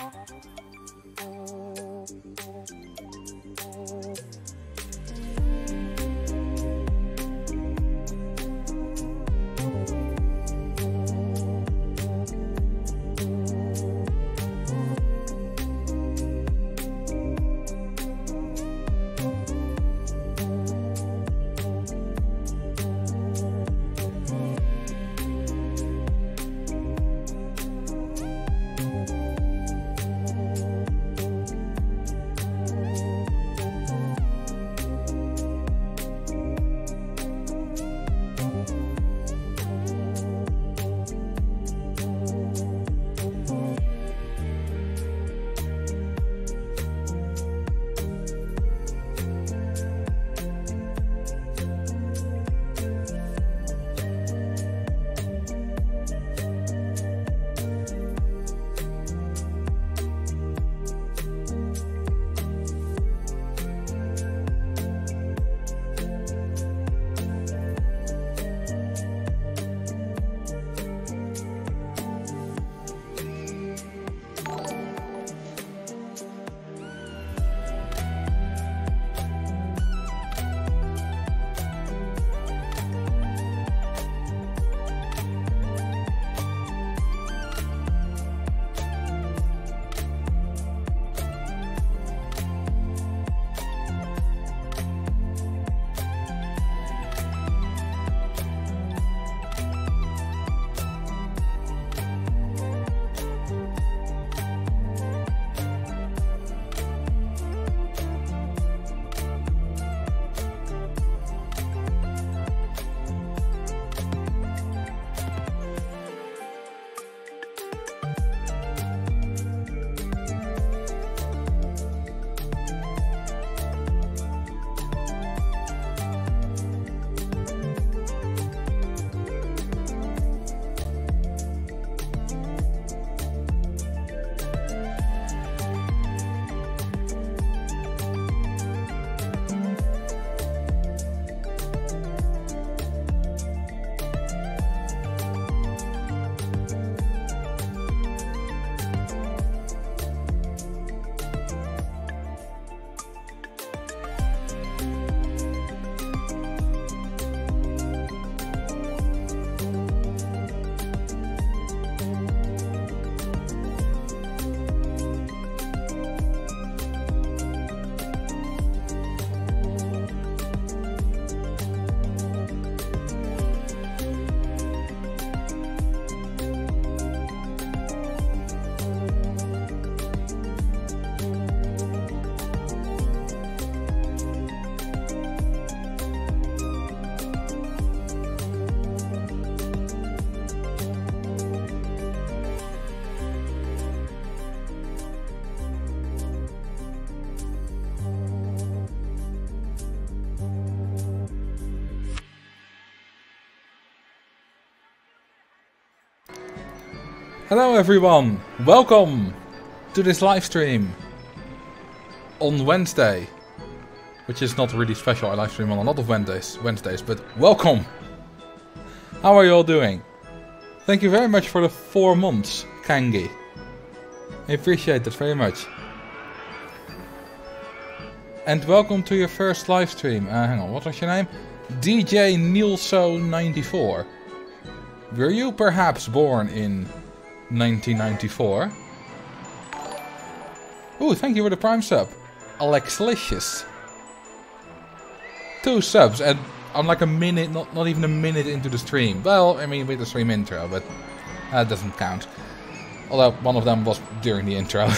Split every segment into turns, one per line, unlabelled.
Hello everyone, welcome to this live stream on Wednesday, which is not really special. I live stream on a lot of Wednesdays, but welcome. How are you all doing? Thank you very much for the 4 months, Kangi. I appreciate that very much. And welcome to your first live stream. Hang on, what was your name? DJ Nielso94. Were you perhaps born in 1994? Ooh, thank you for the Prime sub. Alexlicious. 2 subs, and I'm like a minute, not even a minute into the stream. Well, I mean with the stream intro, but that doesn't count. Although one of them was during the intro.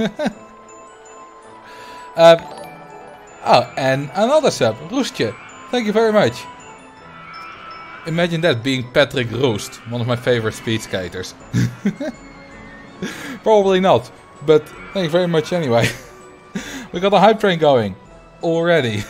Oh, and another sub, Roestje. Thank you very much. Imagine that, being Patrick Roost, one of my favorite speed skaters. Probably not, but thank you very much anyway. We got a hype train going already.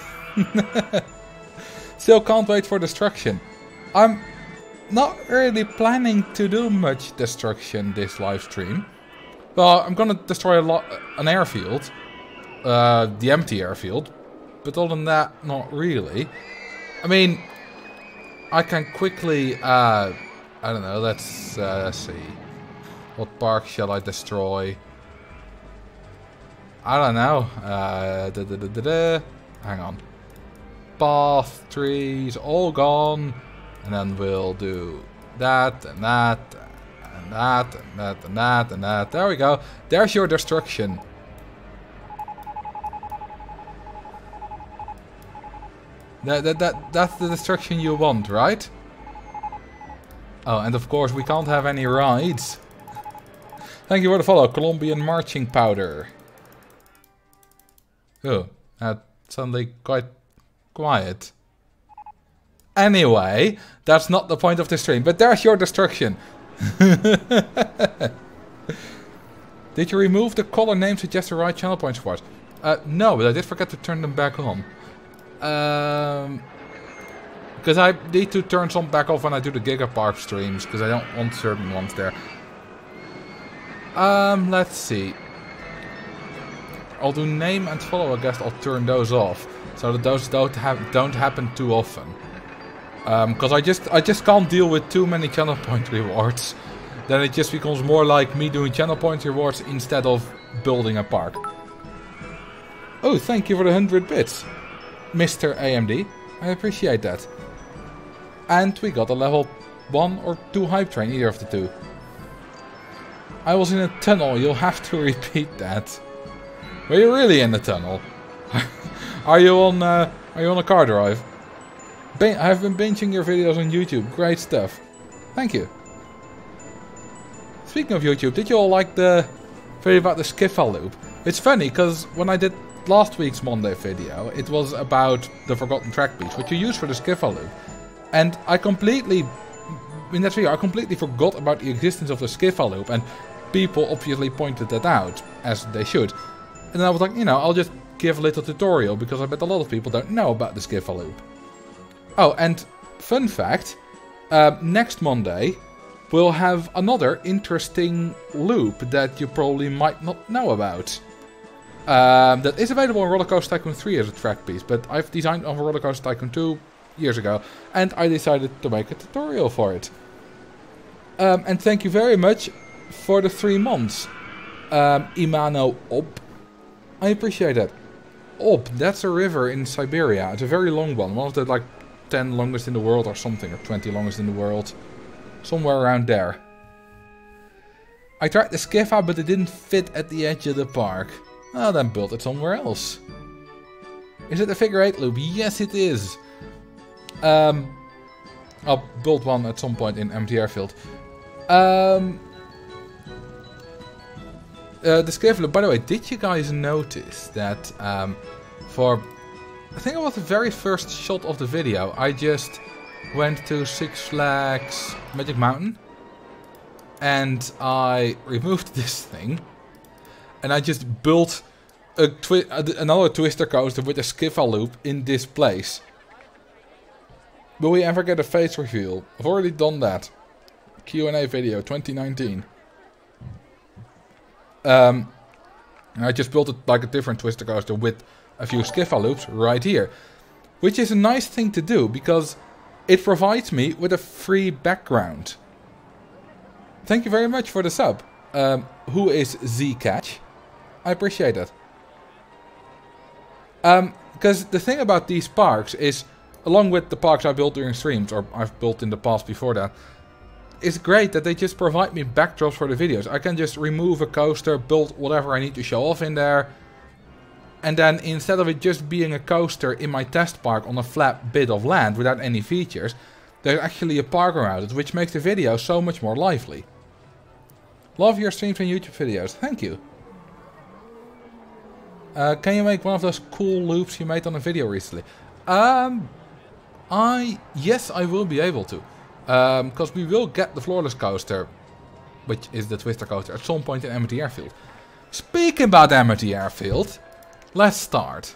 Still can't wait for destruction. I'm not really planning to do much destruction this live stream. Well, I'm gonna destroy an airfield, the empty airfield, but other than that, not really. I mean, I can quickly, I don't know, let's see. What park shall I destroy? I don't know. Hang on. Path, trees, all gone. And then we'll do that and that and that and that and that and that. There we go. There's your destruction. That's the destruction you want, right? Oh, and of course we can't have any rides. Thank you for the follow, Colombian marching powder. Oh, that's suddenly quite quiet. Anyway, that's not the point of the stream, but there's your destruction. Did you remove the color name suggest the right channel points for it? No, but I did forget to turn them back on. Because I need to turn some back off when I do the Gigapark streams, because I don't want certain ones there. Let's see. I'll do name and follow, I guess I'll turn those off. So that those don't happen too often. Because I just can't deal with too many channel point rewards. Then it just becomes more like me doing channel point rewards instead of building a park. Oh, thank you for the 100 bits, Mr. AMD. I appreciate that. And we got a level 1 or 2 hype train, either of the two. I was in a tunnel, you'll have to repeat that. Were you really in the tunnel? Are you on a car drive? I've been binging your videos on YouTube. Great stuff. Thank you. Speaking of YouTube, did you all like the video about the Skiffle loop? It's funny, because when I did last week's Monday video, it was about the Forgotten Track piece, which you use for the Skiffle loop. And in that video, I completely forgot about the existence of the Skiffle loop, and people obviously pointed that out, as they should. And then I was like, you know, I'll just give a little tutorial, because I bet a lot of people don't know about the Skiffle loop. Oh, and fun fact, next Monday we'll have another interesting loop that you probably might not know about. That is available on Roller Coaster Tycoon 3 as a track piece, but I've designed on Roller Coaster Tycoon 2 years ago, and I decided to make a tutorial for it. And thank you very much for the 3 months, Imano Ob. I appreciate that. Ob, that's a river in Siberia. It's a very long one of the like 10 longest in the world or something, or 20 longest in the world. Somewhere around there. I tried the Skiffa, but it didn't fit at the edge of the park. Well, then build it somewhere else. Is it a figure 8 loop? Yes, it is. I'll build one at some point in Empty Airfield. The Skiff loop, by the way, did you guys notice that for... I think it was the very first shot of the video, I just went to Six Flags Magic Mountain and I removed this thing and I just built another Twister Coaster with a Skiffa loop in this place. Will we ever get a face reveal? I've already done that. Q&A video 2019. And I just built it like a different Twister Coaster with a few Skiffa loops right here. Which is a nice thing to do because it provides me with a free background. Thank you very much for the sub. Who is Zcatch? I appreciate that. Because the thing about these parks is, along with the parks I built during streams, or I've built in the past before that, it's great that they just provide me backdrops for the videos. I can just remove a coaster, build whatever I need to show off in there. And then instead of it just being a coaster in my test park on a flat bit of land without any features, there's actually a park around it, which makes the video so much more lively. Love your streams and YouTube videos. Thank you. Can you make one of those cool loops you made on a video recently? Yes, I will be able to. Because we will get the Floorless Coaster, which is the Twister Coaster, at some point in Amity Airfield. Speaking about Amity Airfield, let's start.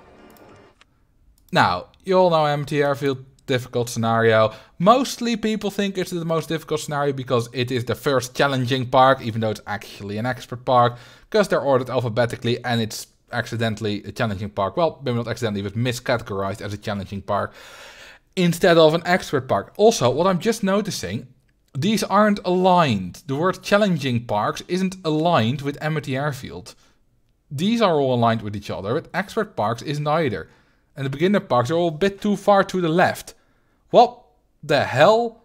Now, you all know Amity Airfield, difficult scenario. Mostly people think it's the most difficult scenario because it is the first challenging park, even though it's actually an expert park, because they're ordered alphabetically and it's accidentally a challenging park. Well, maybe not accidentally, but miscategorized as a challenging park instead of an expert park. Also, what I'm just noticing, these aren't aligned. The word challenging parks isn't aligned with Amity Airfield. these are all aligned with each other, but Expert Parks isn't either. And the Beginner Parks are all a bit too far to the left. What the hell?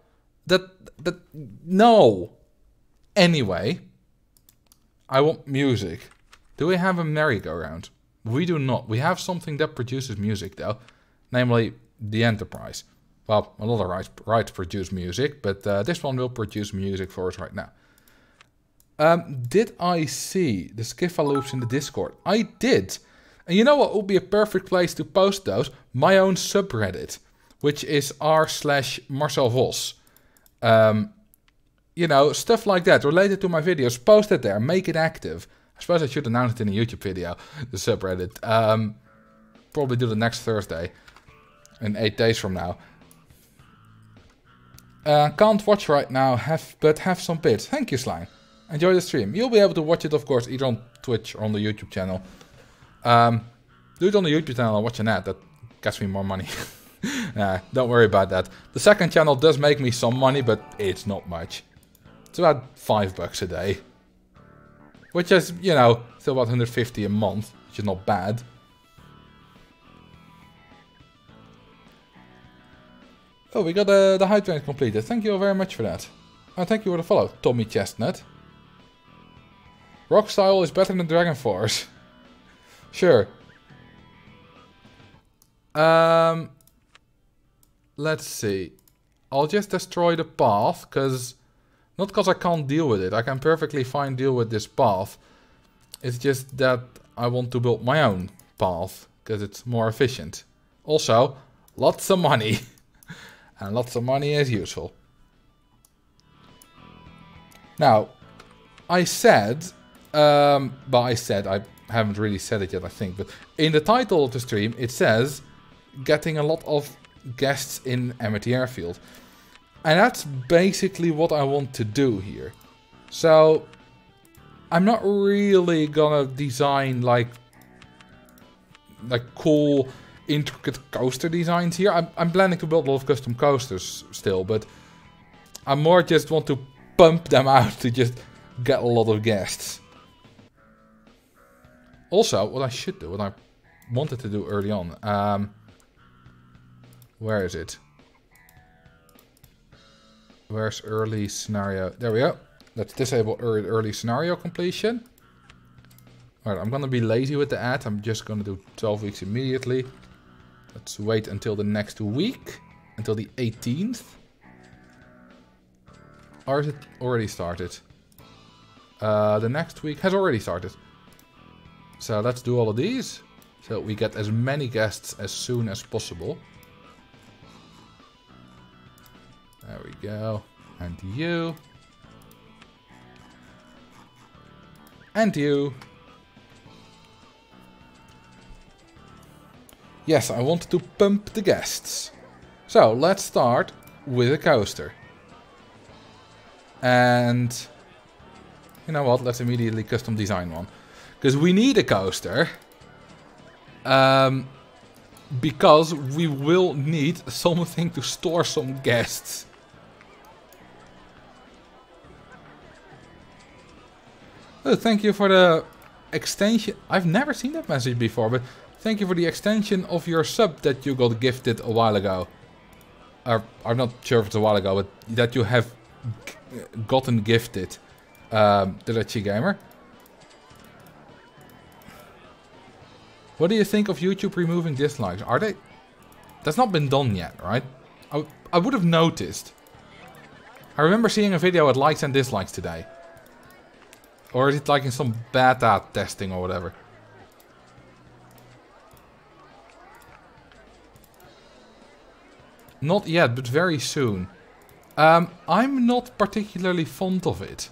No. Anyway, I want music. Do we have a merry-go-round? We do not. We have something that produces music though, namely the Enterprise. Well, a lot of rights produce music, but this one will produce music for us right now. Did I see the Skifa loops in the Discord? I did. And you know what would be a perfect place to post those? My own subreddit, which is r/Marcel Vos. You know, stuff like that related to my videos. Post it there, make it active. I suppose I should announce it in a YouTube video, the subreddit. Probably do the next Thursday, in 8 days from now. Can't watch right now, but have some bits. Thank you, Slime. Enjoy the stream. You'll be able to watch it, of course, either on Twitch or on the YouTube channel. Do it on the YouTube channel and watch an ad. That gets me more money. Nah, don't worry about that. The second channel does make me some money, but it's not much. It's about $5 a day. Which is, you know, still about 150 a month, which is not bad. Oh, we got the hype train completed. Thank you all very much for that. And thank you for the follow, Tommy Chestnut. Rock Style is better than Dragon Force. Sure. Let's see. I'll just destroy the path, because... Not because I can't deal with it. I can perfectly fine deal with this path. It's just that I want to build my own path, because it's more efficient. Also, lots of money. And lots of money is useful. Now, I said... I haven't really said it yet, I think. But in the title of the stream, it says... Getting a lot of guests in Amity Airfield. And that's basically what I want to do here. So, I'm not really gonna design like cool, intricate coaster designs here. I'm planning to build a lot of custom coasters still, but I more just want to pump them out to just get a lot of guests. Also, what I should do, what I wanted to do early on, where is it? Where's early scenario? There we go. Let's disable early scenario completion. Alright, I'm gonna be lazy with the ad. I'm just gonna do 12 weeks immediately. Let's wait until the next week. Until the 18th. Or is it already started? The next week has already started. So let's do all of these. So we get as many guests as soon as possible. There we go. And you. And you. Yes, I want to pump the guests. So, let's start with a coaster. And... You know what, let's immediately custom design one. Because we need a coaster. Because we will need something to store some guests. Oh, thank you for the extension. I've never seen that message before, but thank you for the extension of your sub that you got gifted a while ago. I'm not sure if it's a while ago, but that you have gotten gifted. Delachi Gamer. What do you think of YouTube removing dislikes? Are they... That's not been done yet, right? I would have noticed. I remember seeing a video with likes and dislikes today. Or is it like in some beta testing or whatever? Not yet, but very soon. I'm not particularly fond of it.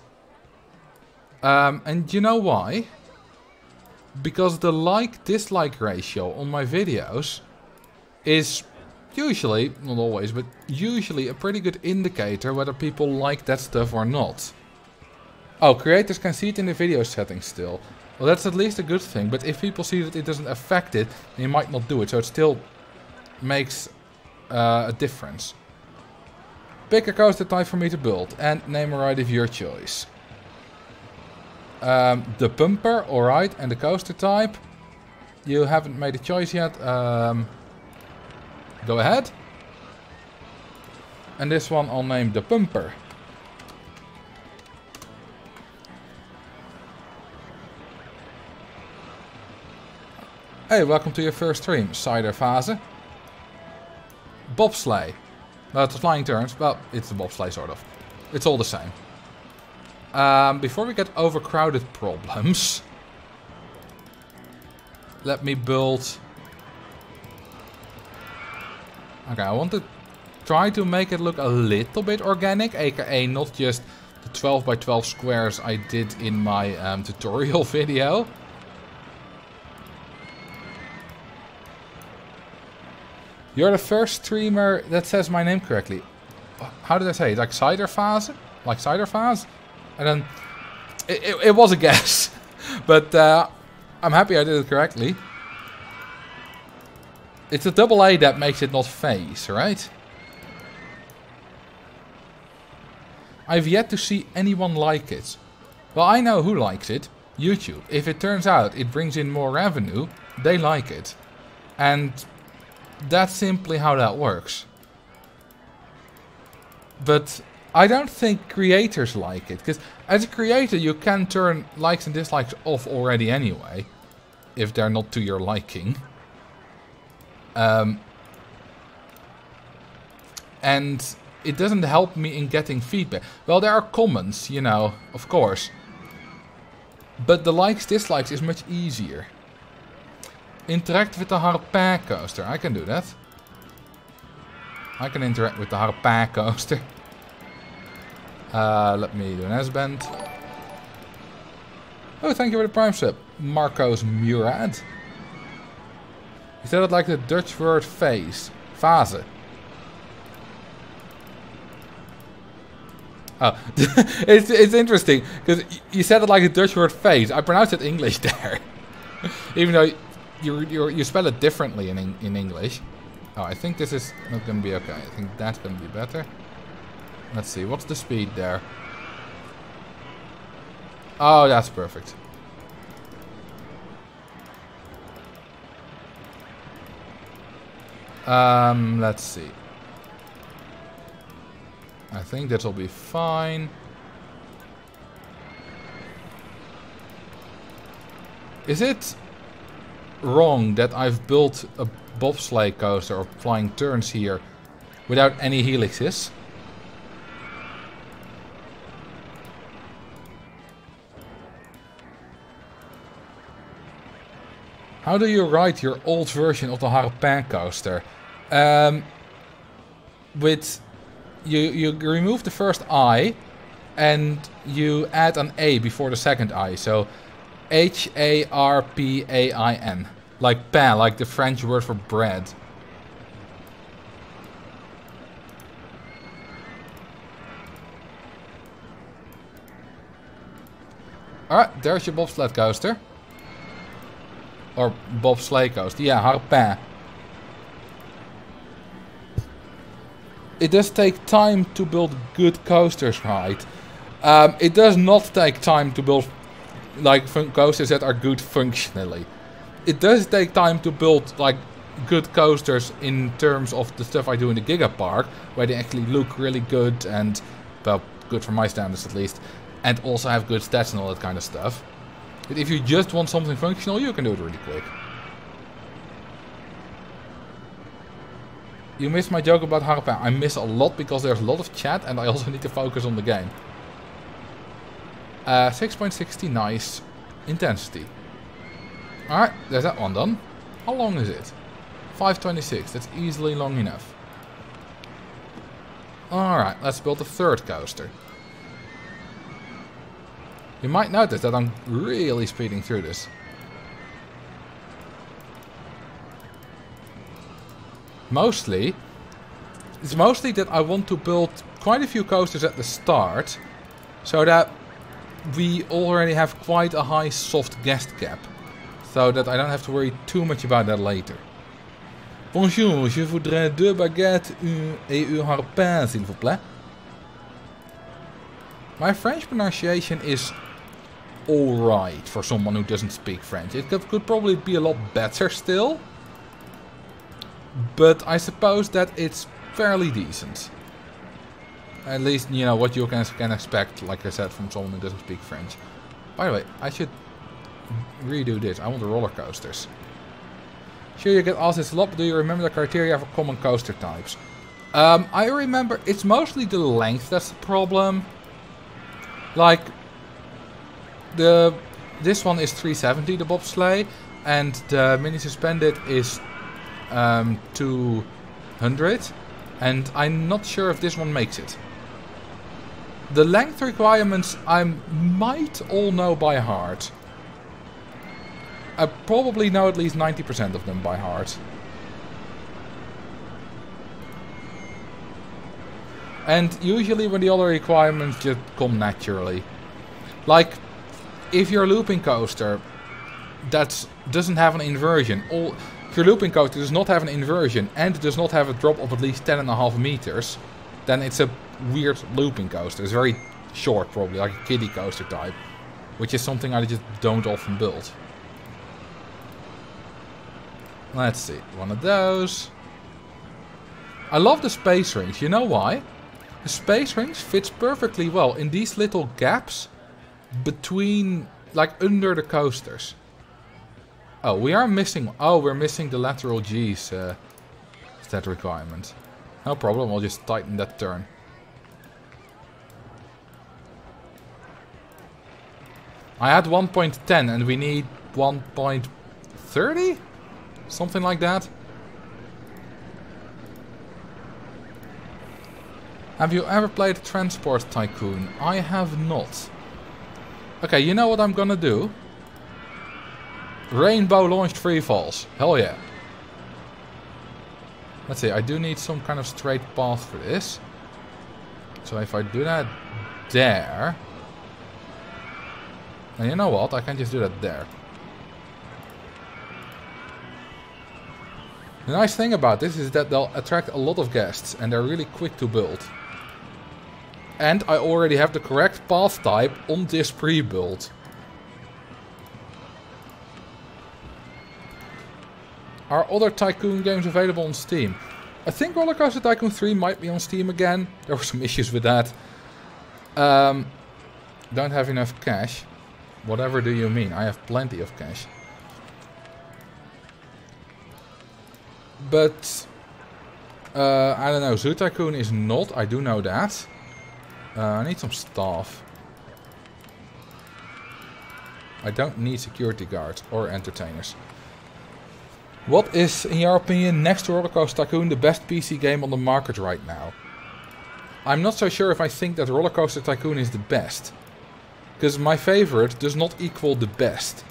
And you know why? Because the like-dislike ratio on my videos is usually, not always, but usually a pretty good indicator whether people like that stuff or not. Oh, creators can see it in the video settings still. Well, that's at least a good thing, but if people see that it doesn't affect it, they might not do it, so it still makes a difference. Pick a coaster type for me to build, and name a ride of your choice. The pumper, alright, and the coaster type. You haven't made a choice yet. Go ahead. And this one I'll name the pumper. Hey, welcome to your first stream, Ciderphase. Bobsleigh. Well, it's flying turns. Well, it's a bobsleigh, sort of. It's all the same. Before we get overcrowded problems, let me build... Okay, I want to try to make it look a little bit organic, aka not just the 12 by 12 squares I did in my tutorial video. You're the first streamer that says my name correctly. How did I say it? Like Ciderphase? Like Ciderphase? And then... It was a guess. But I'm happy I did it correctly. It's a double A that makes it not phase, right? I've yet to see anyone like it. Well, I know who likes it. YouTube. If it turns out it brings in more revenue, they like it. And... that's simply how that works. But I don't think creators like it. Because as a creator you can turn likes and dislikes off already anyway. If they're not to your liking. And it doesn't help me in getting feedback. Well, there are comments, you know, of course. But the likes, dislikes is much easier. Interact with the Harpin coaster. I can do that. I can interact with the Harpin coaster. Let me do an S-bend. Oh, thank you for the Prime sub. Marcos Murad. He said it like the Dutch word phase. Fase. Oh, it's interesting because you said it like a Dutch word phase. I pronounced it English there, even though you spell it differently in English. Oh, I think this is not going to be okay. I think that's going to be better. Let's see, what's the speed there? Oh, that's perfect. Let's see. I think that'll be fine. Is it wrong that I've built a bobsleigh coaster or flying turns here without any helixes? How do you write your old version of the Harpin coaster? You remove the first I and you add an A before the second I. So Harpain. Like pain, like the French word for bread. Alright, there's your bobsled coaster. Or bobsleigh coaster. Yeah, Harpin. It does take time to build good coasters, right? It does not take time to build like coasters that are good functionally. It does take time to build like good coasters in terms of the stuff I do in the Giga Park, where they actually look really good and, well, good for my standards at least, and also have good stats and all that kind of stuff. But if you just want something functional, you can do it really quick. You missed my joke about Harpin. I miss a lot because there's a lot of chat and I also need to focus on the game. 6.60, nice. Intensity. Alright, there's that one done. How long is it? 5.26, that's easily long enough. Alright, let's build a third coaster. You might notice that I'm really speeding through this. It's mostly that I want to build quite a few coasters at the start, so that we already have quite a high soft guest cap, so that I don't have to worry too much about that later. Bonjour, je voudrais 2 baguettes et un harpin, s'il vous plaît. My French pronunciation is alright for someone who doesn't speak French. It could probably be a lot better still. But I suppose that it's fairly decent. At least, you know, what you can expect, like I said, from someone who doesn't speak French. By the way, I should redo this. I want the roller coasters. Sure, you get asked this a lot, but do you remember the criteria for common coaster types? I remember it's mostly the length that's the problem. Like, this one is 370, the bobsleigh, and the mini suspended is 200, and I'm not sure if this one makes it. The length requirements I might all know by heart. I probably know at least 90% of them by heart. And usually when the other requirements just come naturally. Like, if your looping coaster that doesn't have an inversion, if your looping coaster does not have an inversion and does not have a drop of at least 10.5 meters, then it's a weird looping coaster. It's very short, probably, like a kiddie coaster type, which is something I just don't often build. Let's see, one of those. I love the space rings, you know why? The space rings fits perfectly well in these little gaps between, like, under the coasters. Oh, we're missing the lateral G's stat requirement. No problem, I'll just tighten that turn. I had 1.10 and we need 1.30? Something like that. Have you ever played Transport Tycoon? I have not. Okay, you know what I'm gonna do? Rainbow launched free falls. Hell yeah. Let's see, I do need some kind of straight path for this. So if I do that there... And you know what? I can just do that there. The nice thing about this is that they'll attract a lot of guests and they're really quick to build. And I already have the correct path type on this pre-build. Are other Tycoon games available on Steam? I think Roller Coaster Tycoon 3 might be on Steam again. There were some issues with that. Don't have enough cash. Whatever do you mean? I have plenty of cash. But I don't know. Zoo Tycoon is not. I do know that. I need some staff. I don't need security guards or entertainers. What is, in your opinion, next to Roller Coaster Tycoon, the best PC game on the market right now? I'm not so sure if I think that Roller Coaster Tycoon is the best. Because my favorite does not equal the best.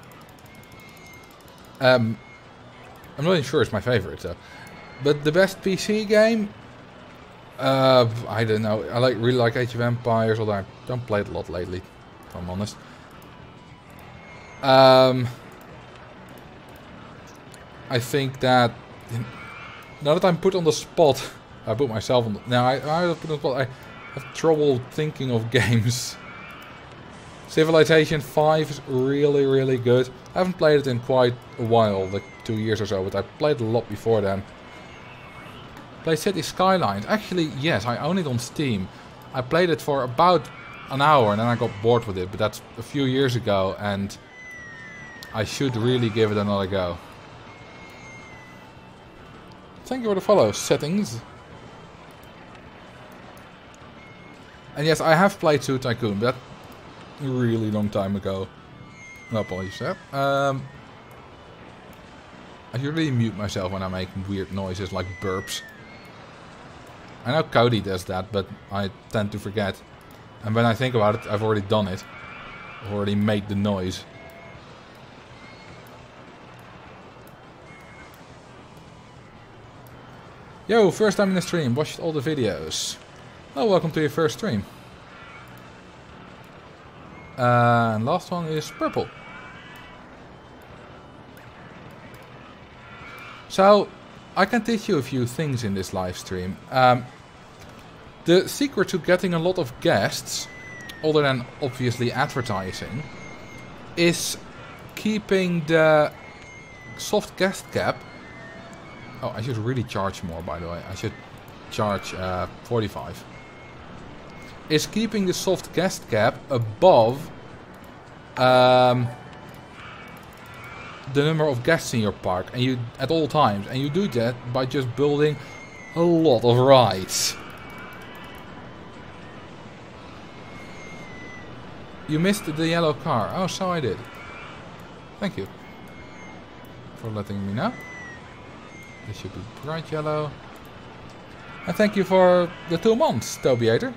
I'm not even sure it's my favorite though. But the best PC game? I don't know. I really like Age of Empires, although I don't play it a lot lately, if I'm honest. I think that now that I'm put on the spot, I put myself on the, now I put on the spot. I have trouble thinking of games. Civilization 5 is really, really good. I haven't played it in quite a while, like 2 years or so, but I played a lot before then. Play City Skylines. Actually, yes, I own it on Steam. I played it for about an hour and then I got bored with it, but that's a few years ago and I should really give it another go. Thank you for the follow. Settings. And yes, I have played Zoo Tycoon, but a really long time ago. No apologies for that. I should really mute myself when I make weird noises like burps. I know Cody does that, but I tend to forget. And when I think about it, I've already done it. I've already made the noise. Yo, first time in the stream, watched all the videos. Oh, welcome to your first stream. And last one is purple. So, I can teach you a few things in this live stream. The secret to getting a lot of guests, other than obviously advertising, is keeping the soft gas cap. Oh, I should really charge more, by the way. I should charge 45. Is keeping the soft gas cap above the number of guests in your park, and you at all times, and you do that by just building a lot of rides. You missed the yellow car. Oh, so I did. Thank you for letting me know. This should be bright yellow. And thank you for the 2 months, Tobiator.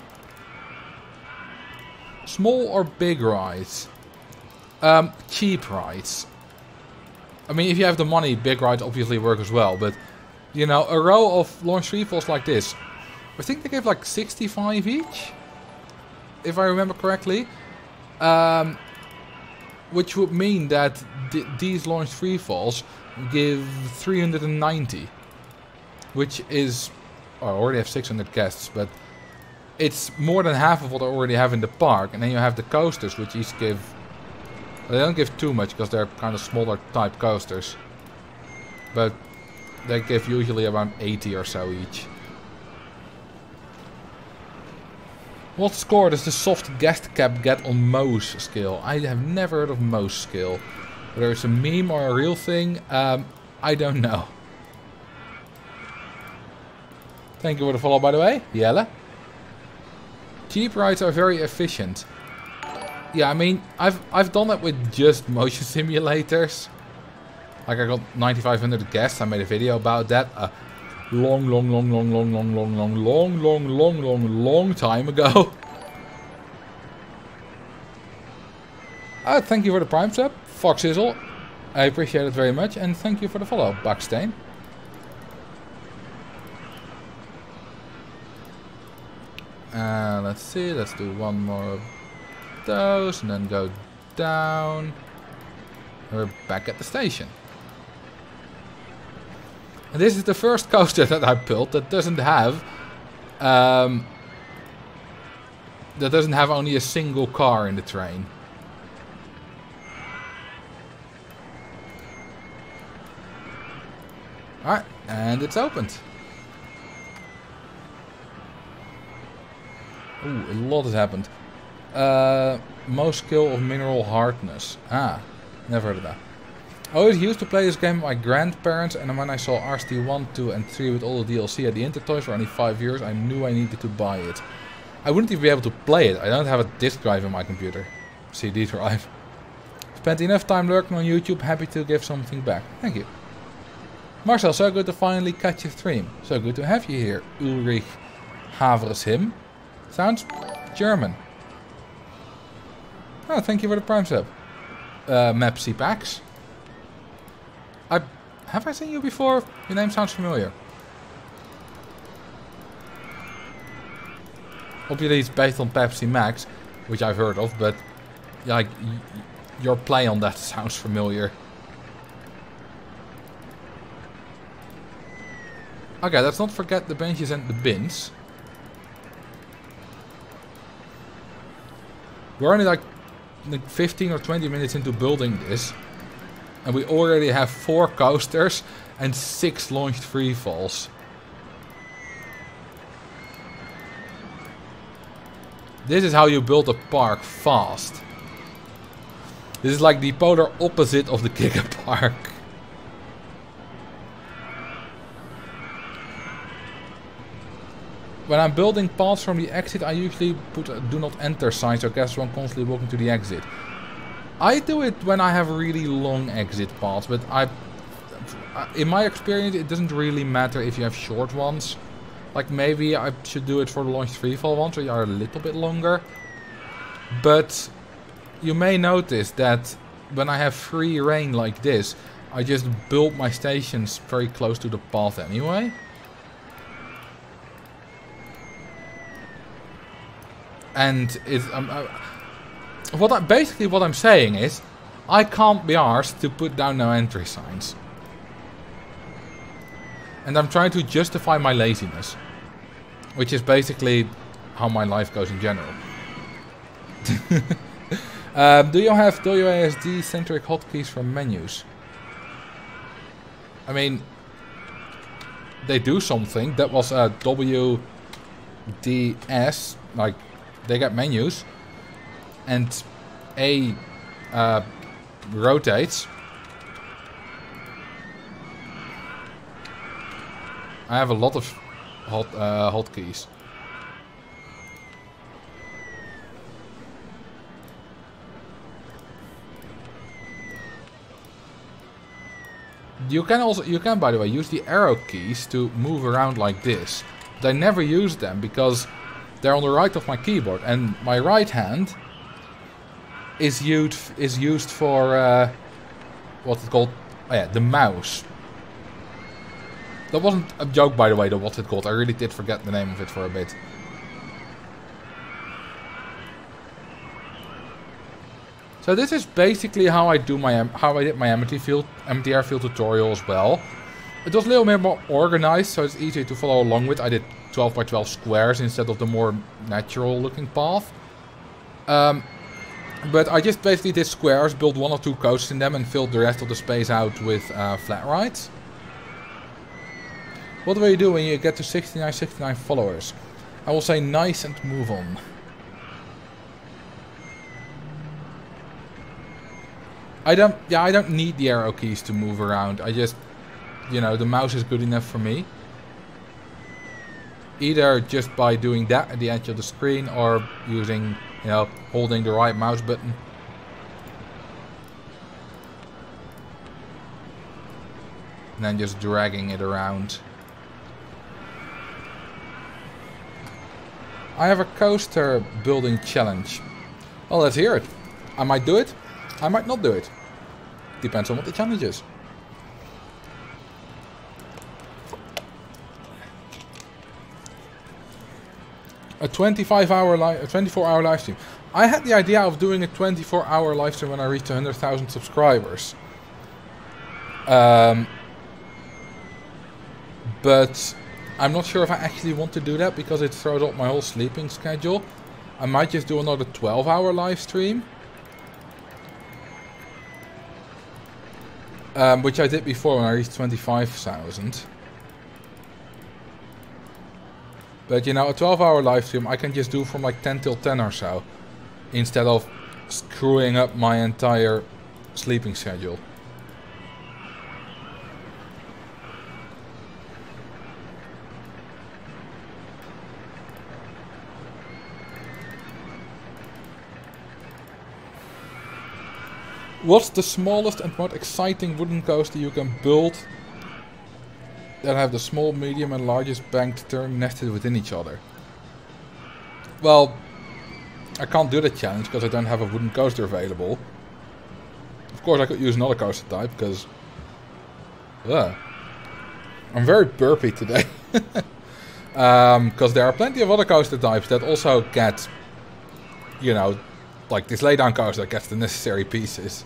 Small or big rides? Cheap rides. I mean, if you have the money, big rides obviously work as well. But, you know, a row of launch free falls like this. I think they gave like 65 each, if I remember correctly. Which would mean that these launch free falls give 390. Which is... Oh, I already have 600 guests, but it's more than half of what I already have in the park. And then you have the coasters, which each give... They don't give too much because they're kind of smaller type coasters. But they give usually around 80 or so each. What score does the soft gas cap get on Moe's scale? I have never heard of Moe's scale. Whether it's a meme or a real thing, I don't know. Thank you for the follow, by the way, Jelle. Cheap rides are very efficient. Yeah, I mean, I've done that with just motion simulators. Like I got 9,500 guests. I made a video about that a long time ago. Thank you for the Prime sub, Foxizzle. I appreciate it very much, and thank you for the follow, Buckstain. Let's see, let's do one more of those and then go down. We're back at the station. And this is the first coaster that I built that doesn't have only a single car in the train. Alright, and it's opened. Ooh, a lot has happened. Most skill of mineral hardness. Ah, never heard of that. I always used to play this game with my grandparents, and when I saw RST 1, 2 and 3 with all the DLC at the Intertoys for only 5 years, I knew I needed to buy it. I wouldn't even be able to play it. I don't have a disk drive in my computer. CD drive. Spent enough time lurking on YouTube, happy to give something back. Thank you. Marcel, so good to finally catch your stream. So good to have you here, Ulrich Havershim. Sounds German. Oh, thank you for the Prime sub. Mapsy Pax. Have I seen you before? Your name sounds familiar. Obviously it's based on Pepsi Max, which I've heard of, but like your play on that sounds familiar. Okay, let's not forget the benches and the bins. We're only like 15 or 20 minutes into building this. And we already have 4 coasters and 6 launched free falls. This is how you build a park fast. This is like the polar opposite of the Giga Park. When I'm building paths from the exit, I usually put a do not enter sign so guests won't constantly walking to the exit. I do it when I have really long exit paths, but in my experience it doesn't really matter if you have short ones. Like maybe I should do it for the launched freefall ones, so they are a little bit longer. But you may notice that when I have free reign like this, I just build my stations very close to the path anyway. And it's basically what I'm saying is, I can't be arsed to put down no entry signs. And I'm trying to justify my laziness. Which is basically how my life goes in general. Do you have WASD-centric hotkeys for menus? I mean, they do something. That was WDS, like, they got menus. And A rotates. I have a lot of hotkeys. You can by the way use the arrow keys to move around like this. But I never use them because they're on the right of my keyboard, and my right hand is used for what's it called? Oh yeah, the mouse. That wasn't a joke, by the way, though, what's it called? I really did forget the name of it for a bit. So this is basically how I did my empty airfield tutorial as well. It was a little bit more organized, so it's easier to follow along with. I did 12 by 12 squares instead of the more natural looking path. But I just basically did squares, built 1 or 2 coasts in them, and filled the rest of the space out with flat rides. What will you do when you get to 69 followers? I will say nice and move on. I don't need the arrow keys to move around. I just, you know, the mouse is good enough for me. Either just by doing that at the edge of the screen or using, you know, holding the right mouse button. And then just dragging it around. I have a coaster building challenge. Well, let's hear it. I might do it. I might not do it. Depends on what the challenge is. A 24-hour live stream. I had the idea of doing a 24-hour live stream when I reached 100,000 subscribers. But I'm not sure if I actually want to do that because it throws up my whole sleeping schedule. I might just do another 12-hour live stream. Which I did before when I reached 25,000. But you know, a 12-hour live stream I can just do from like 10 till 10 or so. Instead of screwing up my entire sleeping schedule. What's the smallest and most exciting wooden coaster you can build that have the small, medium and largest banked turn nested within each other? Well, I can't do the challenge because I don't have a wooden coaster available. Of course I could use another coaster type because I'm very burpy today. Because there are plenty of other coaster types that also get, you know, like this laydown coaster that gets the necessary pieces.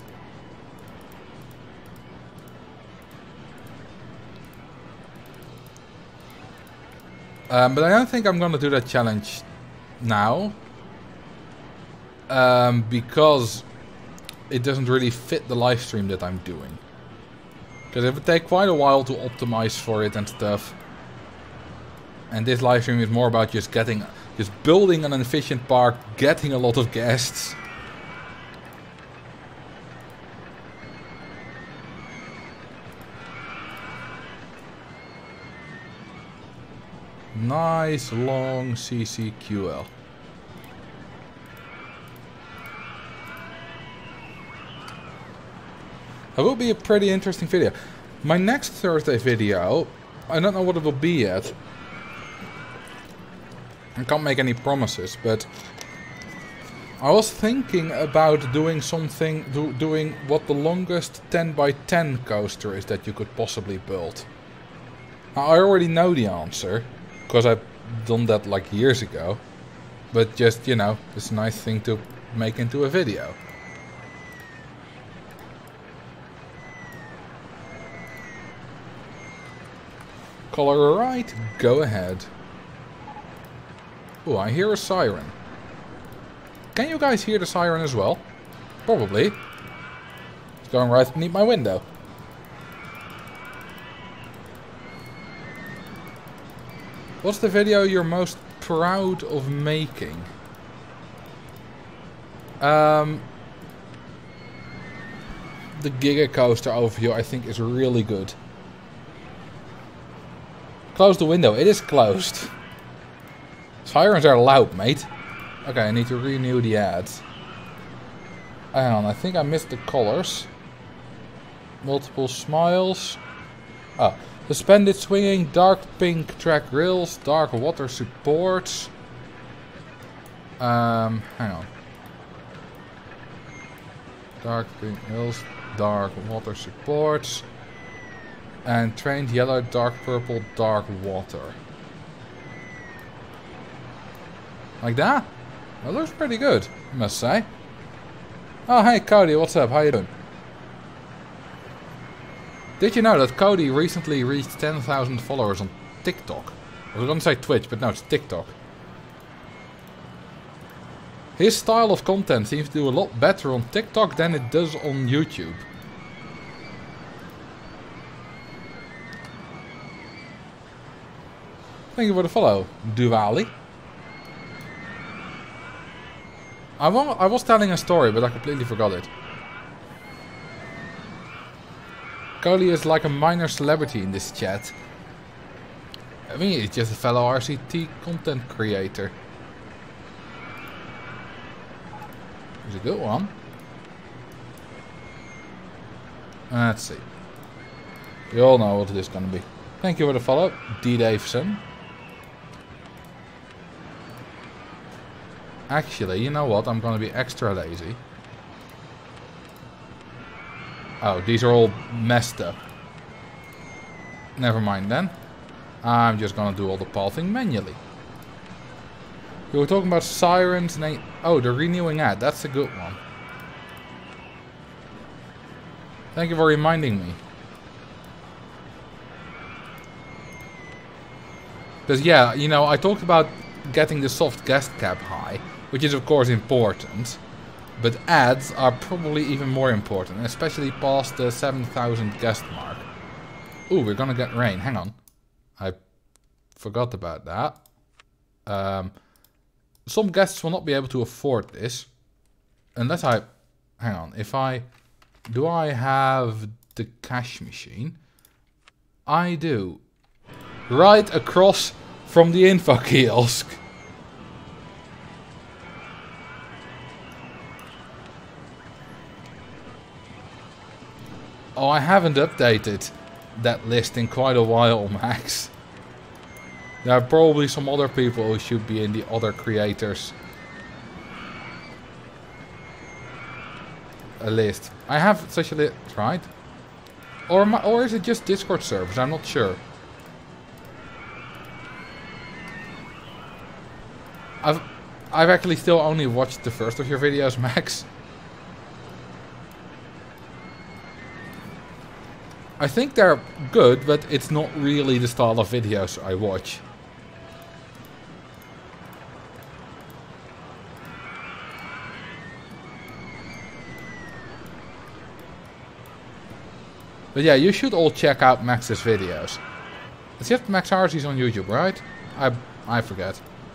But I don't think I'm gonna do that challenge now. Because it doesn't really fit the live stream that I'm doing. Because it would take quite a while to optimize for it and stuff. And this live stream is more about just building an efficient park, getting a lot of guests. Nice long CCQL. That will be a pretty interesting video. My next Thursday video, I don't know what it will be yet. I can't make any promises, but I was thinking about doing something, doing what the longest 10 by 10 coaster is that you could possibly build. Now, I already know the answer, because I've done that like years ago. But just, you know, it's a nice thing to make into a video. Color right, go ahead. Oh, I hear a siren. Can you guys hear the siren as well? Probably. It's going right beneath my window. What's the video you're most proud of making? The Giga Coaster overview I think is really good. Close the window. It is closed. Sirens are loud, mate. Okay, I need to renew the ads. Hang on, I think I missed the colors. Multiple smiles. Oh, suspended swinging, dark pink track rails, dark water supports. Hang on. Dark pink rails, dark water supports. And trained yellow, dark purple, dark water. Like that? That looks pretty good, I must say. Oh, hey Cody, what's up? How you doing? Did you know that Cody recently reached 10,000 followers on TikTok? I was gonna say Twitch, but no, it's TikTok. His style of content seems to do a lot better on TikTok than it does on YouTube. Thank you for the follow, Duali. I was telling a story, but I completely forgot it. Cody is like a minor celebrity in this chat. I mean, he's just a fellow RCT content creator. He's a good one. Let's see. You all know what it is going to be. Thank you for the follow, D. Davison. Actually, you know what? I'm going to be extra lazy. Oh, these are all messed up. Never mind then. I'm just going to do all the pathing manually. We were talking about sirens and oh, the renewing ad. That's a good one. Thank you for reminding me. Because yeah, you know, I talked about getting the soft guest cap high, which is of course important, but ads are probably even more important, especially past the 7,000 guest mark. Ooh, we're gonna get rain. Hang on. I forgot about that. Some guests will not be able to afford this. Unless I... Hang on. If I... Do I have the cash machine? I do. Right across from the info kiosk. Oh, I haven't updated that list in quite a while, Max. There are probably some other people who should be in the other creators list. I have such a list, right? Or is it just Discord servers? I'm not sure. I've actually still only watched the first of your videos, Max. I think they're good, but it's not really the style of videos I watch. But yeah, you should all check out Max's videos. It's just Max Harzy's on YouTube, right? I forget.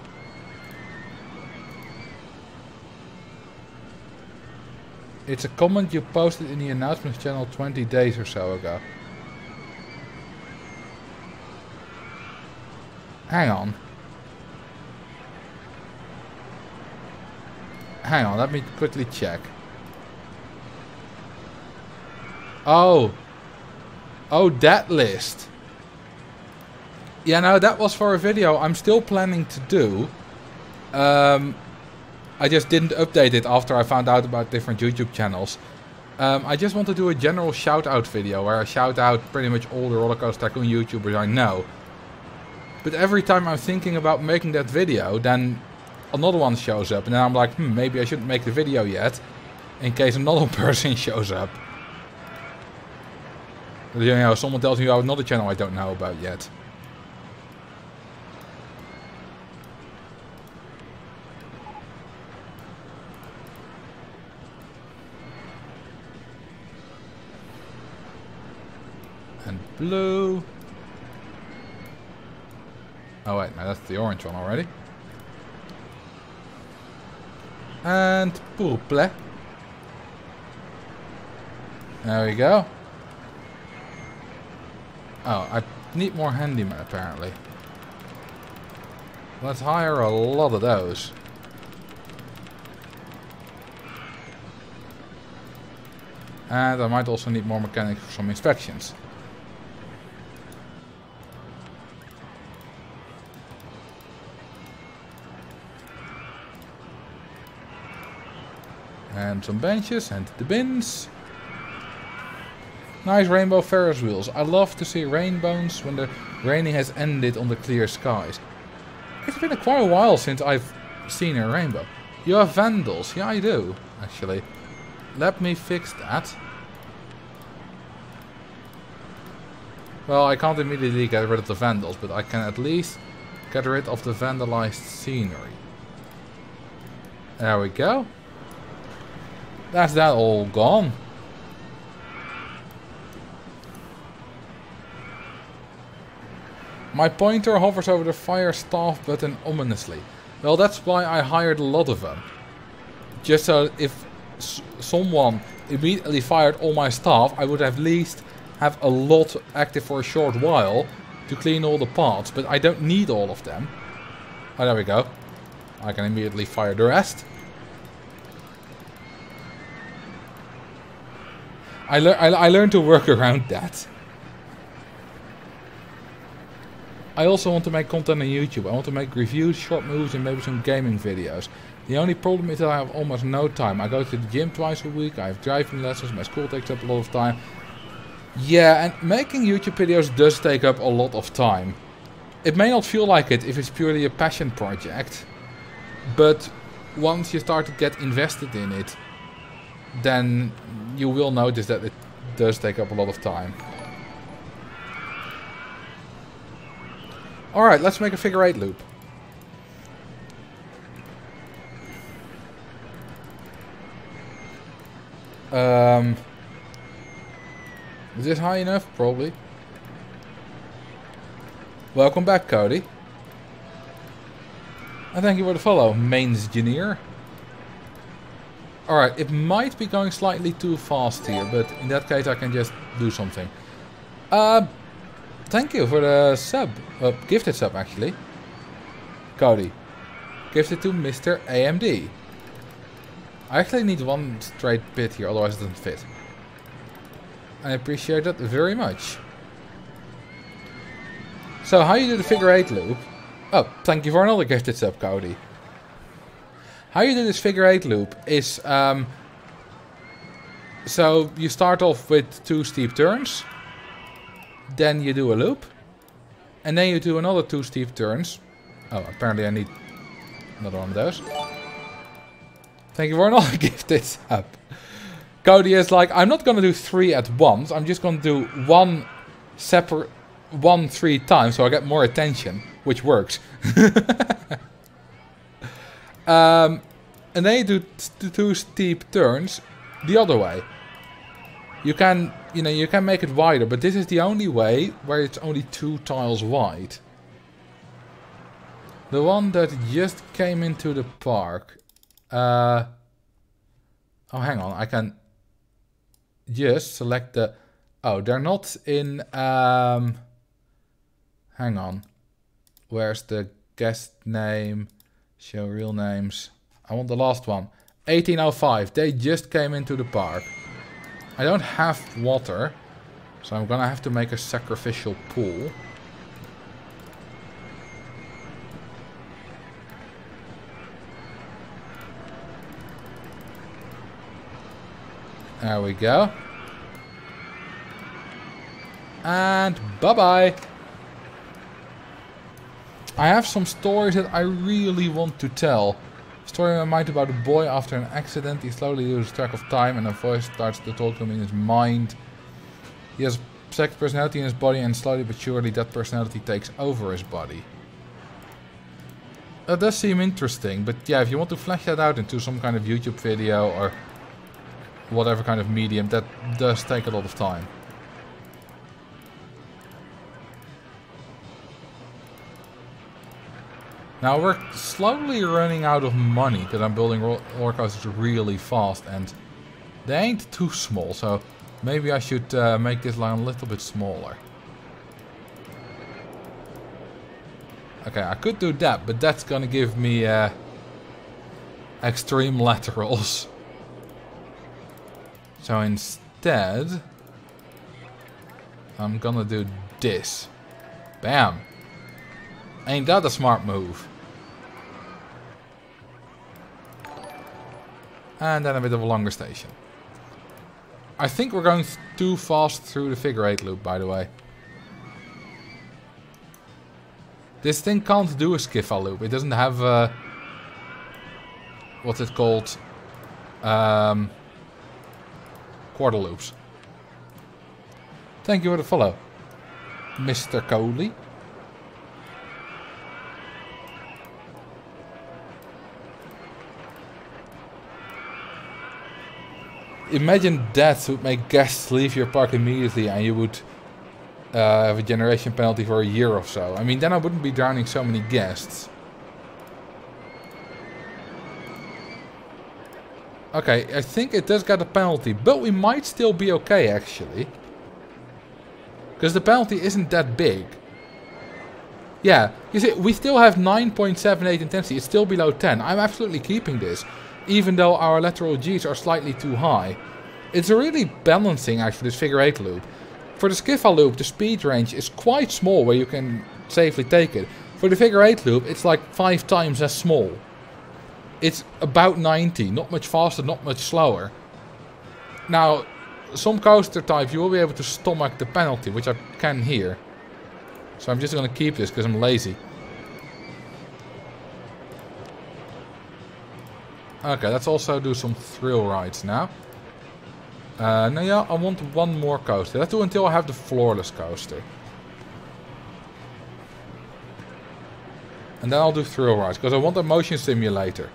It's a comment you posted in the announcements channel 20 days or so ago. Hang on. Hang on, let me quickly check. Oh. Oh, that list. Yeah, no, that was for a video I'm still planning to do. I just didn't update it after I found out about different YouTube channels. I just want to do a general shout out video where I shout out pretty much all the Roller Coaster Tycoon YouTubers I know. But every time I'm thinking about making that video, then another one shows up. And then I'm like, maybe I shouldn't make the video yet, in case another person shows up. You know, someone tells me about another channel I don't know about yet. And blue. Oh wait, no, that's the orange one already. And purple. There we go. Oh, I need more handymen apparently. Let's hire a lot of those. And I might also need more mechanics for some inspections. And some benches and the bins. Nice rainbow Ferris wheels. I love to see rainbows when the raining has ended on the clear skies. It's been quite a while since I've seen a rainbow. You have vandals. Yeah, I do, actually. Let me fix that. Well, I can't immediately get rid of the vandals, but I can at least get rid of the vandalized scenery. There we go. That's that all gone. My pointer hovers over the fire staff button ominously. Well, that's why I hired a lot of them. Just so if someone immediately fired all my staff, I would at least have a lot active for a short while to clean all the parts. But I don't need all of them. Oh, there we go. I can immediately fire the rest. I learned to work around that. I also want to make content on YouTube. I want to make reviews, short movies and maybe some gaming videos. The only problem is that I have almost no time. I go to the gym twice a week, I have driving lessons, my school takes up a lot of time. Yeah, and making YouTube videos does take up a lot of time. It may not feel like it if it's purely a passion project, but once you start to get invested in it, then you will notice that it does take up a lot of time. Alright, let's make a figure 8 loop. Is this high enough? Probably. Welcome back, Cody. And thank you for the follow, Mains Engineer. Alright, it might be going slightly too fast here, but in that case I can just do something. Thank you for the sub. Gifted sub, actually. Cody. Gifted to Mr. AMD. I actually need one straight bit here, otherwise it doesn't fit. I appreciate that very much. So, how you do the figure 8 loop? Oh, thank you for another gifted sub, Cody. How you do this figure 8 loop is... so, you start off with 2 steep turns. Then you do a loop. And then you do another 2 steep turns. Oh, apparently I need another one of those. Thank you for another gifted sub. Cody is like, I'm not going to do 3 at once. I'm just going to do one 3 times so I get more attention. Which works. And then you do 2 steep turns the other way. You can, you can make it wider, but this is the only way where it's only 2 tiles wide. The one that just came into the park. Oh, hang on. I can just select the... Oh, they're not in... hang on. Where's the guest name? Show real names. I want the last one. 1805. They just came into the park. I don't have water, so I'm gonna have to make a sacrificial pool. There we go. And bye-bye. I have some stories that I really want to tell. Story in my mind about a boy after an accident. He slowly loses track of time and a voice starts to talk to him in his mind. He has a second personality in his body and slowly but surely that personality takes over his body. That does seem interesting, but yeah, if you want to flesh that out into some kind of YouTube video or whatever kind of medium, that does take a lot of time. Now we're slowly running out of money because I'm building roller coasters really fast and they ain't too small, so maybe I should make this line a little bit smaller. Okay, I could do that, but that's gonna give me extreme laterals. So instead, I'm gonna do this. Bam! Ain't that a smart move? And then a bit of a longer station. I think we're going too fast through the figure 8 loop, by the way. This thing can't do a skiffle loop. It doesn't have what's it called? Quarter loops. Thank you for the follow, Mr. Coley. Imagine that would make guests leave your park immediately and you would have a generation penalty for a year or so. I mean, then I wouldn't be drowning so many guests. Okay, I think it does get a penalty, but we might still be okay actually. Because the penalty isn't that big. Yeah, you see, we still have 9.78 intensity, it's still below 10. I'm absolutely keeping this. Even though our lateral G's are slightly too high. It's really balancing actually this figure 8 loop. For the skiffle loop, the speed range is quite small where you can safely take it. For the figure 8 loop, it's like 5 times as small. It's about 90, not much faster, not much slower. Now, some coaster types you will be able to stomach the penalty, which I can here. So I'm just going to keep this because I'm lazy. Okay, let's also do some thrill rides now. Now yeah, I want one more coaster. Let's do until I have the floorless coaster. And then I'll do thrill rides, because I want a motion simulator.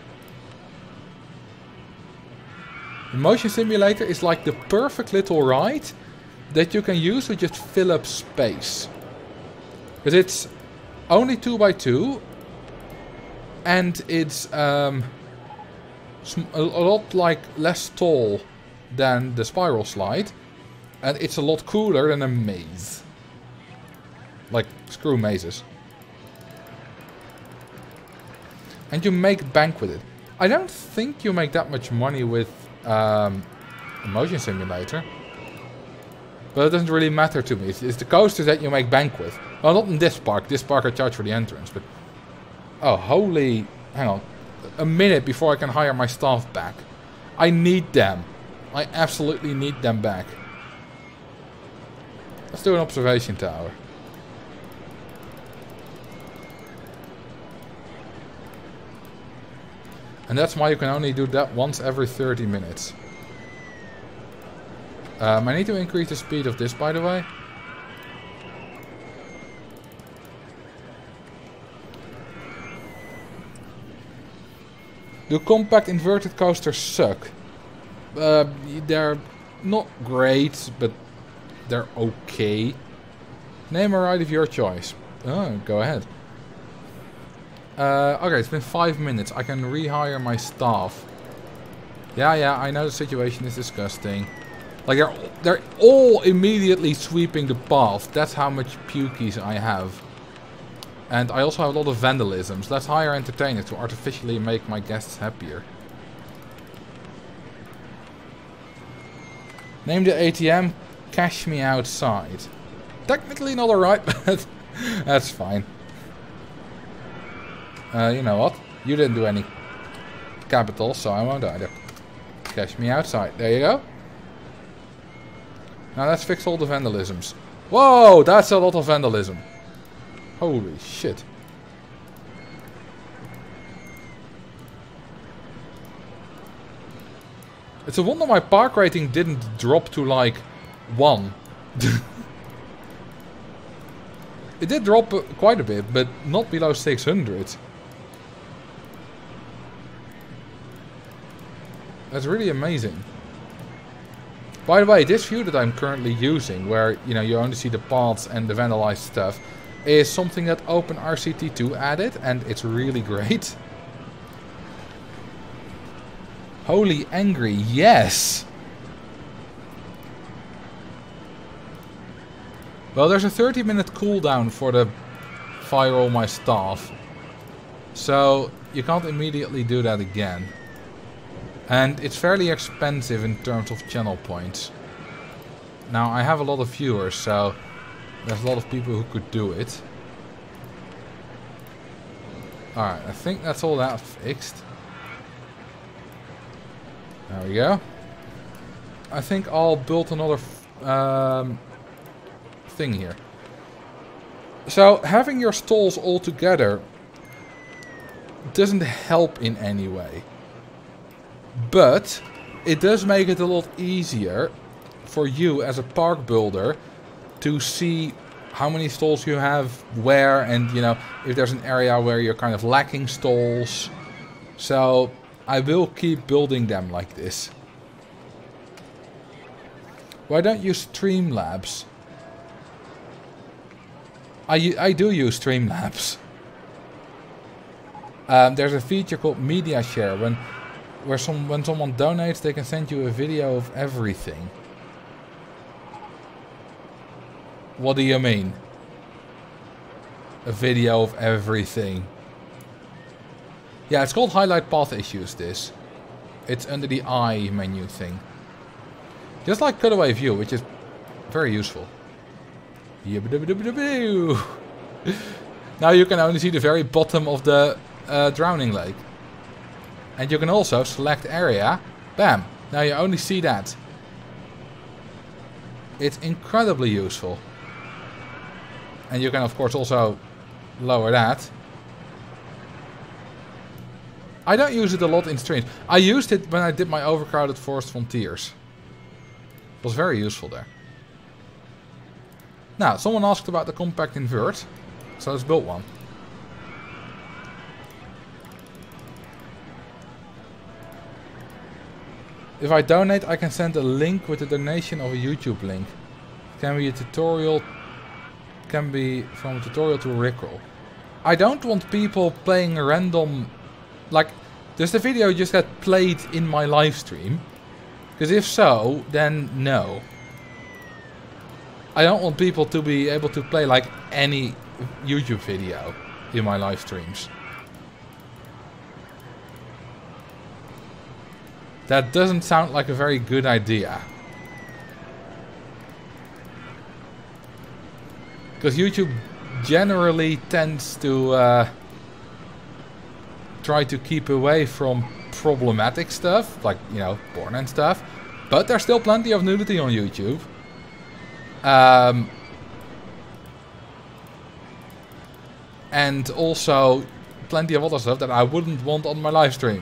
The motion simulator is like the perfect little ride that you can use to just fill up space. Because it's only 2x2 and it's a lot like less tall than the spiral slide, and it's a lot cooler than a maze. Like, screw mazes. And you make bank with it. I don't think you make that much money with a motion simulator. But it doesn't really matter to me. It's the coasters that you make bank with. Well, not in this park. This park I charge for the entrance, but... Oh, holy... Hang on. A minute before I can hire my staff back. I need them. I absolutely need them back. Let's do an observation tower. And that's why you can only do that once every 30 minutes. I need to increase the speed of this, by the way. Do compact inverted coasters suck? They're not great, but they're okay. Name a ride of your choice. Oh, go ahead. Okay, it's been 5 minutes. I can rehire my staff. Yeah, I know the situation is disgusting. Like, they're all immediately sweeping the path. That's how much pukies I have. And I also have a lot of vandalisms. Let's hire entertainers to artificially make my guests happier. Name the ATM, cash me outside. Technically not alright, but that's fine. You know what? You didn't do any capital, so I won't either. Cash me outside. There you go. Now let's fix all the vandalisms. Whoa, that's a lot of vandalism. Holy shit. It's a wonder my park rating didn't drop to like 1. It did drop quite a bit, but not below 600. That's really amazing. By the way, this view that I'm currently using, where you only see the paths and the vandalized stuff, is something that OpenRCT2 added, and it's really great. Holy Angry, yes! Well, there's a 30-minute cooldown for the fire all my staff. So you can't immediately do that again. And it's fairly expensive in terms of channel points. Now, I have a lot of viewers, so there's a lot of people who could do it. Alright, I think that's all that fixed. There we go. I think I'll build another thing here. So, having your stalls all together doesn't help in any way. But it does make it a lot easier for you as a park builder to see how many stalls you have where, and you know, if there's an area where you're kind of lacking stalls. So I will keep building them like this. Why don't you Streamlabs? I do use Streamlabs. There's a feature called Media Share. When someone donates, they can send you a video of everything. What do you mean? A video of everything. Yeah, it's called Highlight Path Issues, this. It's under the I menu thing. Just like Cutaway View, which is very useful. Now you can only see the very bottom of the drowning lake. And you can also select area. Bam! Now you only see that. It's incredibly useful. And you can of course also lower that. I don't use it a lot in streams. I used it when I did my Overcrowded Forest Frontiers. It was very useful there. Now, someone asked about the compact invert. So let's build one. If I donate, I can send a link with the donation of a YouTube link. Can be a tutorial. Can be from a tutorial to a Rickroll. I don't want people playing a random... Like, does the video just get played in my live stream? Because if so, then no. I don't want people to be able to play like any YouTube video in my live streams. That doesn't sound like a very good idea. Because YouTube generally tends to try to keep away from problematic stuff, like, you know, porn and stuff. But there's still plenty of nudity on YouTube. And also plenty of other stuff that I wouldn't want on my live stream.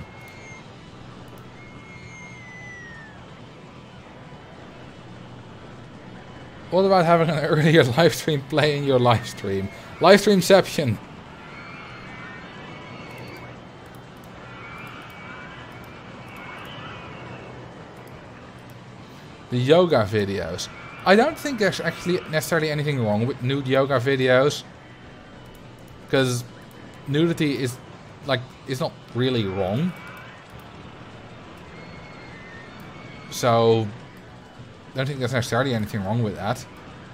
What about having an earlier live stream play in your live stream? Live streamception. The yoga videos. I don't think there's actually necessarily anything wrong with nude yoga videos. Because nudity is not really wrong. So I don't think there's necessarily anything wrong with that.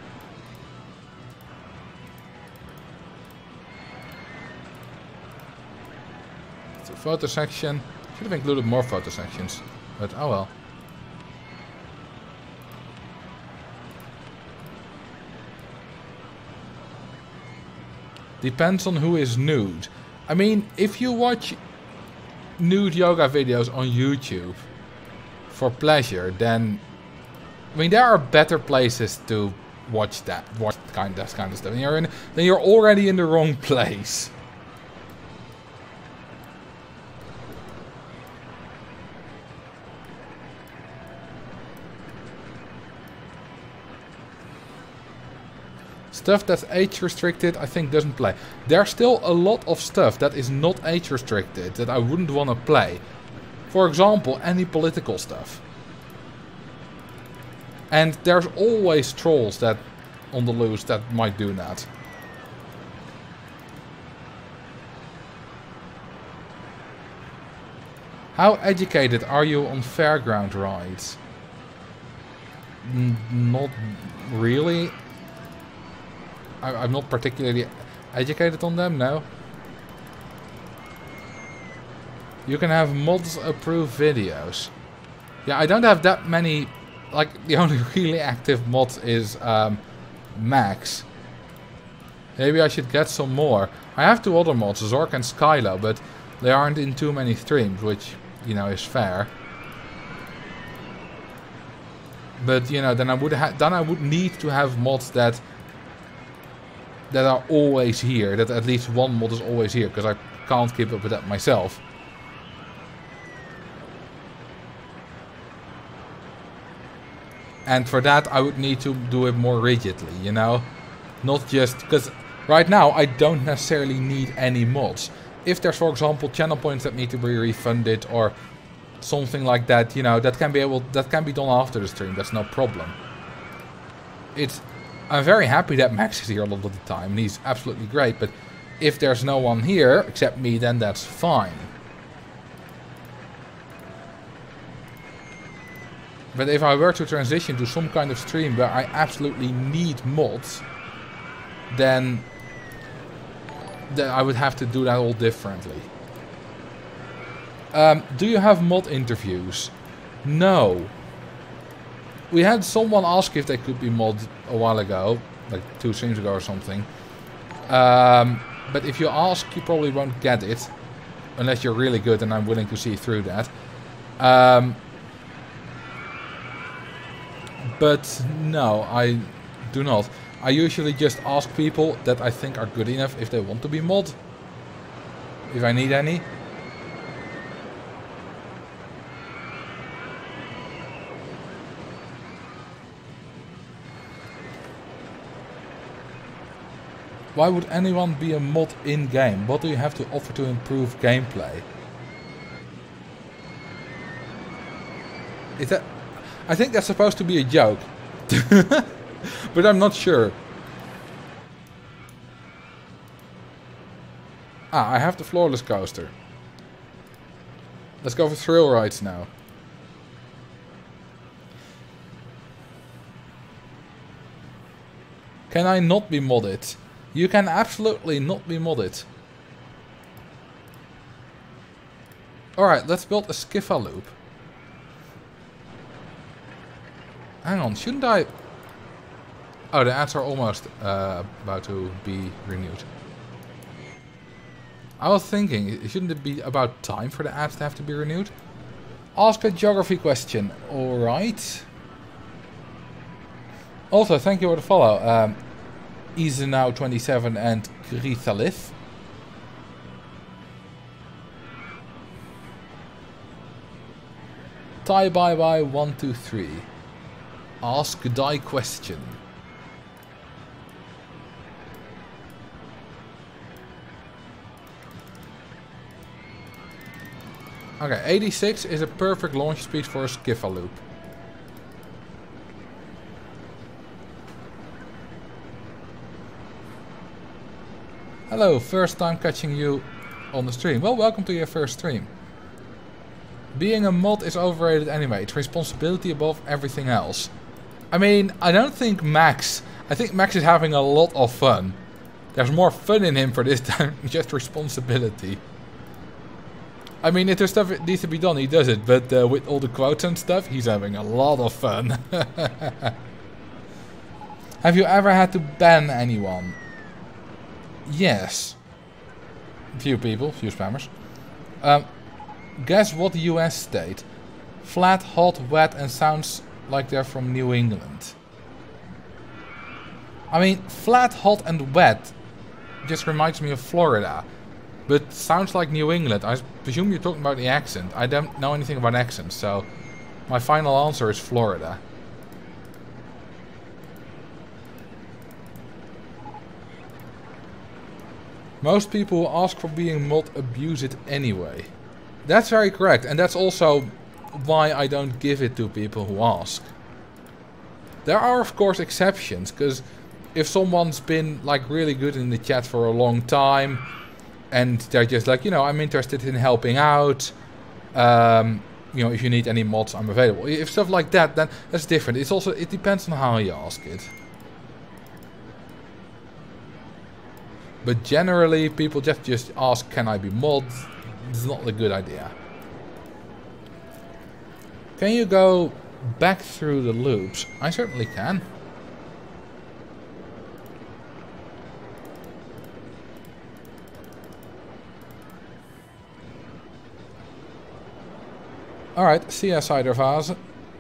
So photo section. Should have included more photo sections. But oh well. Depends on who is nude. I mean, if you watch nude yoga videos on YouTube for pleasure, then I mean there are better places to watch that kind of stuff. And then you're already in the wrong place. Stuff that's age restricted, I think doesn't play. There's still a lot of stuff that is not age restricted that I wouldn't want to play. For example, any political stuff. And there's always trolls that on the loose that might do that. How educated are you on fairground rides? Not really. I'm not particularly educated on them, no. You can have mods approve videos. Yeah, I don't have that many. Like, the only really active mod is Max. Maybe I should get some more. I have 2 other mods, Zork and Skylo, but they aren't in too many streams, which, you know, is fair. But, you know, then I would need to have mods that are always here. That at least one mod is always here, because I can't keep up with that myself. And for that, I would need to do it more rigidly, you know? Not just... Because right now, I don't necessarily need any mods. If there's, for example, channel points that need to be refunded or something like that, you know, that can be done after the stream. That's no problem. I'm very happy that Max is here a lot of the time. And he's absolutely great. But if there's no one here except me, then that's fine. But if I were to transition to some kind of stream where I absolutely need mods, then I would have to do that all differently. Do you have mod interviews? No. We had someone ask if they could be mod a while ago, like 2 streams ago or something. But if you ask, you probably won't get it. Unless you're really good and I'm willing to see through that. But no, I do not. I usually just ask people that I think are good enough if they want to be mod. If I need any. Why would anyone be a mod in-game? What do you have to offer to improve gameplay? Is that... I think that's supposed to be a joke. But I'm not sure. Ah, I have the floorless coaster. Let's go for thrill rides now. Can I not be modded? You can absolutely not be modded. Alright, let's build a Skifa loop. Hang on, shouldn't I... Oh, the ads are almost about to be renewed. I was thinking, shouldn't it be about time for the ads to have to be renewed? Ask a geography question. Alright. Also, thank you for the follow. Isenau27 and Grithalith. Tie bye bye 123. Ask thy question. Okay, 86 is a perfect launch speed for a Skifa loop. Hello, first time catching you on the stream. Well, welcome to your first stream. Being a mod is overrated anyway. It's responsibility above everything else. I mean, I don't think Max... I think Max is having a lot of fun. There's more fun in him for this time than just responsibility. I mean, if there's stuff that needs to be done, he does it. But with all the quotes and stuff, he's having a lot of fun. Have you ever had to ban anyone? Yes. Few people, few spammers. Guess what US state? Flat, hot, wet, and sounds like they're from New England. I mean, flat, hot, and wet just reminds me of Florida. But sounds like New England. I presume you're talking about the accent. I don't know anything about accents, so my final answer is Florida. Most people who ask for being mod abuse it anyway. That's very correct, and that's also why I don't give it to people who ask. There are of course exceptions, because if someone's been like really good in the chat for a long time and they're just like, you know, I'm interested in helping out, You know, if you need any mods, I'm available. If stuff like that, then that's different. It's also, it depends on how you ask it. But generally, people just ask, can I be mod? It's not a good idea. Can you go back through the loops? I certainly can. Alright, see ya, Cidervase.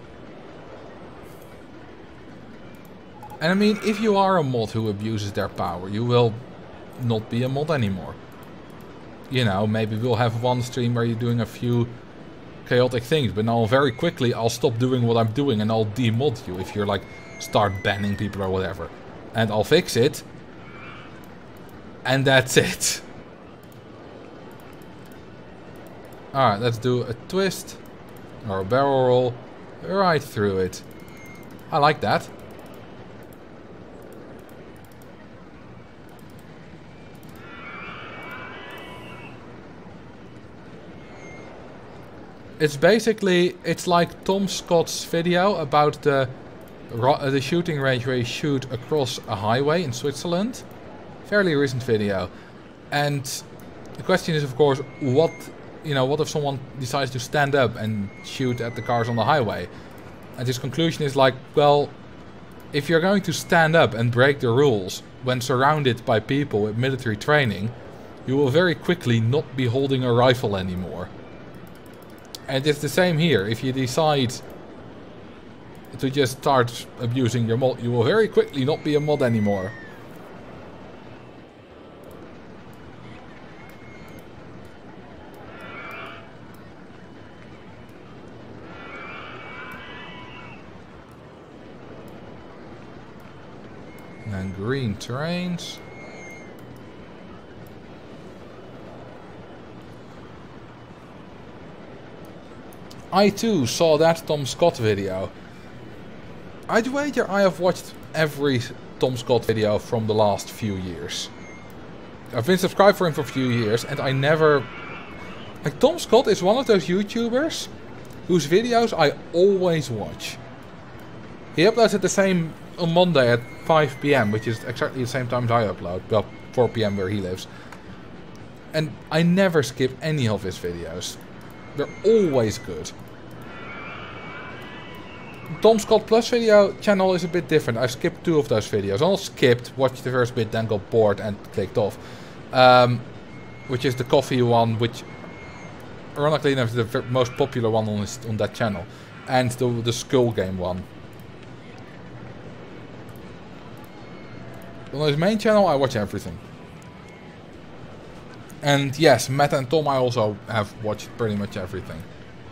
And I mean, if you are a mod who abuses their power, you will not be a mod anymore. You know, maybe we'll have one stream where you're doing a few chaotic things, but now very quickly I'll stop doing what I'm doing and I'll demod you if you're like, start banning people or whatever. And I'll fix it. And that's it. Alright, let's do a twist. Or a barrel roll. Right through it. I like that. It's basically, it's like Tom Scott's video about the shooting range where you shoot across a highway in Switzerland. Fairly recent video. And the question is, of course, what if someone decides to stand up and shoot at the cars on the highway? And his conclusion is like, well, if you're going to stand up and break the rules when surrounded by people with military training, you will very quickly not be holding a rifle anymore. And it's the same here. If you decide to just start abusing your mod, you will very quickly not be a mod anymore. And green terrains. I too saw that Tom Scott video. I'd wager I have watched every Tom Scott video from the last few years. I've been subscribed for him for a few years and I never... Like, Tom Scott is one of those YouTubers whose videos I always watch. He uploads at the same... on Monday at 5 PM, which is exactly the same time as I upload. Well, 4 PM where he lives. And I never skip any of his videos. They're always good. Tom Scott Plus video channel is a bit different. I've skipped 2 of those videos. I not skipped, watched the first bit, then got bored and clicked off. Which is the coffee one, which ironically enough is the most popular one on that channel. And the skull game one. On his main channel I watch everything. And yes, Matt and Tom I also have watched pretty much everything.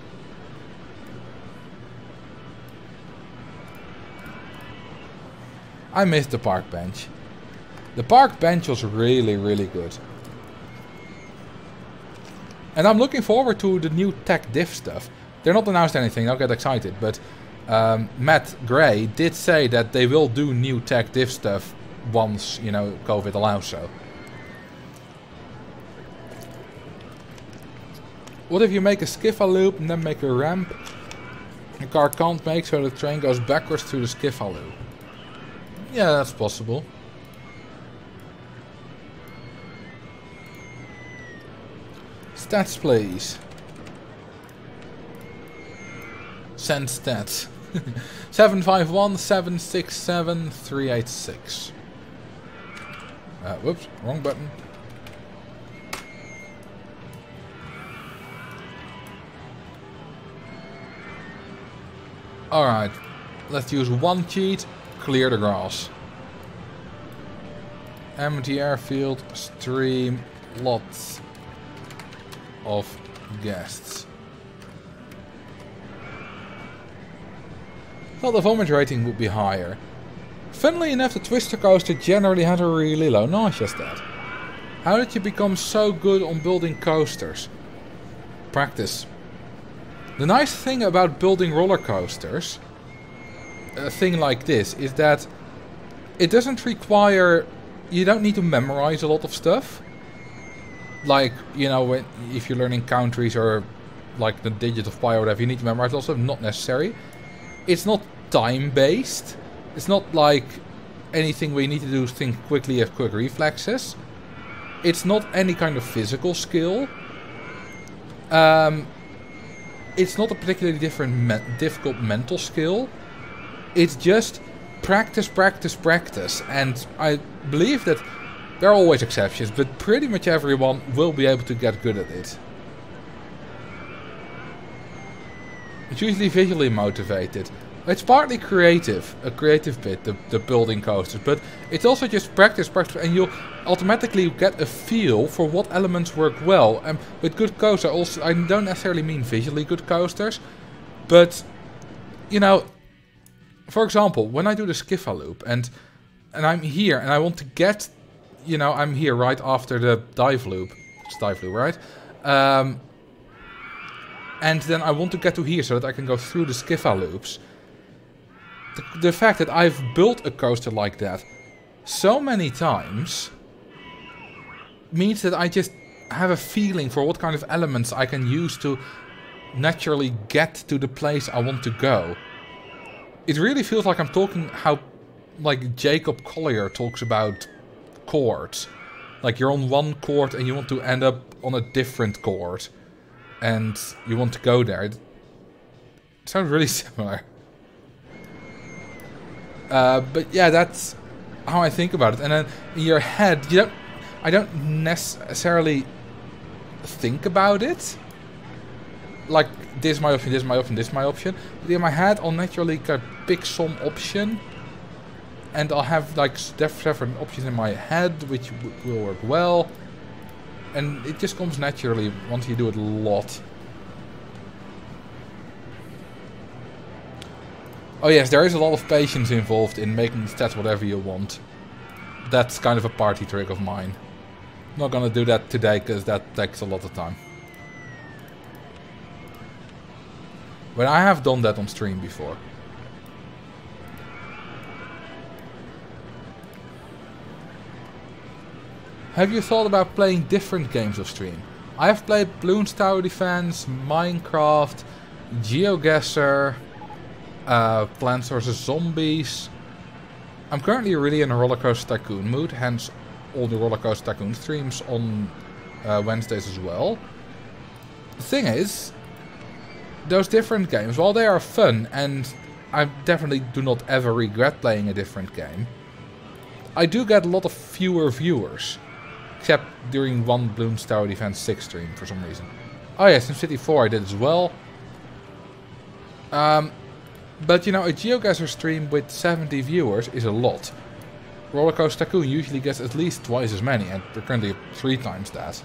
I missed the park bench. The park bench was really, really good. And I'm looking forward to the new tech diff stuff. They're not announced anything, don't get excited, but Matt Gray did say that they will do new tech diff stuff once, you know, COVID allows so. What if you make a skiffle loop and then make a ramp the car can't make, so the train goes backwards through the skiffle loop? Yeah, that's possible. Stats, please. Send stats. 751-767-386. Whoops, wrong button. Alright, let's use one cheat, clear the grass. Empty airfield, stream, lots of guests. Thought the vomit rating would be higher. Funnily enough, the Twister Coaster generally had a really low nausea stat. How did you become so good on building coasters? Practice. The nice thing about building roller coasters, a thing like this, is that it doesn't require... You don't need to memorize a lot of stuff. Like, you know, if you're learning countries or like the digits of pi or whatever you need to memorize, also not necessary. It's not time-based. It's not like anything where you need to do things quickly, have quick reflexes. It's not any kind of physical skill. It's not a particularly difficult mental skill. It's just practice, practice, practice. And I believe that there are always exceptions, but pretty much everyone will be able to get good at it. It's usually visually motivated. It's partly creative, a creative bit, the building coasters, but it's also just practice, practice, and you'll automatically get a feel for what elements work well. And with good coasters, also, I don't necessarily mean visually good coasters, but, you know, for example, when I do the Skifa loop, and I'm here, and I want to get, you know, I'm here right after the dive loop. It's dive loop, right? And then I want to get to here so that I can go through the Skifa loops. The fact that I've built a coaster like that so many times means that I just have a feeling for what kind of elements I can use to naturally get to the place I want to go. It really feels like I'm talking how, like, Jacob Collier talks about chords. Like, you're on one chord and you want to end up on a different chord. And you want to go there. It sounds really similar. But yeah, that's how I think about it. And then in your head, I don't necessarily think about it. Like, this is my option, this is my option, this is my option. But in my head, I'll naturally pick some option. And I'll have like different options in my head, which will work well. And it just comes naturally once you do it a lot. Oh yes, there is a lot of patience involved in making the stats whatever you want. That's kind of a party trick of mine. I'm not gonna do that today because that takes a lot of time. But I have done that on stream before. Have you thought about playing different games of stream? I have played Bloons Tower Defense, Minecraft, GeoGuessr, Plants vs Zombies. I'm currently really in a Roller Coaster Tycoon mood, hence all the Roller Coaster Tycoon streams on Wednesdays as well. The thing is, those different games, while they are fun, and I definitely do not ever regret playing a different game, I do get a lot of fewer viewers. Except during one Bloons Tower Defense 6 stream for some reason. Oh yeah, SimCity 4 I did as well. But you know, a GeoGuessr stream with 70 viewers is a lot. Roller Coaster Tycoon usually gets at least twice as many, and we're currently 3 times that.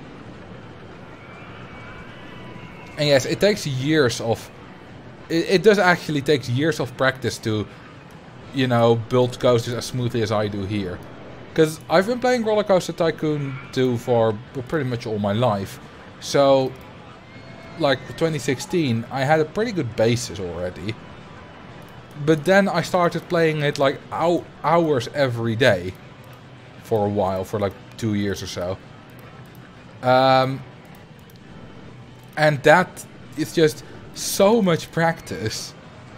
And yes, it takes years of... It does actually take years of practice to, you know, build coasters as smoothly as I do here. Because I've been playing Roller Coaster Tycoon 2 for pretty much all my life. So, like, for 2016, I had a pretty good basis already. But then I started playing it like hours every day. For a while, for like 2 years or so. And that is just so much practice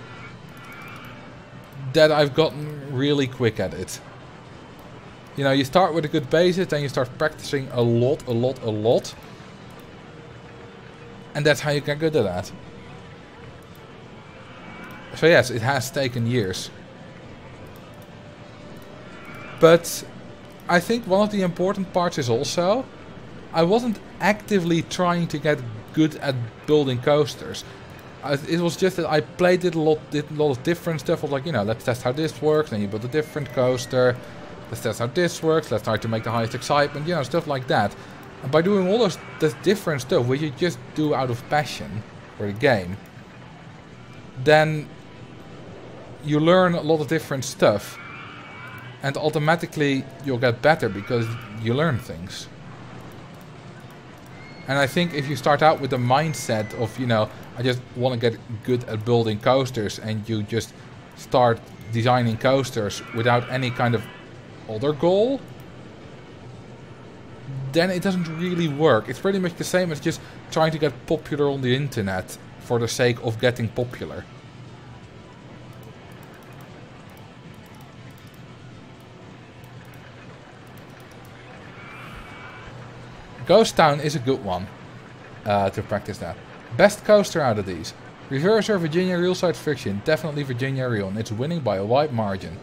that I've gotten really quick at it. You know, you start with a good basis, then you start practicing a lot. And that's how you get good at that. So yes, it has taken years. But I think one of the important parts is also, I wasn't actively trying to get good at building coasters. It was just that I played it a lot, did a lot of different stuff. I was like, you know, let's test how this works, then you build a different coaster. Let's test how this works, let's try to make the highest excitement, you know, stuff like that. And by doing all those different stuff, which you just do out of passion for the game, then you learn a lot of different stuff. And automatically you'll get better because you learn things. And I think if you start out with the mindset of, you know, I just want to get good at building coasters, and you just start designing coasters without any kind of other goal, then it doesn't really work. It's pretty much the same as just trying to get popular on the internet for the sake of getting popular. Ghost Town is a good one to practice that. Best coaster out of these. Reverse or Virginia Real Side Friction. Definitely Virginia Real, and it's winning by a wide margin.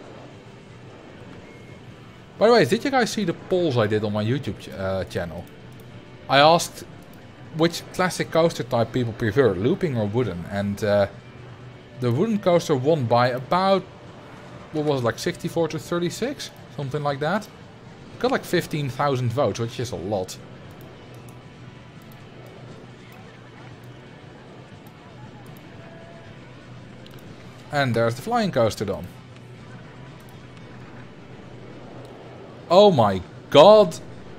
By the way, did you guys see the polls I did on my YouTube channel? I asked which classic coaster type people prefer, looping or wooden, and the wooden coaster won by about, what was it, like 64 to 36? Something like that. Got like 15,000 votes, which is a lot. And there's the flying coaster done. Oh my god!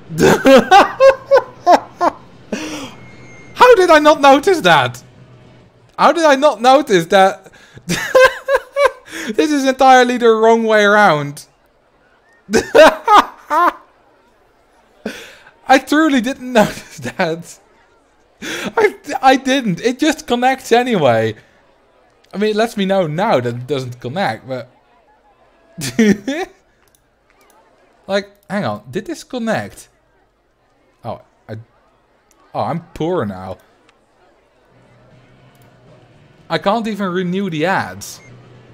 How did I not notice that? How did I not notice that? This is entirely the wrong way around. I truly didn't notice that. I didn't. It just connects anyway. I mean, it lets me know now that it doesn't connect, but... like, hang on. Did this connect? Oh, I'm poor now. I can't even renew the ads.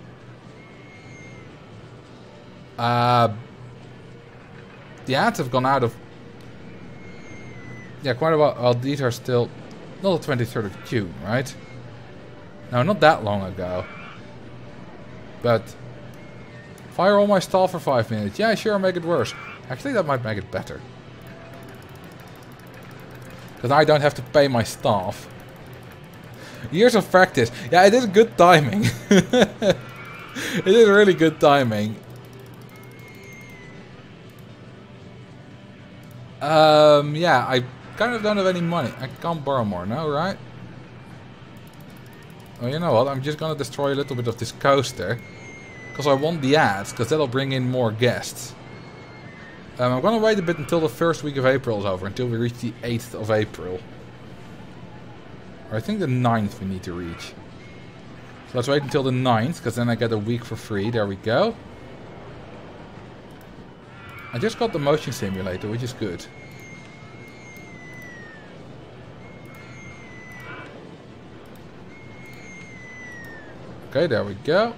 The ads have gone out of... yeah, quite a while. Well, these are still... not the 23rd of June, right? No, not that long ago. But... fire all my stall for 5 minutes. Yeah, sure, make it worse. Actually, that might make it better. Because I don't have to pay my staff. Years of practice. Yeah, it is good timing. It is really good timing. Yeah, I kind of don't have any money. I can't borrow more, no, right? Oh, you know what? I'm just gonna destroy a little bit of this coaster. Because I want the ads, because that'll bring in more guests. I'm gonna wait a bit until the first week of April is over, until we reach the 8th of April. Or I think the 9th we need to reach. So let's wait until the 9th, because then I get a week for free. There we go. I just got the motion simulator, which is good. Okay, there we go.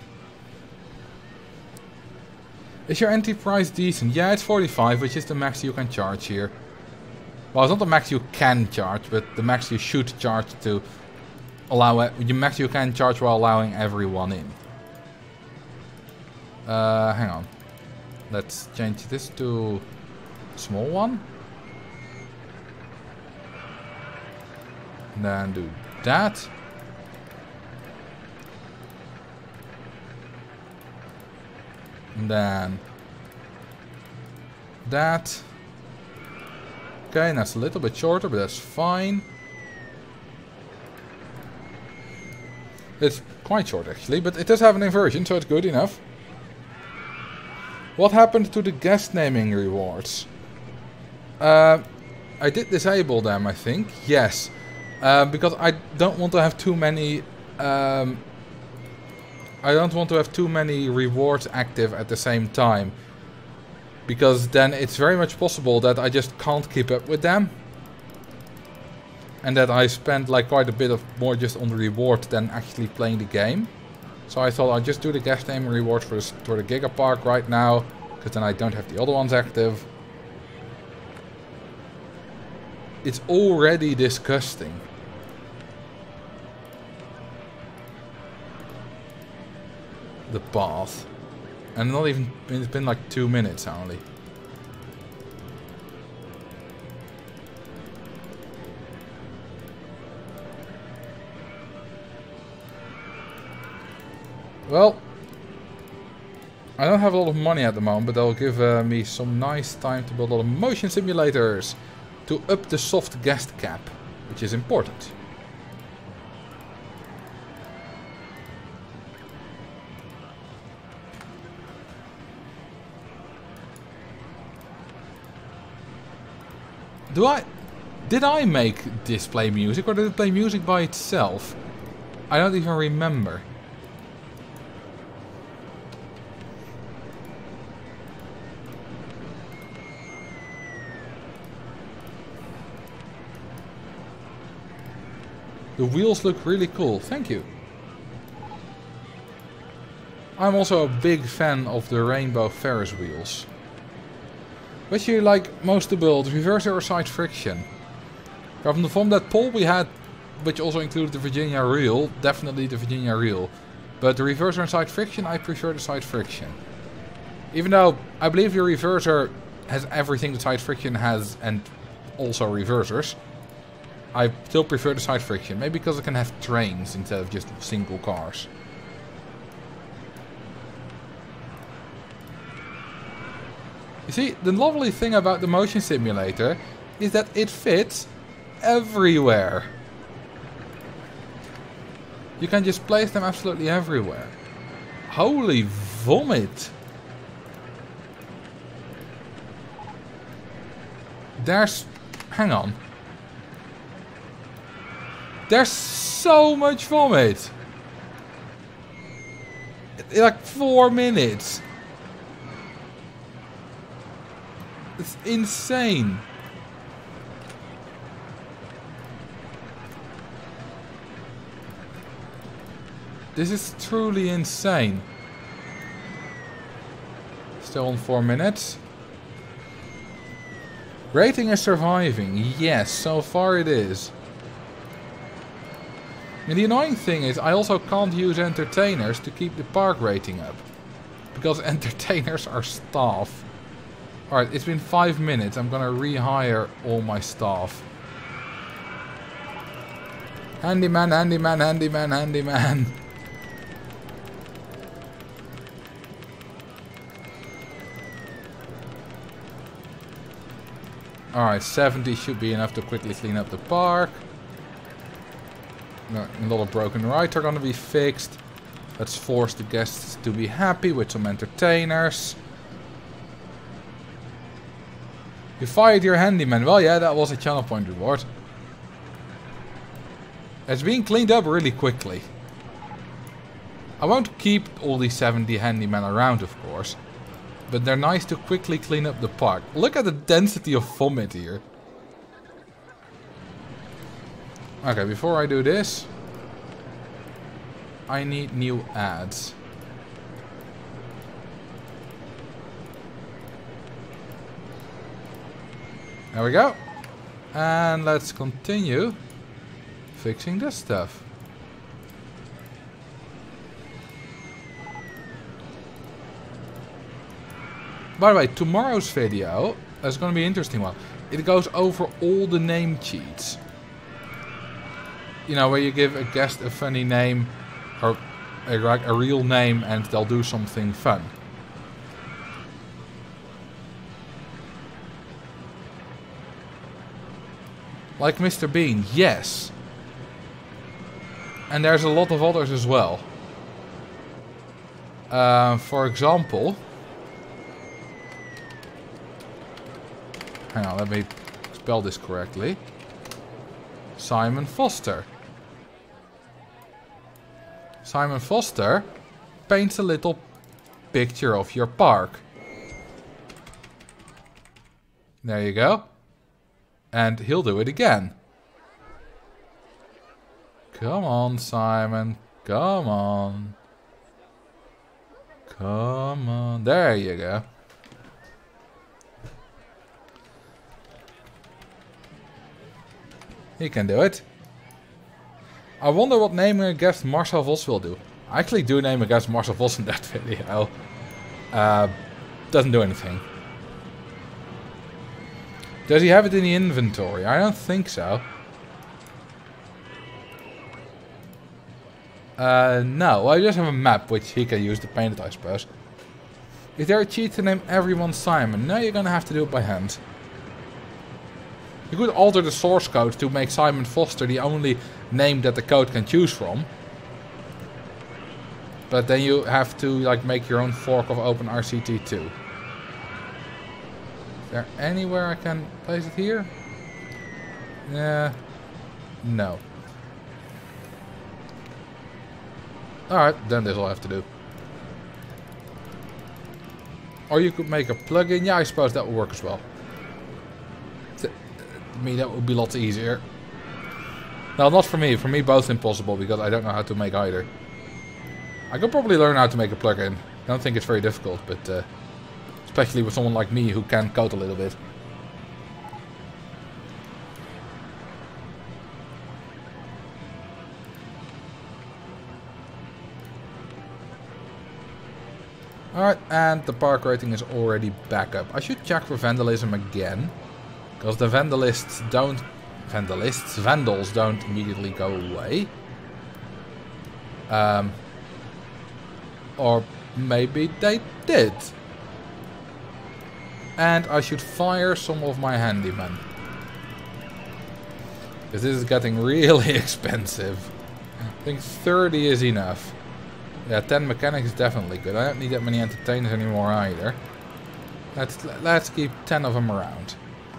Is your entry price decent? Yeah, it's 45, which is the max you can charge here. Well, it's not the max you can charge, but the max you should charge to allow it. The max you can charge while allowing everyone in. Hang on. Let's change this to small one. And then do that. And then that. Okay, and that's a little bit shorter, but that's fine. It's quite short actually, but it does have an inversion, so it's good enough. What happened to the guest naming rewards? I did disable them, I think. Yes, because I don't want to have too many. I don't want to have too many rewards active at the same time. Because then it's very much possible that I just can't keep up with them. And that I spend like quite a bit of more just on the reward than actually playing the game. So I thought I'd just do the guest name reward for the Giga Park right now. Because then I don't have the other ones active. It's already disgusting. The path. And not even, it's been like 2 minutes only. Well, I don't have a lot of money at the moment, but that'll give me some nice time to build a lot of motion simulators to up the soft guest cap, which is important. Did I make this play music, or did it play music by itself? I don't even remember. The wheels look really cool, thank you. I'm also a big fan of the Rainbow Ferris wheels. Which you like most to build, reverser or side friction? From the form that poll we had, which also included the Virginia Reel, definitely the Virginia Reel. But the reverser and side friction, I prefer the side friction. Even though I believe your reverser has everything the side friction has and also reversers, I still prefer the side friction. Maybe because it can have trains instead of just single cars. You see, the lovely thing about the motion simulator is that it fits everywhere. You can just place them absolutely everywhere. Holy vomit! There's... hang on. There's so much vomit! In like 4 minutes. It's insane. This is truly insane. Still on 4 minutes. Rating is surviving. Yes, so far it is. And the annoying thing is I also can't use entertainers to keep the park rating up. Because entertainers are staff. Alright, it's been 5 minutes. I'm gonna rehire all my staff. Handyman, handyman, handyman, handyman. Alright, 70 should be enough to quickly clean up the park. A lot of broken rides are gonna be fixed. Let's force the guests to be happy with some entertainers. You fired your handyman. Well, yeah, that was a channel point reward. It's being cleaned up really quickly. I won't keep all these 70 handymen around, of course. But they're nice to quickly clean up the park. Look at the density of vomit here. Okay, before I do this, I need new ads. There we go. And let's continue fixing this stuff. By the way, tomorrow's video is going to be an interesting one. It goes over all the name cheats. You know, where you give a guest a funny name or a real name and they'll do something fun. Like Mr. Bean, yes. And there's a lot of others as well. For example... hang on, let me spell this correctly. Simon Foster. Simon Foster paints a little picture of your park. There you go. And he'll do it again. Come on, Simon. Come on. Come on. There you go. He can do it. I wonder what naming a guest Marcel Vos will do. I actually do name a guest Marcel Vos in that video. Doesn't do anything. Does he have it in the inventory? I don't think so. No, I just have a map which he can use to paint it, I suppose. Is there a cheat to name everyone Simon? No, you're gonna have to do it by hand. You could alter the source code to make Simon Foster the only name that the code can choose from. But then you have to like make your own fork of OpenRCT2. Is there anywhere I can place it here? Yeah. No. Alright, then this will have to do. Or you could make a plugin. Yeah, I suppose that would work as well. To me, that would be lots easier. No, not for me. For me, both impossible, because I don't know how to make either. I could probably learn how to make a plugin. I don't think it's very difficult, but especially with someone like me who can code a little bit. Alright, and the park rating is already back up. I should check for vandalism again, because the vandals don't immediately go away. Or maybe they did. And I should fire some of my handymen, because this is getting really expensive. I think 30 is enough. Yeah, 10 mechanics is definitely good. I don't need that many entertainers anymore either. Let's keep 10 of them around.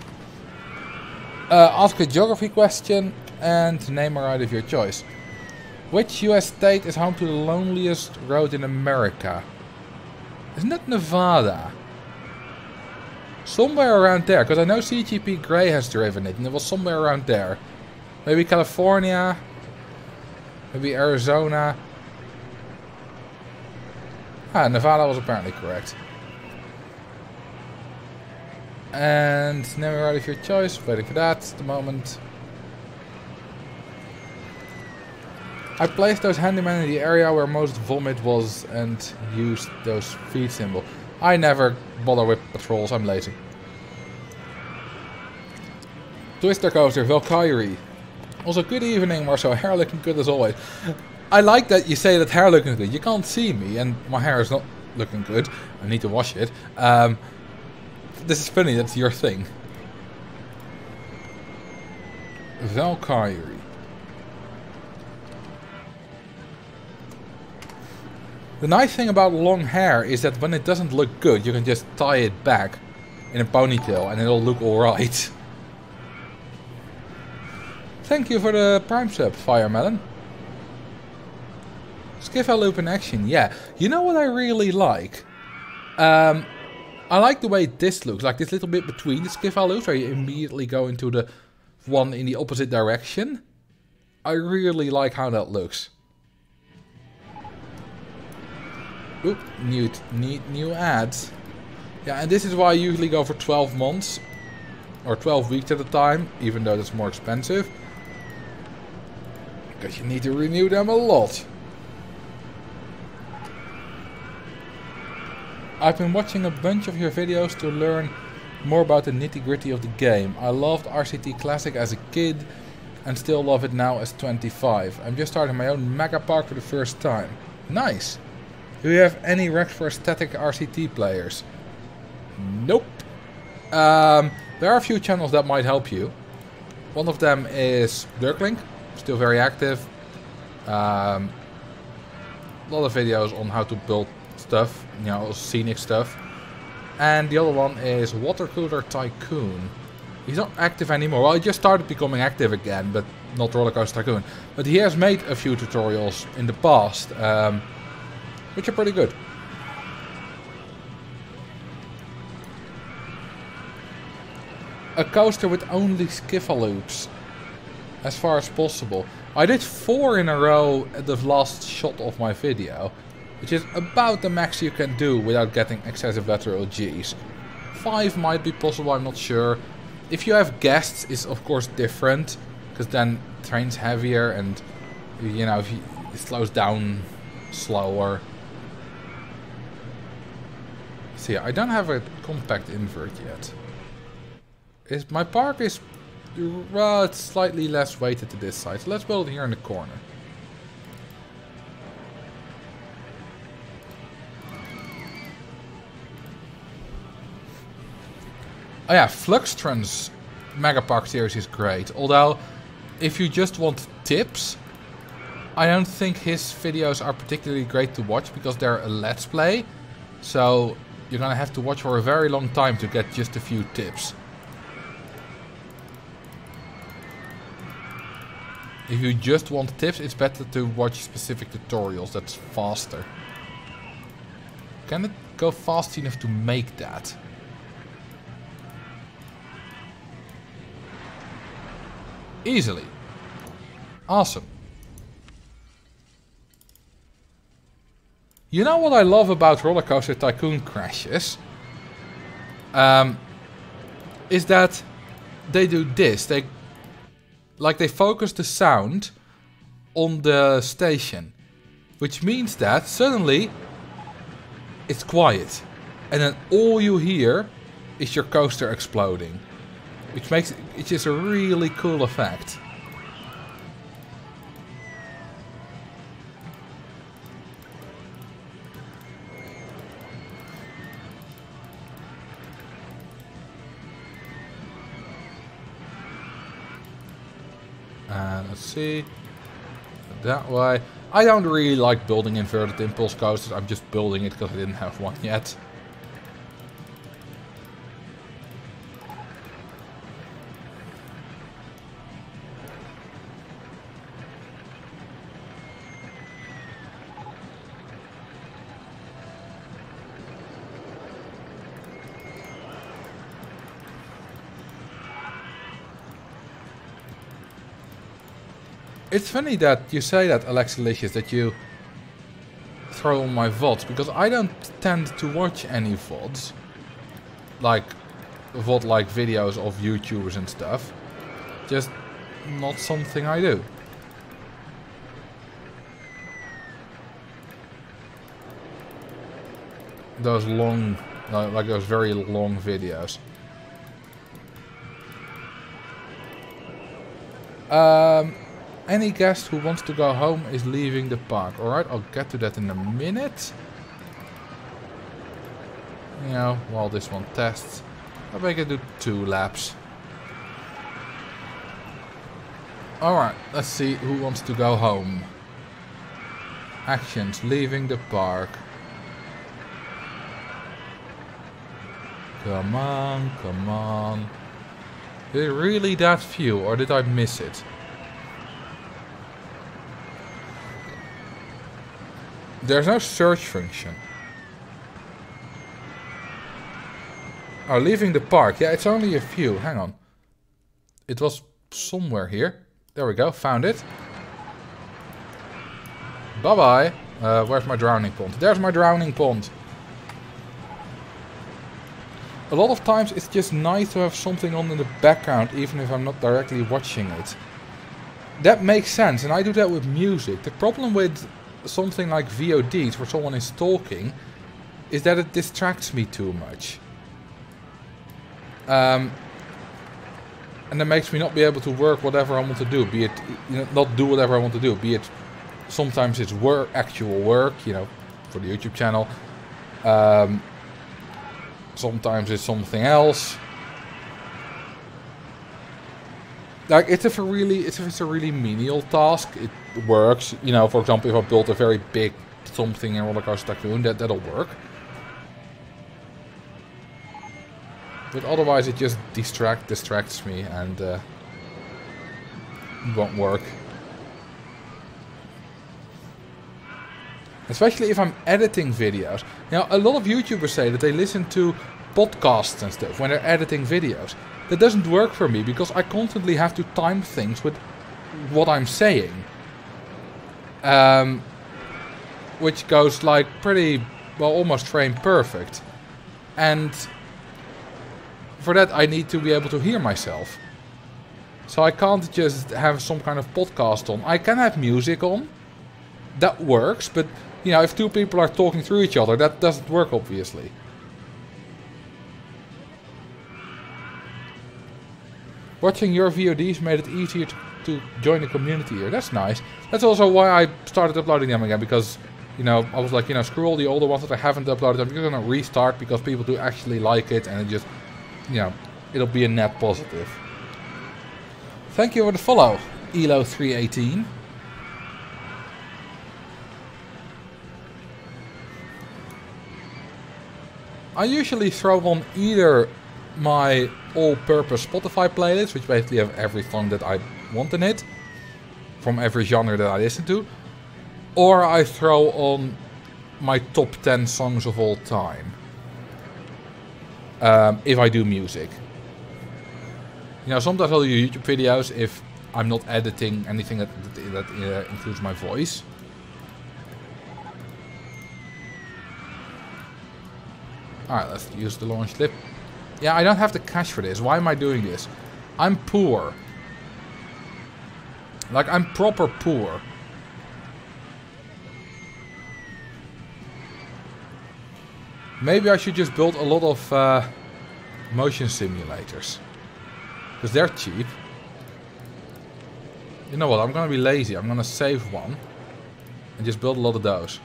Ask a geography question and name a ride of your choice. Which US state is home to the loneliest road in America? Isn't that Nevada? Somewhere around there, because I know CGP Grey has driven it, and it was somewhere around there. Maybe California, maybe Arizona. Ah, Nevada was apparently correct. And name a ride of your choice. Waiting for that at the moment. I placed those handymen in the area where most vomit was and used those feed symbol. I never bother with patrols, I'm lazy. Twister Coaster, Valkyrie. Also, good evening, Marcel. Hair looking good as always. I like that you say that hair looking good. You can't see me, and my hair is not looking good. I need to wash it. This is funny, that's your thing. Valkyrie. The nice thing about long hair is that when it doesn't look good, you can just tie it back in a ponytail and it'll look alright. Thank you for the Prime sub, Firemelon. Skiffle loop in action, yeah. You know what I really like? I like the way this looks, like this little bit between the skiffle loops where you immediately go into the one in the opposite direction. I really like how that looks. Oop, new ads. Yeah, and this is why I usually go for 12 months. Or 12 weeks at a time, even though that's more expensive. Because you need to renew them a lot. I've been watching a bunch of your videos to learn more about the nitty-gritty of the game. I loved RCT Classic as a kid and still love it now as 25. I'm just starting my own Mega Park for the first time. Nice! Do you have any recs for static RCT players? Nope. There are a few channels that might help you. One of them is Dirklink, still very active. A lot of videos on how to build stuff, you know, scenic stuff. And the other one is Water Cooler Tycoon. He's not active anymore. Well, he just started becoming active again, but not Roller Coaster Tycoon. But he has made a few tutorials in the past, which are pretty good. A coaster with only skiffle loops, as far as possible. I did 4 in a row at the last shot of my video, which is about the max you can do without getting excessive lateral Gs. 5 might be possible, I'm not sure. If you have guests, it's of course different, because then the train's heavier and, you know, it slows down slower. See, I don't have a compact invert yet. My park is, well, it's slightly less weighted to this side, so let's build it here in the corner. Oh yeah, Fluxtron's Mega Park series is great, although if you just want tips, I don't think his videos are particularly great to watch because they're a let's play, so you're gonna have to watch for a very long time to get just a few tips. If you just want tips, it's better to watch specific tutorials. That's faster. Can it go fast enough to make that? Easily. Awesome. You know what I love about Roller Coaster Tycoon crashes? Is that they do this. They focus the sound on the station. Which means that suddenly it's quiet. And then all you hear is your coaster exploding. Which makes it just a really cool effect. And let's see. That way. I don't really like building inverted impulse coasters. I'm just building it because I didn't have one yet. It's funny that you say that, Alexalicious, that you throw on my VODs, because I don't tend to watch any VODs. Like, VOD-like videos of YouTubers and stuff. Just not something I do. Those long, like those very long videos. Any guest who wants to go home is leaving the park. Alright, I'll get to that in a minute. You know, while this one tests. I think I do 2 laps. Alright, let's see who wants to go home. Actions, leaving the park. Come on, come on. Is it really that few, or did I miss it? There's no search function. Oh, leaving the park. Yeah, it's only a few. Hang on. It was somewhere here. There we go. Found it. Bye-bye. Where's my drowning pond? There's my drowning pond. A lot of times it's just nice to have something on in the background, even if I'm not directly watching it. That makes sense, and I do that with music. The problem with something like VODs, where someone is talking, is that it distracts me too much. And that makes me not be able to work whatever I want to do. Be it, you know, not do whatever I want to do. Be it, sometimes it's work, actual work, you know, for the YouTube channel. Sometimes it's something else. Like, if it's a really menial task, it works. You know, for example, if I build a very big something in Roller Coaster Tycoon, that'll work. But otherwise, it just distracts me and won't work. Especially if I'm editing videos. Now, a lot of YouTubers say that they listen to podcasts and stuff when they're editing videos. That doesn't work for me because I constantly have to time things with what I'm saying. Which goes like pretty, well, almost frame perfect. And for that I need to be able to hear myself. So I can't just have some kind of podcast on. I can have music on. That works, but you know, if 2 people are talking through each other, that doesn't work, obviously. Watching your VODs made it easier to join the community here. That's nice. That's also why I started uploading them again, because, you know, I was like, you know, screw all the older ones that I haven't uploaded. I'm just gonna restart because people do actually like it, and it just, you know, it'll be a net positive. Thank you for the follow, Elo318. I usually throw on either my all-purpose Spotify playlist, which basically have every song that I want in it. from every genre that I listen to. Or I throw on my top 10 songs of all time. If I do music. You know, sometimes I'll do YouTube videos if I'm not editing anything that includes my voice. Alright, let's use the launch clip. Yeah, I don't have the cash for this. Why am I doing this? I'm poor. Like, I'm proper poor. Maybe I should just build a lot of motion simulators. Because they're cheap. You know what, I'm gonna be lazy. I'm gonna save one. And just build a lot of those.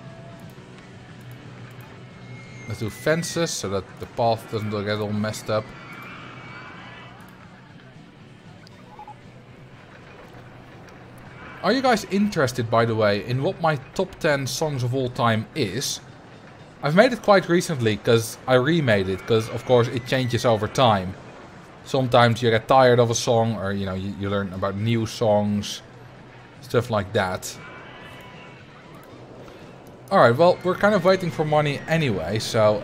Let's do fences so that the path doesn't get all messed up. Are you guys interested, by the way, in what my top 10 songs of all time is? I've made it quite recently because I remade it, because of course it changes over time. Sometimes you get tired of a song, or you know, you learn about new songs, stuff like that. Alright, well, we're kind of waiting for money anyway, so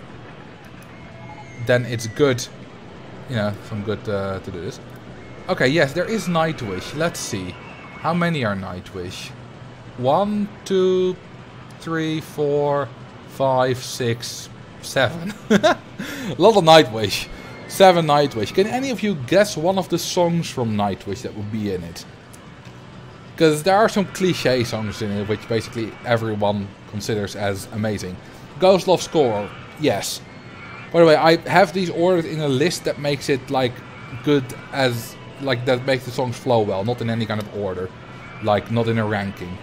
then it's good, you know, some good to do this. Okay, yes, there is Nightwish. Let's see. How many are Nightwish? 1, 2, 3, 4, 5, 6, 7. A lot of Nightwish. 7 Nightwish. Can any of you guess one of the songs from Nightwish that would be in it? Because there are some cliche songs in it, which basically everyone considers as amazing. Ghost Love Score, yes. By the way, I have these ordered in a list that makes it like good as, like that makes the songs flow well, not in any kind of order, like not in a ranking.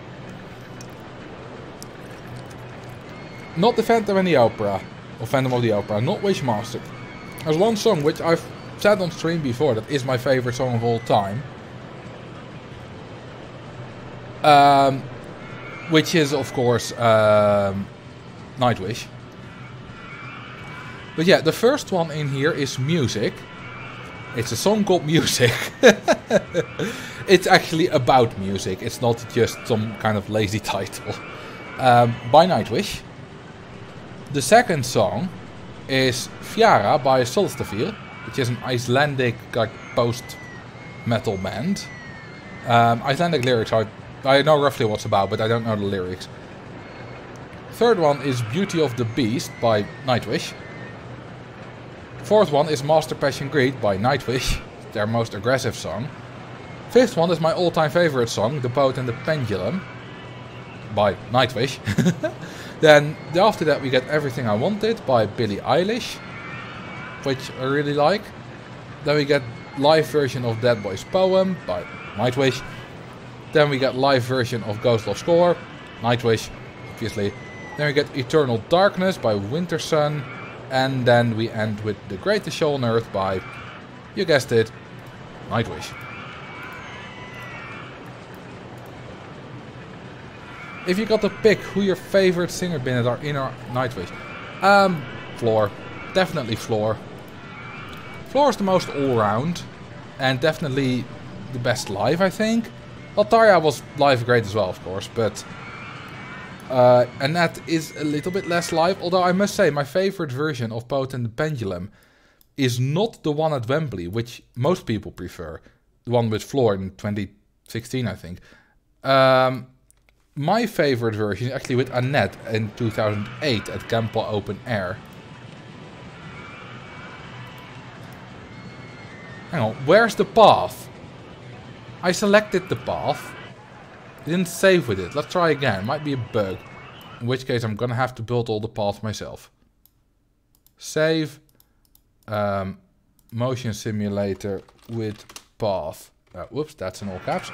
Not the Phantom of the Opera, or Phantom of the Opera, not Wishmaster. There's one song which I've said on stream before that is my favorite song of all time. Which is, of course, Nightwish. But yeah, the first one in here is Music. It's a song called Music. It's actually about music. It's not just some kind of lazy title. By Nightwish. The second song is Fjara by Solstafir, which is an Icelandic like post-metal band. Icelandic lyrics, I know roughly what it's about, but I don't know the lyrics. Third one is Beauty of the Beast by Nightwish. Fourth one is Master Passion Greed by Nightwish, their most aggressive song. Fifth one is my all-time favorite song, The Boat and the Pendulum by Nightwish. Then after that we get Everything I Wanted by Billie Eilish, which I really like. Then we get live version of Dead Boy's Poem by Nightwish. Then we get live version of Ghost Love Score, Nightwish, obviously. Then we get Eternal Darkness by Wintersun. And then we end with The Greatest Show on Earth by, you guessed it, Nightwish. If you got to pick who your favorite singer been are in our Nightwish. Floor. Definitely Floor. Floor is the most all-round. And definitely the best live, I think. Well, Tarja was live great as well, of course, but... Annette is a little bit less live, although I must say my favorite version of Boat and the Pendulum is not the one at Wembley, which most people prefer. The one with Floor in 2016, I think. My favorite version is actually with Annette in 2008 at Campbell Open Air. Hang on, where's the path? I selected the path. I didn't save with it. Let's try again. Might be a bug. In which case I'm gonna have to build all the paths myself. Save. Motion simulator with path. Whoops, that's in all caps.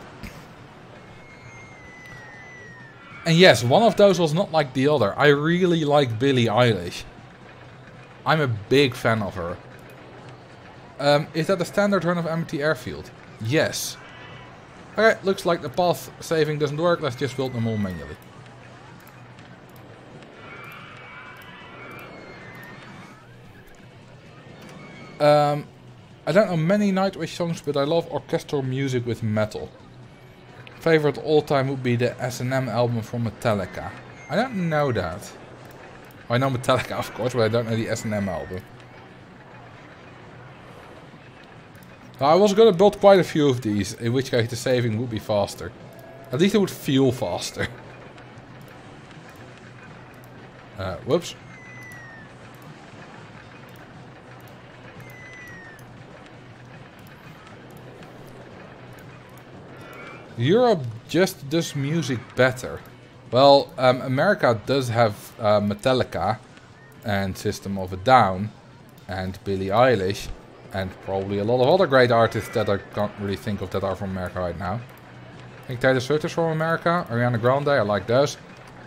And yes, one of those was not like the other. I really like Billie Eilish. I'm a big fan of her. Is that the standard run of Amity Airfield? Yes. Okay, looks like the path saving doesn't work. Let's just build them all manually. I don't know many Nightwish songs, but I love orchestral music with metal. favorite all time would be the S&M album from Metallica. I don't know that. I know Metallica, of course, but I don't know the S&M album. I was gonna build quite a few of these, in which case the saving would be faster. At least it would feel faster. Whoops. Europe just does music better. Well, America does have Metallica and System of a Down and Billie Eilish and probably a lot of other great artists that I can't really think of that are from America right now. I think Taylor Swift is from America, Ariana Grande, I like those.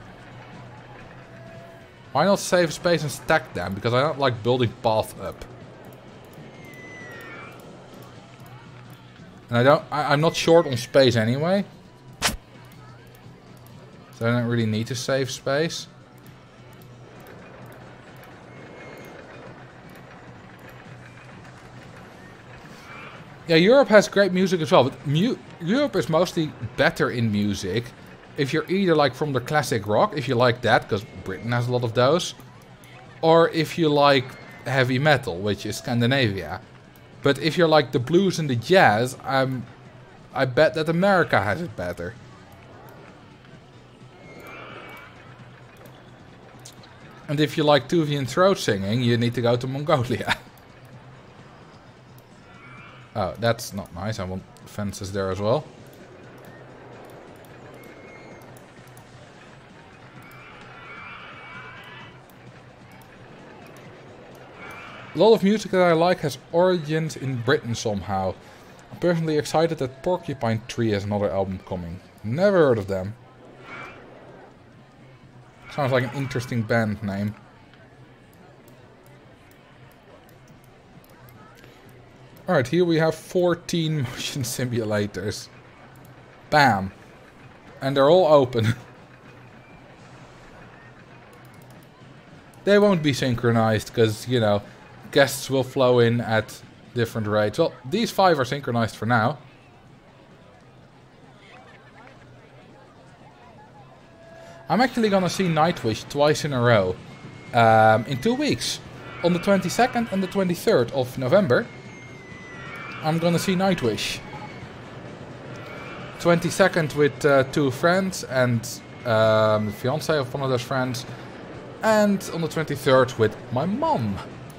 Why not save space and stack them? Because I don't like building path up. And I'm not short on space anyway. So I don't really need to save space. Yeah, Europe has great music as well, but Europe is mostly better in music if you're either like from the classic rock, if you like that, because Britain has a lot of those, or if you like heavy metal, which is Scandinavia. But if you're like the blues and the jazz, I bet that America has it better. And if you like Tuvian throat singing, you need to go to Mongolia. Oh, that's not nice. I want fences there as well. A lot of music that I like has origins in Britain somehow. I'm personally excited that Porcupine Tree has another album coming. Never heard of them. Sounds like an interesting band name. Alright, here we have 14 motion simulators. Bam. And they're all open. They won't be synchronized because, you know, guests will flow in at different rates. Well, these 5 are synchronized for now. I'm actually gonna see Nightwish twice in a row. In 2 weeks. On the 22nd and the 23rd of November. I'm gonna see Nightwish. 22nd with 2 friends and the fiance of one of those friends. And on the 23rd with my mom.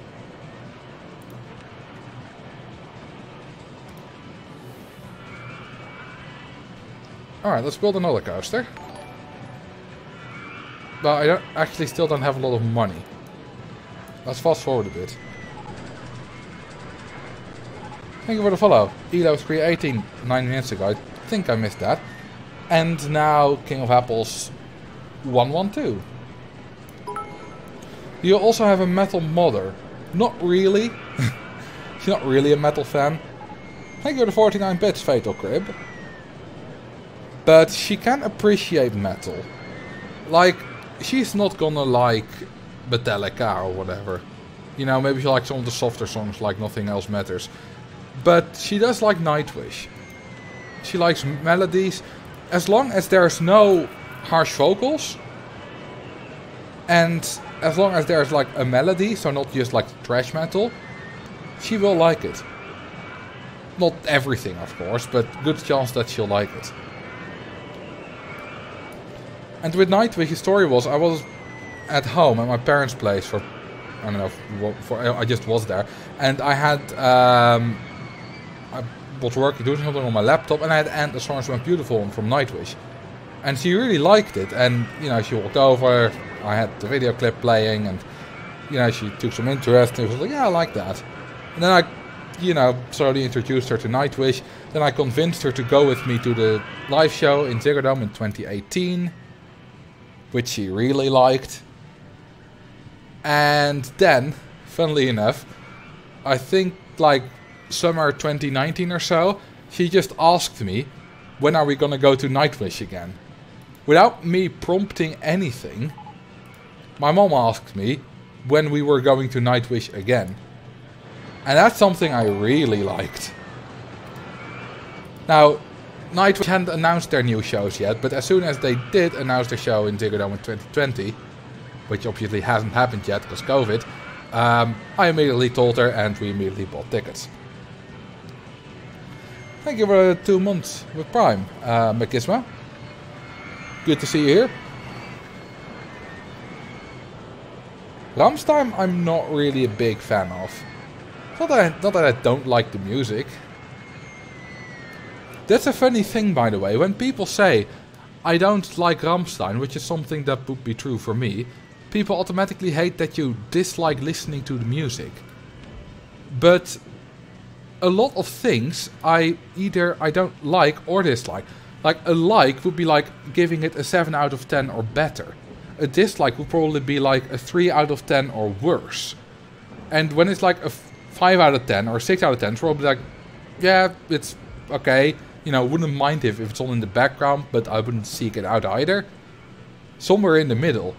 Alright, let's build another coaster. Well, I still don't have a lot of money. Let's fast forward a bit. Thank you for the follow. Elo318, 9 minutes ago. I think I missed that. And now King of Apples 112. You also have a metal modder. Not really. She's not really a metal fan. Thank you for the 49 bits, Fatal Crib. But she can appreciate metal. Like, she's not gonna like Metallica or whatever. You know, maybe she likes some of the softer songs like Nothing Else Matters. But she does like Nightwish. She likes melodies. As long as there's no harsh vocals. And as long as there's like a melody, so not just like thrash metal, she will like it. Not everything, of course, but good chance that she'll like it. And with Nightwish, the story was I was at home at my parents' place for, I don't know, I just was there. And I had, I was working, doing something on my laptop, and I had And the Songs Went Beautiful from Nightwish. And she really liked it, and, you know, she walked over, I had the video clip playing, and, you know, she took some interest, and she was like, yeah, I like that. And then I, you know, slowly introduced her to Nightwish. Then I convinced her to go with me to the live show in Ziggo Dome in 2018. Which she really liked. And then, funnily enough, I think like summer 2019 or so, she just asked me, when are we gonna go to Nightwish again? Without me prompting anything, my mom asked me when we were going to Nightwish again. And that's something I really liked. Now, Nightwish hadn't announced their new shows yet, but as soon as they did announce their show in Ziggo Dome in 2020, which obviously hasn't happened yet because COVID, I immediately told her and we immediately bought tickets. Thank you for 2 months with Prime, Makisma. Good to see you here. Rammstein I'm not really a big fan of. Not that I don't like the music. That's a funny thing, by the way. When people say, I don't like Rammstein, which is something that would be true for me, people automatically hate that you dislike listening to the music. But a lot of things I don't like or dislike. Like a like would be like giving it a 7 out of 10 or better. A dislike would probably be like a 3 out of 10 or worse. And when it's like a 5 out of 10 or 6 out of 10, it's probably like, yeah, it's okay. You know, wouldn't mind if it's on in the background, but I wouldn't seek it out either. Somewhere in the middle.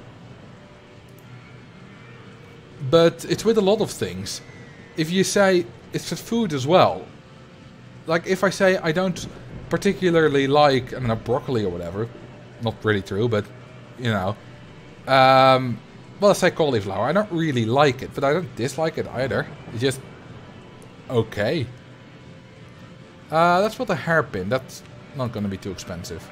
But it's with a lot of things. If you say it's with food as well. Like if I say I don't particularly like, I don't know, broccoli or whatever. Not really true, but you know. Well, I say cauliflower. I don't really like it, but I don't dislike it either. It's just okay. That's what a hairpin. That's not going to be too expensive.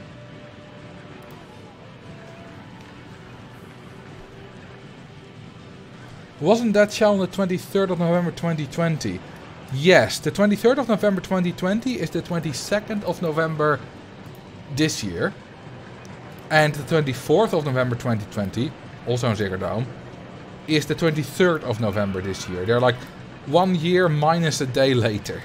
Wasn't that show on the 23rd of November 2020? Yes, the 23rd of November 2020 is the 22nd of November this year. And the 24th of November 2020, also in Ziggo Dome, is the 23rd of November this year. They're like 1 year minus a day later.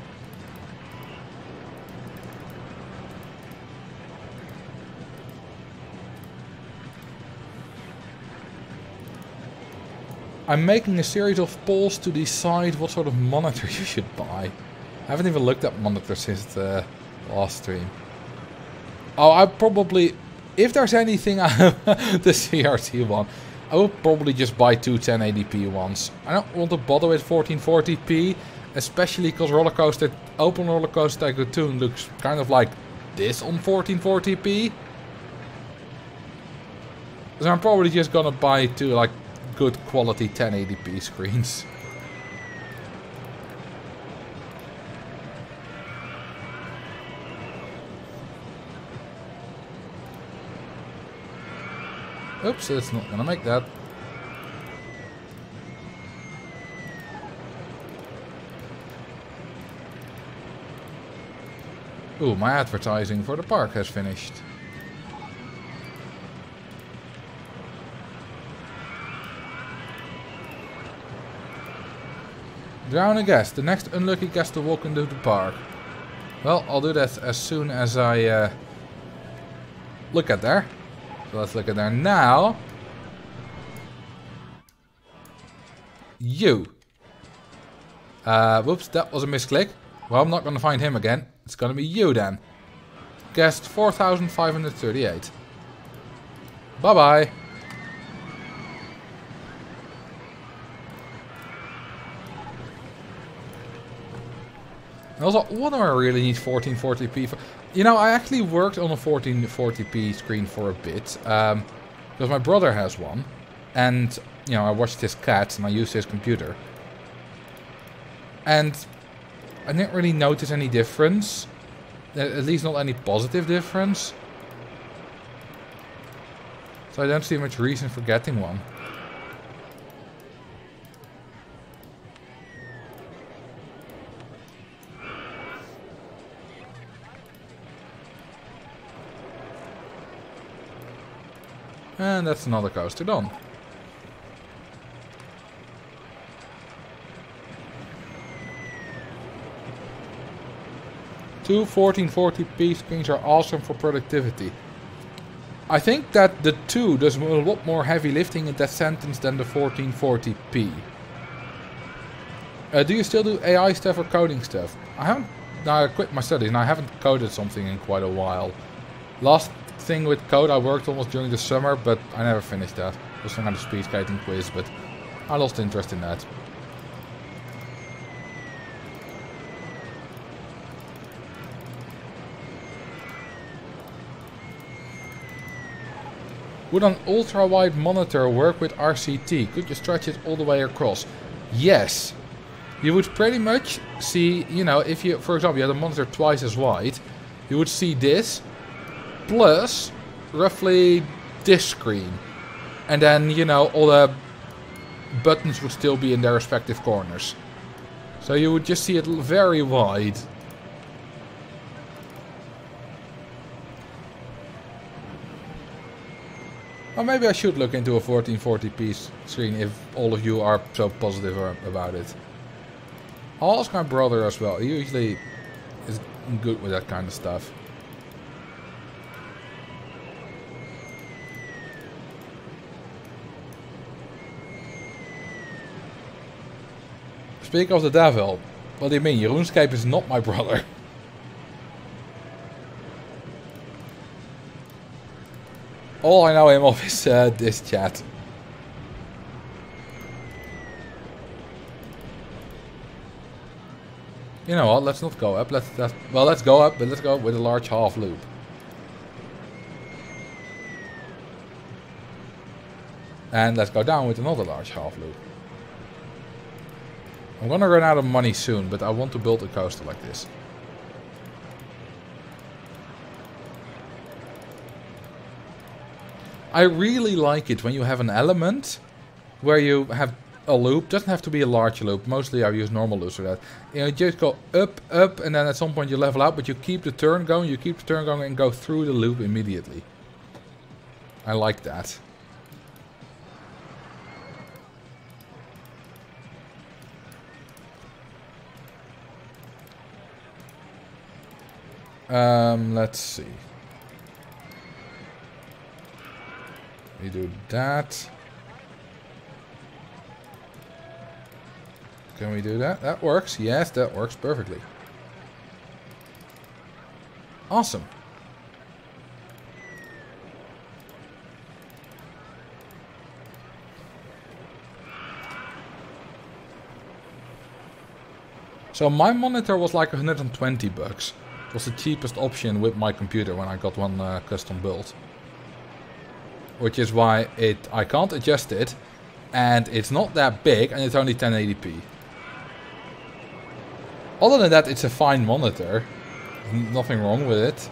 I'm making a series of polls to decide what sort of monitor you should buy. I haven't even looked at monitors since the last stream. Oh, I probably, if there's anything I have the CRT one, I will probably just buy two 1080p ones. I don't want to bother with 1440p, especially because Open Roller Coaster Tycoon looks kind of like this on 1440p. So I'm probably just gonna buy two like good quality 1080p screens. Oops, it's not gonna make that. Ooh, my advertising for the park has finished. Drown a guest. The next unlucky guest to walk into the park. Well, I'll do that as soon as I look at there. So let's look at there now. You. Whoops, that was a misclick. Well, I'm not going to find him again. It's going to be you then. Guest 4538. Bye-bye. Also, what do I really need 1440p for? You know, I actually worked on a 1440p screen for a bit. Because my brother has one. And, you know, I watched his cats and I used his computer. And I didn't really notice any difference. At least not any positive difference. So I don't see much reason for getting one. And that's another coaster done. Two 1440p screens are awesome for productivity. I think that the 2 does a lot more heavy lifting in that sentence than the 1440p. Do you still do AI stuff or coding stuff? I haven't. I quit my studies and I haven't coded something in quite a while. Last thing with code I worked on was during the summer, but I never finished that. It was some kind of speed skating quiz, but I lost interest in that. Would an ultra-wide monitor work with RCT? Could you stretch it all the way across? Yes. You would pretty much see, you know, if you, for example, you had a monitor twice as wide, you would see this, plus roughly this screen. And then, you know, all the buttons would still be in their respective corners. So you would just see it very wide. Or maybe I should look into a 1440p screen if all of you are so positive about it. I'll ask my brother as well. He usually is good with that kind of stuff. Speak of the devil. What do you mean? RuneScape is not my brother. All I know him of is this chat. You know what? Let's not go up. Let's go up, but let's go with a large half loop. And let's go down with another large half loop. I'm gonna run out of money soon, but I want to build a coaster like this. I really like it when you have an element where you have a loop. Doesn't have to be a large loop. Mostly I use normal loops for that. You know, you just go up, up, and then at some point you level out, but you keep the turn going, and go through the loop immediately. I like that. Let's see. We do that. Can we do that? That works. Yes, that works perfectly. Awesome. So my monitor was like 120 bucks. It was the cheapest option with my computer when I got one custom built. Which is why I can't adjust it, and it's not that big, and it's only 1080p. Other than that, it's a fine monitor. Nothing wrong with it.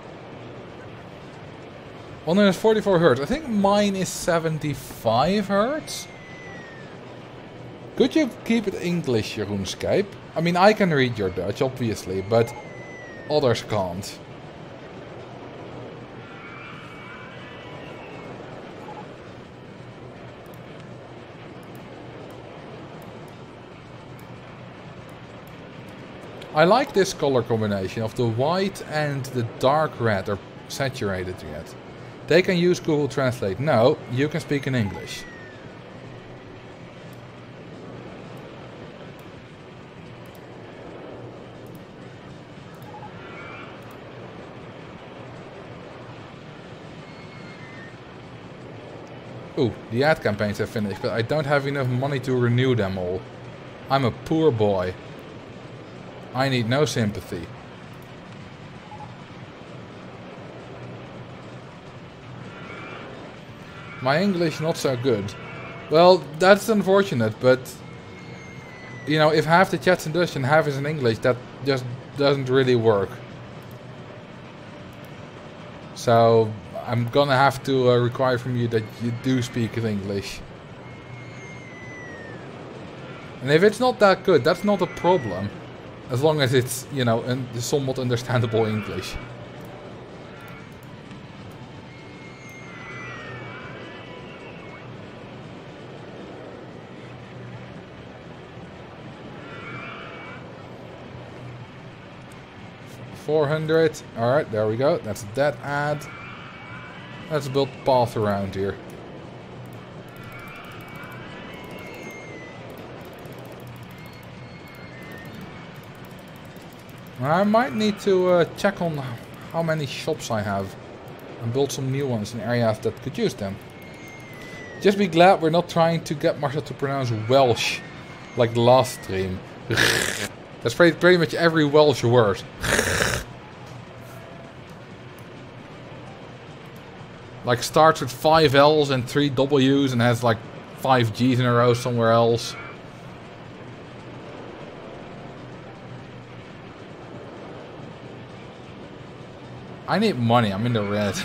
144 Hz. I think mine is 75 Hz. Could you keep it English, RuneScape? I mean, I can read your Dutch, obviously, but others can't. I like this color combination of the white and the dark red, or saturated red. They can use Google Translate. No, you can speak in English. Ooh, the ad campaigns have finished, but I don't have enough money to renew them all. I'm a poor boy. I need no sympathy. My English not so good. Well, that's unfortunate, but you know, if half the chat's in Dutch and half is in English, that just doesn't really work. So I'm gonna have to require from you that you do speak in English. And if it's not that good, that's not a problem. As long as it's, you know, somewhat understandable English. $400. Alright, there we go. That's that ad. Let's build path around here. I might need to check on how many shops I have and build some new ones in areas that could use them. Just be glad we're not trying to get Marcel to pronounce Welsh like the last stream. That's pretty much every Welsh word. Like starts with 5 L's and 3 W's and has like 5 G's in a row somewhere else. I need money, I'm in the red.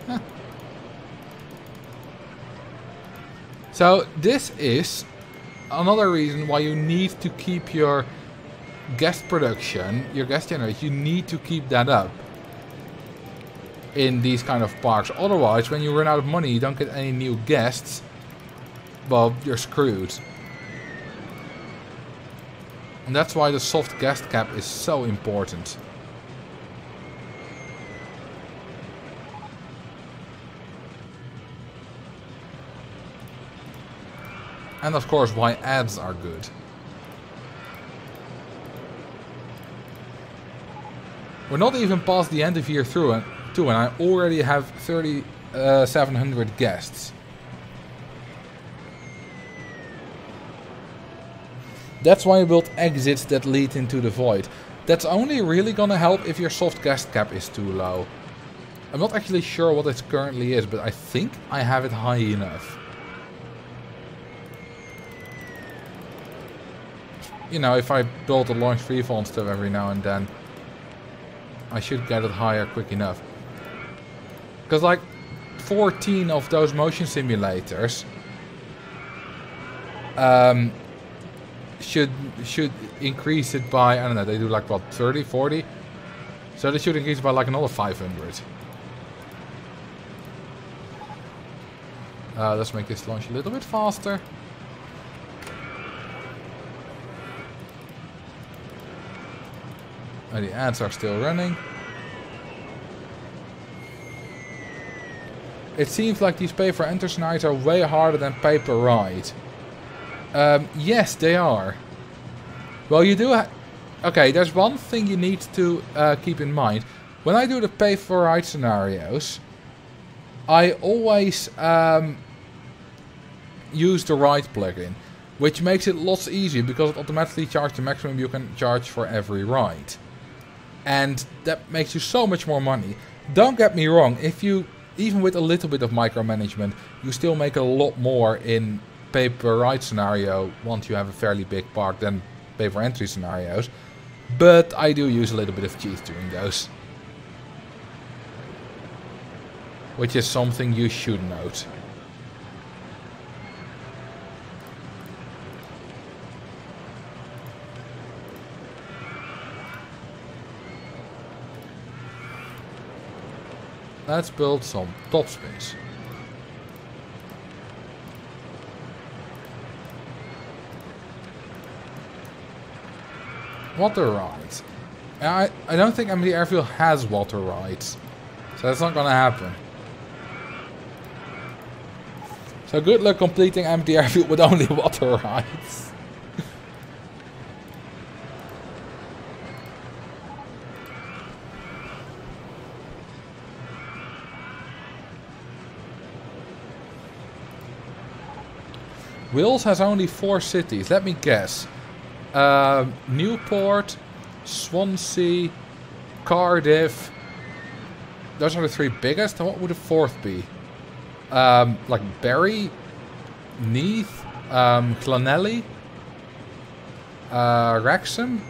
So this is another reason why you need to keep your guest production, your guest generation, you need to keep that up in these kind of parks. Otherwise, when you run out of money, you don't get any new guests, well, you're screwed. And that's why the soft guest cap is so important. And of course, why ads are good. We're not even past the end of year 2 and I already have 3,700 guests. That's why I built exits that lead into the void. That's only really gonna help if your soft guest cap is too low. I'm not actually sure what it currently is, but I think I have it high enough. You know, if I build a launch freefall and stuff every now and then, I should get it higher quick enough. Because like 14 of those motion simulators should increase it by, I don't know, they do like what, 30, 40? So they should increase it by like another 500. Let's make this launch a little bit faster. And the ads are still running. It seems like these pay-for-enter scenarios are way harder than pay-per-ride. Yes, they are. Well, you do okay, there's one thing you need to keep in mind. When I do the pay-for-ride scenarios, I always use the ride plugin, which makes it lots easier because it automatically charges the maximum you can charge for every ride. And that makes you so much more money. Don't get me wrong, if you, even with a little bit of micromanagement, you still make a lot more in pay-per-ride scenario once you have a fairly big park than pay-for-entry scenarios. But I do use a little bit of cheese during those. Which is something you should note. Let's build some top spins. Water rides. I don't think Amity Airfield has water rides. So that's not gonna happen. So good luck completing Amity Airfield with only water rides. Wales has only 4 cities. Let me guess. Newport, Swansea, Cardiff. Those are the 3 biggest. And what would the 4th be? Like Bury, Neath, Llanelli, Wrexham.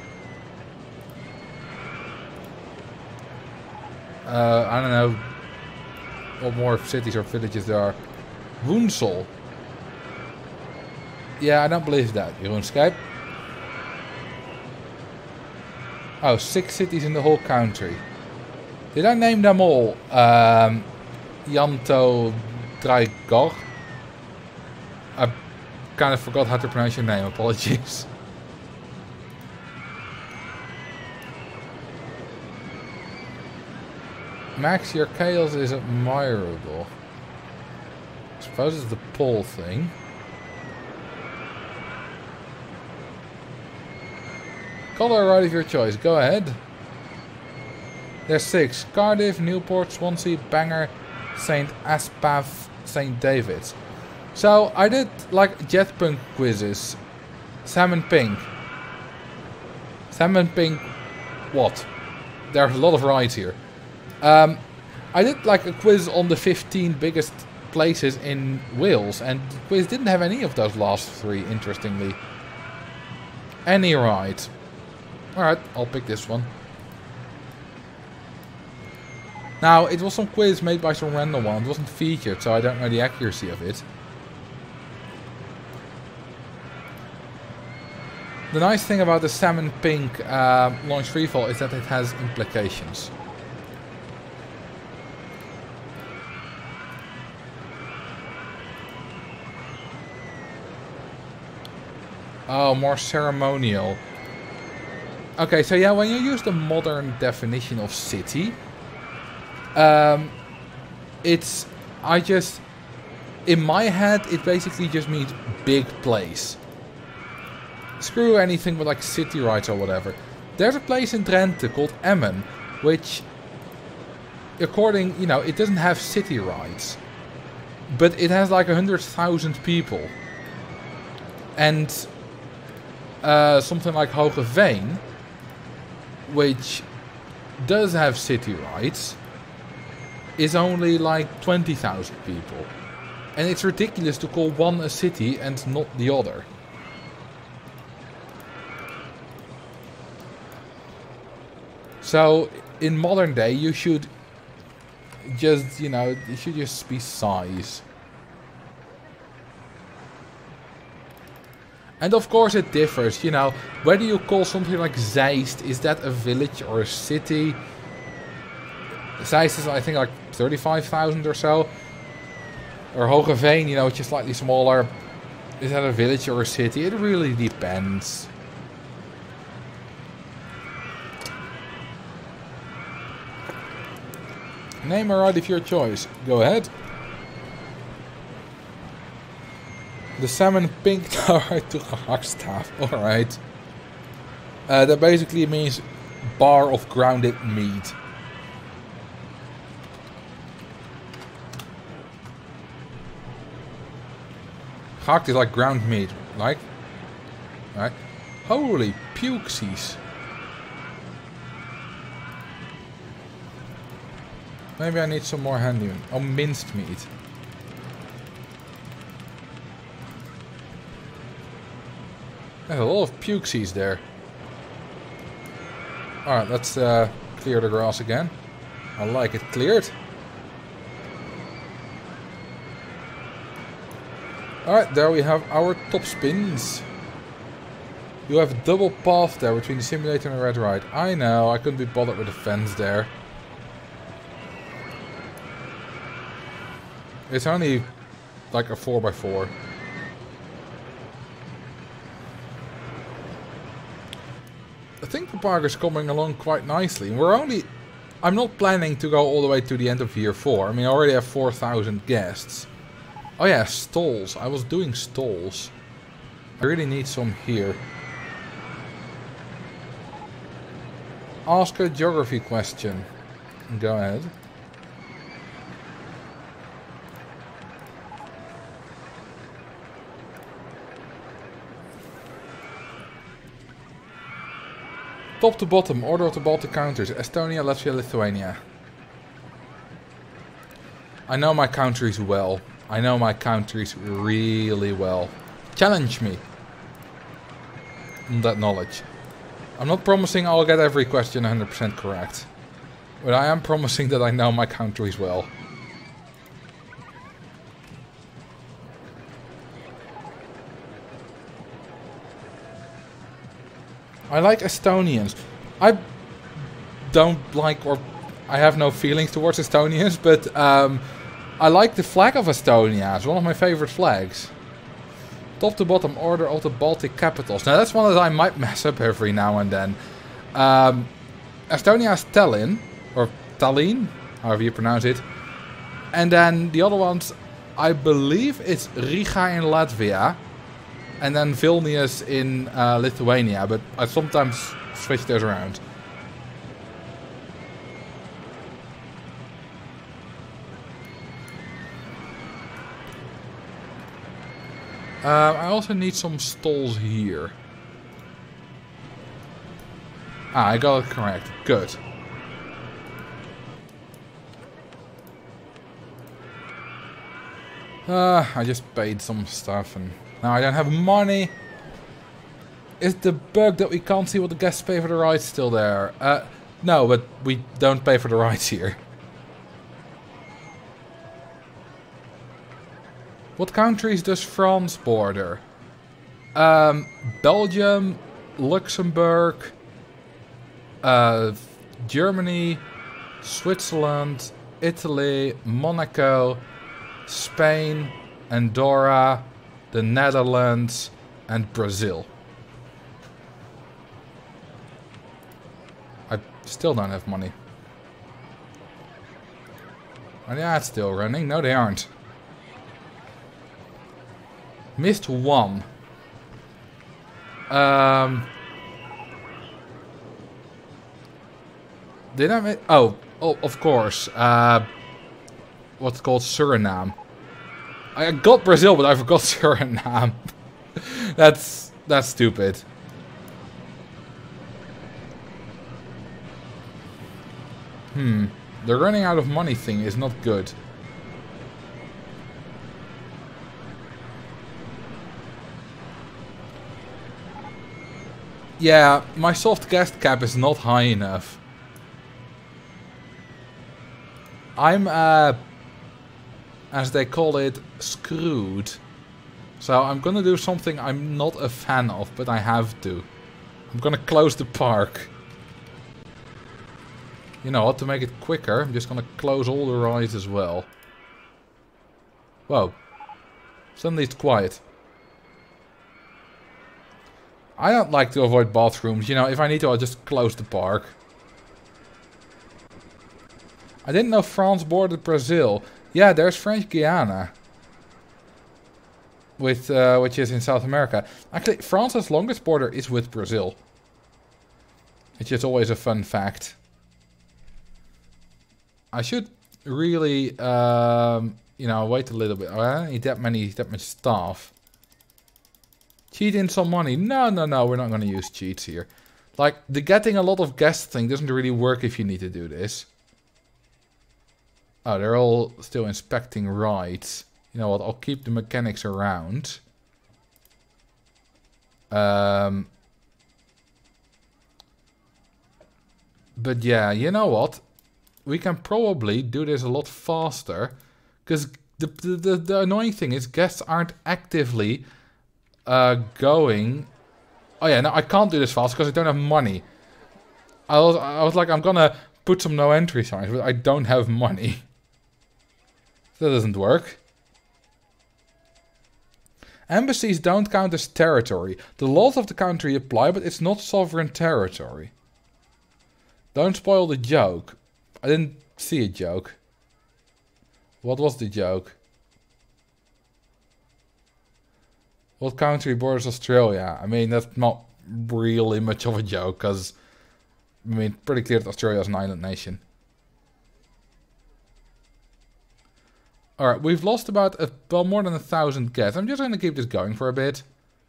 I don't know what more cities or villages there are. Woensel. Yeah, I don't believe that, RuneScape. Oh, 6 cities in the whole country. Did I name them all? Janto Draigor. I kind of forgot how to pronounce your name, apologies. Max, your chaos is admirable. I suppose it's the pole thing. Color ride of your choice, go ahead. There's 6. Cardiff, Newport, Swansea, Bangor, St. Aspath, St. David's. So I did like Jetpunk quizzes. Salmon Pink. Salmon Pink what? There's a lot of rides here. I did like a quiz on the 15 biggest places in Wales, and the quiz didn't have any of those last 3, interestingly. Any ride. Alright, I'll pick this one. Now, it was some quiz made by some random one. It wasn't featured, so I don't know the accuracy of it. The nice thing about the salmon pink launch freefall is that it has implications. Oh, more ceremonial. Okay, so yeah, when you use the modern definition of city, in my head, it basically just means big place. Screw anything with like city rights or whatever. There's a place in Drenthe called Emmen, which, according, you know, it doesn't have city rights, but it has like 100,000 people. And something like Hogeveen, which does have city rights, is only like 20,000 people. And it's ridiculous to call one a city and not the other. So, in modern day, you should just, you know, it should just be size. And of course it differs, you know, whether you call something like Zeist, is that a village or a city? Zeist is, I think, like 35,000 or so. Or Hogeveen, you know, which is slightly smaller. Is that a village or a city? It really depends. Name a ride of your choice. Go ahead. The salmon pink tower to Hagstaaf. Alright. That basically means bar of grounded meat. Gehakt is like ground meat. Like. Right. Holy pukesies. Maybe I need some more handy. Oh, minced meat. There's a lot of pukesies there. Alright, let's clear the grass again. I like it cleared. Alright, there we have our top spins. You have a double path there between the simulator and the red ride. I know, I couldn't be bothered with the fence there. It's only like a 4x4. I think the park is coming along quite nicely. I'm not planning to go all the way to the end of year 4. I mean, I already have 4,000 guests. Oh yeah, stalls. I was doing stalls. I really need some here. Ask a geography question. Go ahead. Top to bottom, order of the Baltic countries. Estonia, Latvia, Lithuania. I know my countries well. I know my countries really well. Challenge me on that knowledge. I'm not promising I'll get every question 100% correct. But I am promising that I know my countries well. I like Estonians. I don't like, or I have no feelings towards Estonians, but I like the flag of Estonia. It's one of my favorite flags. Top to bottom order of the Baltic capitals. Now that's one that I might mess up every now and then. Estonia is Tallinn, or Tallinn, however you pronounce it. And then the other ones, I believe it's Riga in Latvia. And then Vilnius in Lithuania, but I sometimes switch those around. I also need some stalls here. Ah, I got it correct. Good. I just paid some stuff and now I don't have money. Is the bug that we can't see what the guests pay for the rides still there? No, but we don't pay for the rides here. What countries does France border? Belgium, Luxembourg, Germany, Switzerland, Italy, Monaco, Spain, Andorra, the Netherlands, and Brazil. I still don't have money. Oh yeah, it's still running. No, they aren't. Missed one. Did I miss? Oh, of course. What's called Suriname. I got Brazil, but I forgot Suriname. That's stupid. The running out of money thing is not good. Yeah, my soft guest cap is not high enough. I'm, as they call it, screwed. So I'm gonna do something I'm not a fan of, but I have to. I'm gonna close the park. You know what, to make it quicker, I'm just gonna close all the rides as well. Whoa. Suddenly it's quiet. I don't like to avoid bathrooms, you know, if I need to I'll just close the park. I didn't know France bordered Brazil. Yeah, there's French Guiana. With, which is in South America. Actually, France's longest border is with Brazil. Which is always a fun fact. I should really, you know, wait a little bit. I don't need that much staff. Cheat in some money. No, we're not going to use cheats here. Like, the getting a lot of guests thing doesn't really work if you need to do this. Oh, they're all still inspecting rides. You know what, I'll keep the mechanics around. But yeah, you know what? We can probably do this a lot faster. Because the annoying thing is guests aren't actively going. Oh yeah, no, I can't do this fast because I don't have money. I was like, I'm gonna put some no entry signs, but I don't have money. That doesn't work. Embassies don't count as territory. The laws of the country apply, but it's not sovereign territory. Don't spoil the joke. I didn't see a joke. What was the joke? What country borders Australia? I mean, that's not really much of a joke, because, I mean, pretty clear that Australia is an island nation. Alright, we've lost about, well, more than 1,000 guests. I'm just going to keep this going for a bit.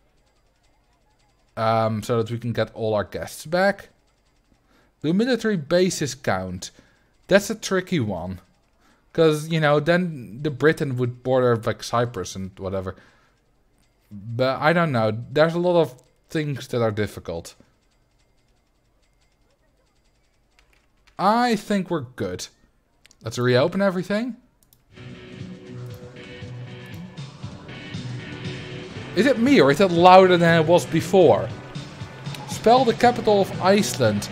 So that we can get all our guests back. Do military bases count? That's a tricky one. Because, you know, then the Britain would border like Cyprus and whatever. But I don't know. There's a lot of things that are difficult. I think we're good. Let's reopen everything. Is it me or is it louder than it was before? Spell the capital of Iceland.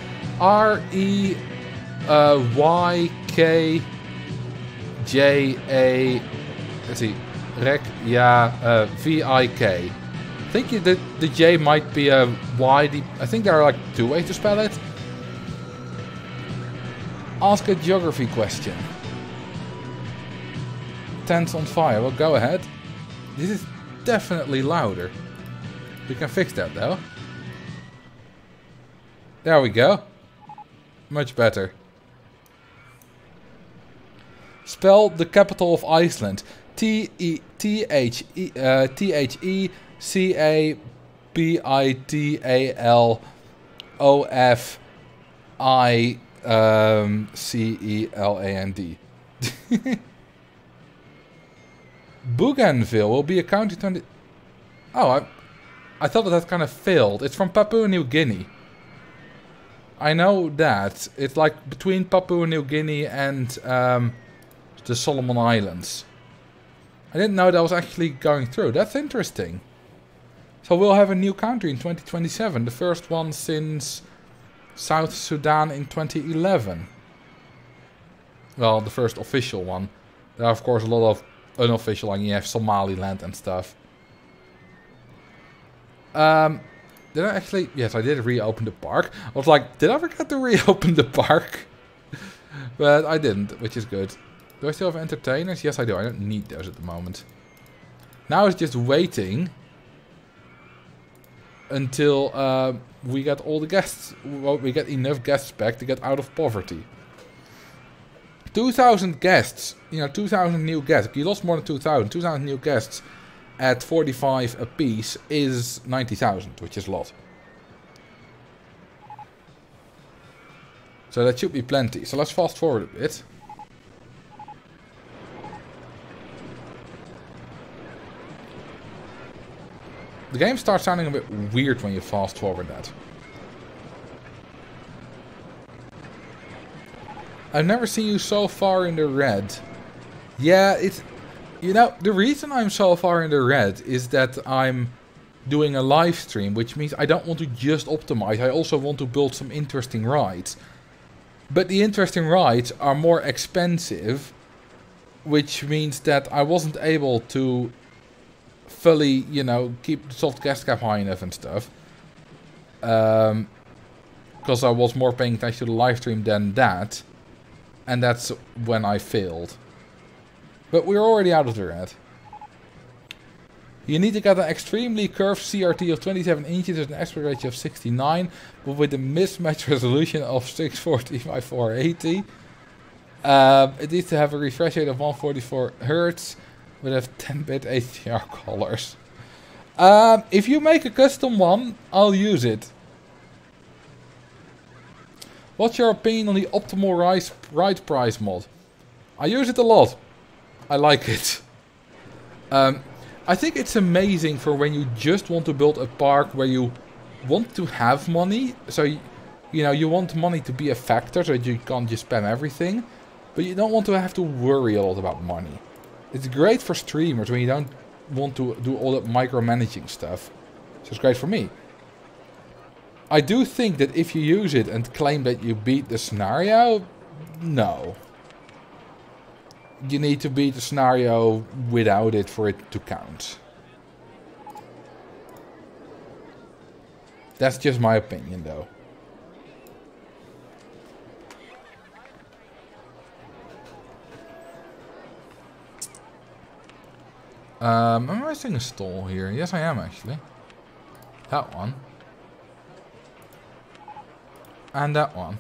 R-E-Y-K-J-A... Let's see. V-I-K. I think the J might be a Y. I think there are like two ways to spell it. Ask a geography question. Tents on fire. Well, go ahead. This is definitely louder. We can fix that though. There we go. Much better. Spell the capital of Iceland. T-H-E-C-A-P-I-T-A-L-O-F-I-C-E-L-A-N-D. Bougainville will be a county 20... Oh, I thought that kind of failed. It's from Papua New Guinea. I know that. It's like between Papua New Guinea and the Solomon Islands. I didn't know that was actually going through. That's interesting. So we'll have a new country in 2027. The first one since South Sudan in 2011. Well, the first official one. There are of course a lot of unofficial, like you have Somaliland and stuff. Did I actually... Yes, I did reopen the park. I was like, did I forget to reopen the park? But I didn't, which is good. Do I still have entertainers? Yes, I do. I don't need those at the moment. Now it's just waiting until we get all the guests... Well, we get enough guests back to get out of poverty. 2,000 guests. You know, 2,000 new guests. You lost more than 2,000. 2,000 new guests at 45 apiece is 90,000, which is a lot. So that should be plenty. So let's fast forward a bit. The game starts sounding a bit weird when you fast forward that. I've never seen you so far in the red. Yeah, it's... You know, the reason I'm so far in the red is that I'm doing a live stream, which means I don't want to just optimize. I also want to build some interesting rides. But the interesting rides are more expensive, which means that I wasn't able to fully, you know, keep the soft gas cap high enough and stuff. Because I was more paying attention to the live stream than that. And that's when I failed. But we're already out of the red. You need to get an extremely curved CRT of 27 inches with an aspect ratio of 69, but with a mismatch resolution of 640 by 480. It needs to have a refresh rate of 144 Hz with a 10-bit HDR colors. If you make a custom one, I'll use it. What's your opinion on the optimal ride price mod? I use it a lot. I like it. I think it's amazing for when you just want to build a park where you want to have money. So, you know, you want money to be a factor so that you can't just spam everything. But you don't want to have to worry a lot about money. It's great for streamers when you don't want to do all that micromanaging stuff. So it's great for me. I do think that if you use it and claim that you beat the scenario, no. You need to beat the scenario without it for it to count. That's just my opinion though. Am I missing a stall here? Yes, I am actually. That one. And that one.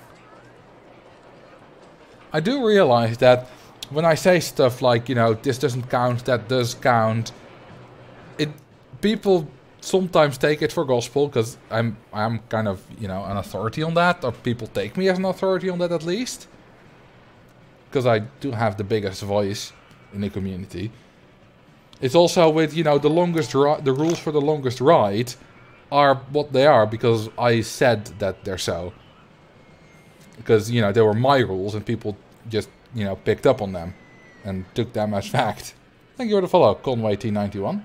I do realize that when I say stuff like, you know, this doesn't count, that does count, people sometimes take it for gospel, because I'm kind of, you know, an authority on that, or people take me as an authority on that at least. Because I do have the biggest voice in the community. It's also with, you know, the rules for the longest ride are what they are because I said that they're so. Because, you know, they were my rules and people just, you know, picked up on them and took them as fact. Thank you for the follow, Conway T91.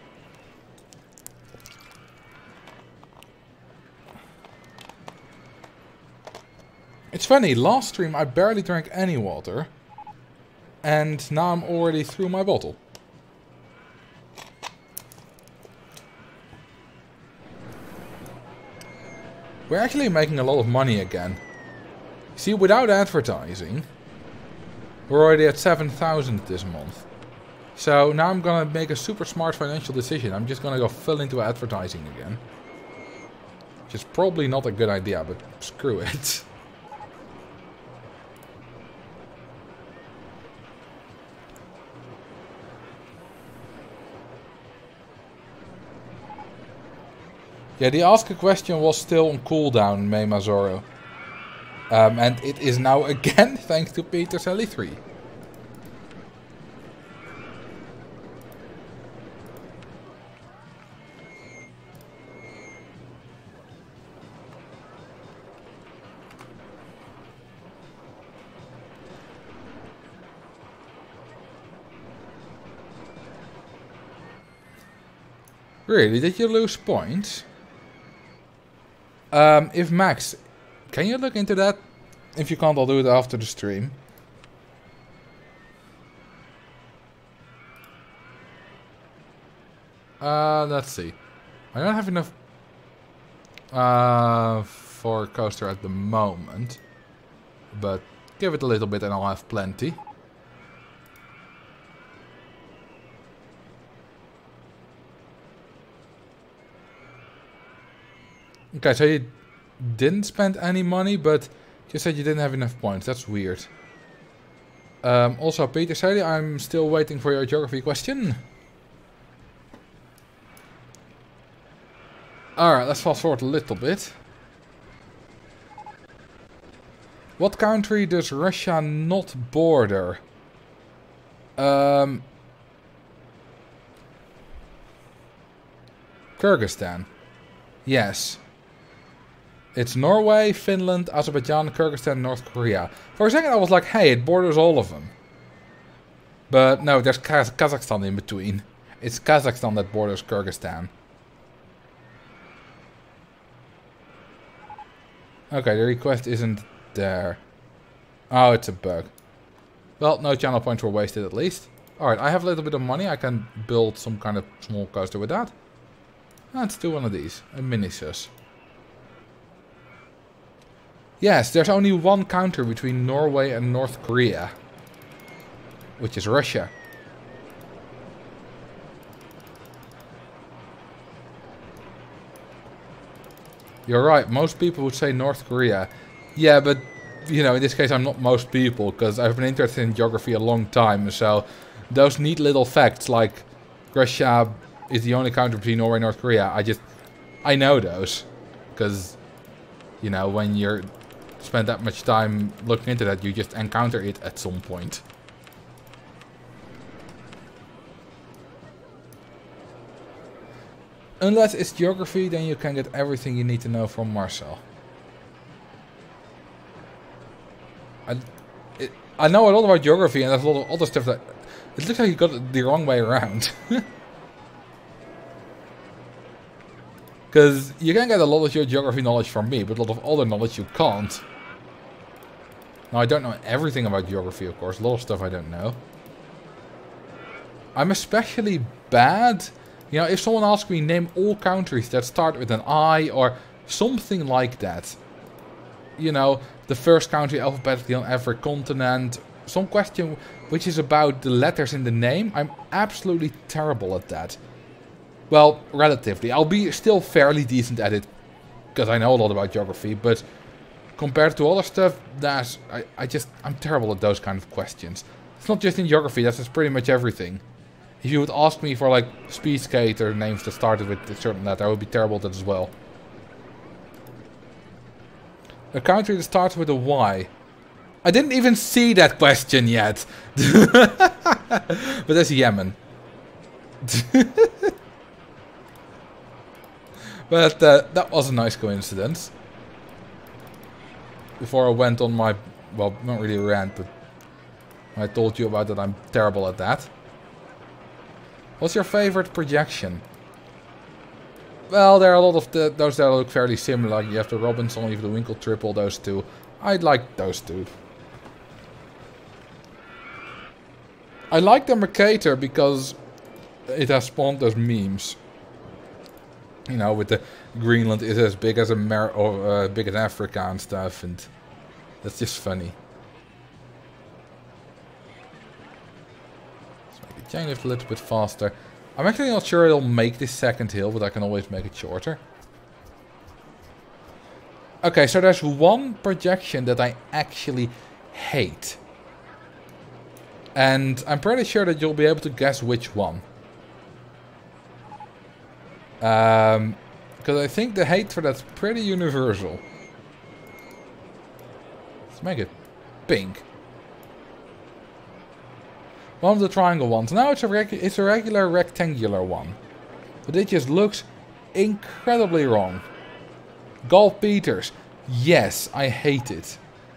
It's funny, last stream I barely drank any water. And now I'm already through my bottle. We're actually making a lot of money again. See, without advertising, we're already at 7,000 this month. So now I'm gonna make a super smart financial decision. I'm just gonna go full into advertising again. Which is probably not a good idea, but screw it. Yeah, the ask a question was still on cooldown, May Mazoro. And it is now again, thanks to Peter Sally 3. Really? Did you lose points? If Max, can you look into that? If you can't, I'll do it after the stream. Let's see. I don't have enough for a coaster at the moment. But give it a little bit and I'll have plenty. Okay, so you didn't spend any money, but you said you didn't have enough points. That's weird. Also, Peter Saley, I'm still waiting for your geography question. Alright, let's fast forward a little bit. What country does Russia not border? Kyrgyzstan. Yes. It's Norway, Finland, Azerbaijan, Kyrgyzstan, North Korea. For a second I was like, hey, it borders all of them. But no, there's Kazakhstan in between. It's Kazakhstan that borders Kyrgyzstan. Okay, the request isn't there. Oh, it's a bug. Well, no channel points were wasted at least. Alright, I have a little bit of money. I can build some kind of small coaster with that. Let's do one of these. A Minisus. Yes, there's only one counter between Norway and North Korea. Which is Russia. You're right, most people would say North Korea. Yeah, but, you know, in this case I'm not most people, because I've been interested in geography a long time, so those neat little facts like Russia is the only country between Norway and North Korea, I know those. Because, you know, when you're spend that much time looking into that, you just encounter it at some point. Unless it's geography, then you can get everything you need to know from Marcel. I know a lot about geography, and there's a lot of other stuff that... It looks like you got it the wrong way around. Because you can get a lot of your geography knowledge from me, but a lot of other knowledge you can't. Now, I don't know everything about geography, of course. A lot of stuff I don't know. I'm especially bad... You know, if someone asks me, name all countries that start with an I or something like that. You know, the first country alphabetically on every continent. Some question which is about the letters in the name. I'm absolutely terrible at that. Well, relatively. I'll be still fairly decent at it. Because I know a lot about geography. But compared to other stuff, I'm terrible at those kind of questions. It's not just in geography, that's pretty much everything. If you would ask me for like speed skater names that started with a certain letter, I would be terrible at that as well. A country that starts with a Y. I didn't even see that question yet. But that's Yemen. But that was a nice coincidence. Before I went on my, well, not really a rant, but I told you about that I'm terrible at that. What's your favorite projection? Well, there are a lot of those that look fairly similar. Like you have the Robinson, you have the Winkle Triple, those two. I like those two. I like the Mercator because it has spawned those memes. You know, with the Greenland is as big as big as Africa and stuff, and that's just funny. Chain lift a little bit faster. I'm actually not sure it'll make this second hill, but I can always make it shorter. Okay, so there's one projection that I actually hate. And I'm pretty sure that you'll be able to guess which one. Because I think the hate for that's pretty universal. Let's make it pink. One of the triangle ones. Now it's a regular rectangular one. But it just looks incredibly wrong. Gulf Peters. Yes, I hate it.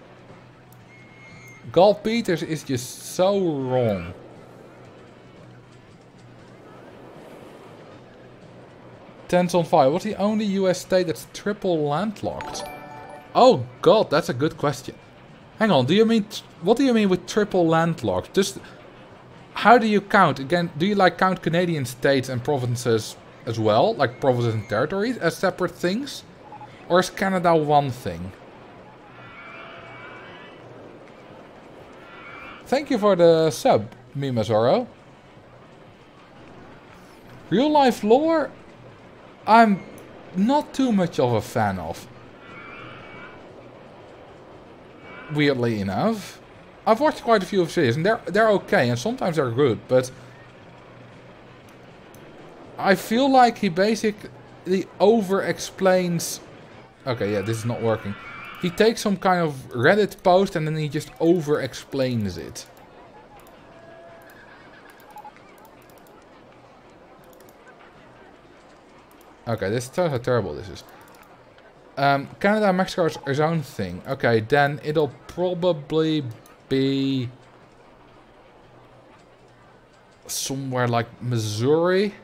Gulf Peters is just so wrong. Tense on fire. What's the only US state that's triple landlocked? Oh god, that's a good question. Hang on, what do you mean with triple landlocked? Just, how do you count? Again, do you like count Canadian states and provinces as well? Like provinces and territories as separate things? Or is Canada one thing? Thank you for the sub, Mimazoro. Real life lore, I'm not too much of a fan of. Weirdly enough. I've watched quite a few of series and they're okay and sometimes they're good, but I feel like he basically over-explains... Okay, yeah, this is not working. He takes some kind of Reddit post and then he just over-explains it. Okay, this tells how terrible this is. Canada and Mexico is its own thing. Okay, then it'll probably be somewhere like Missouri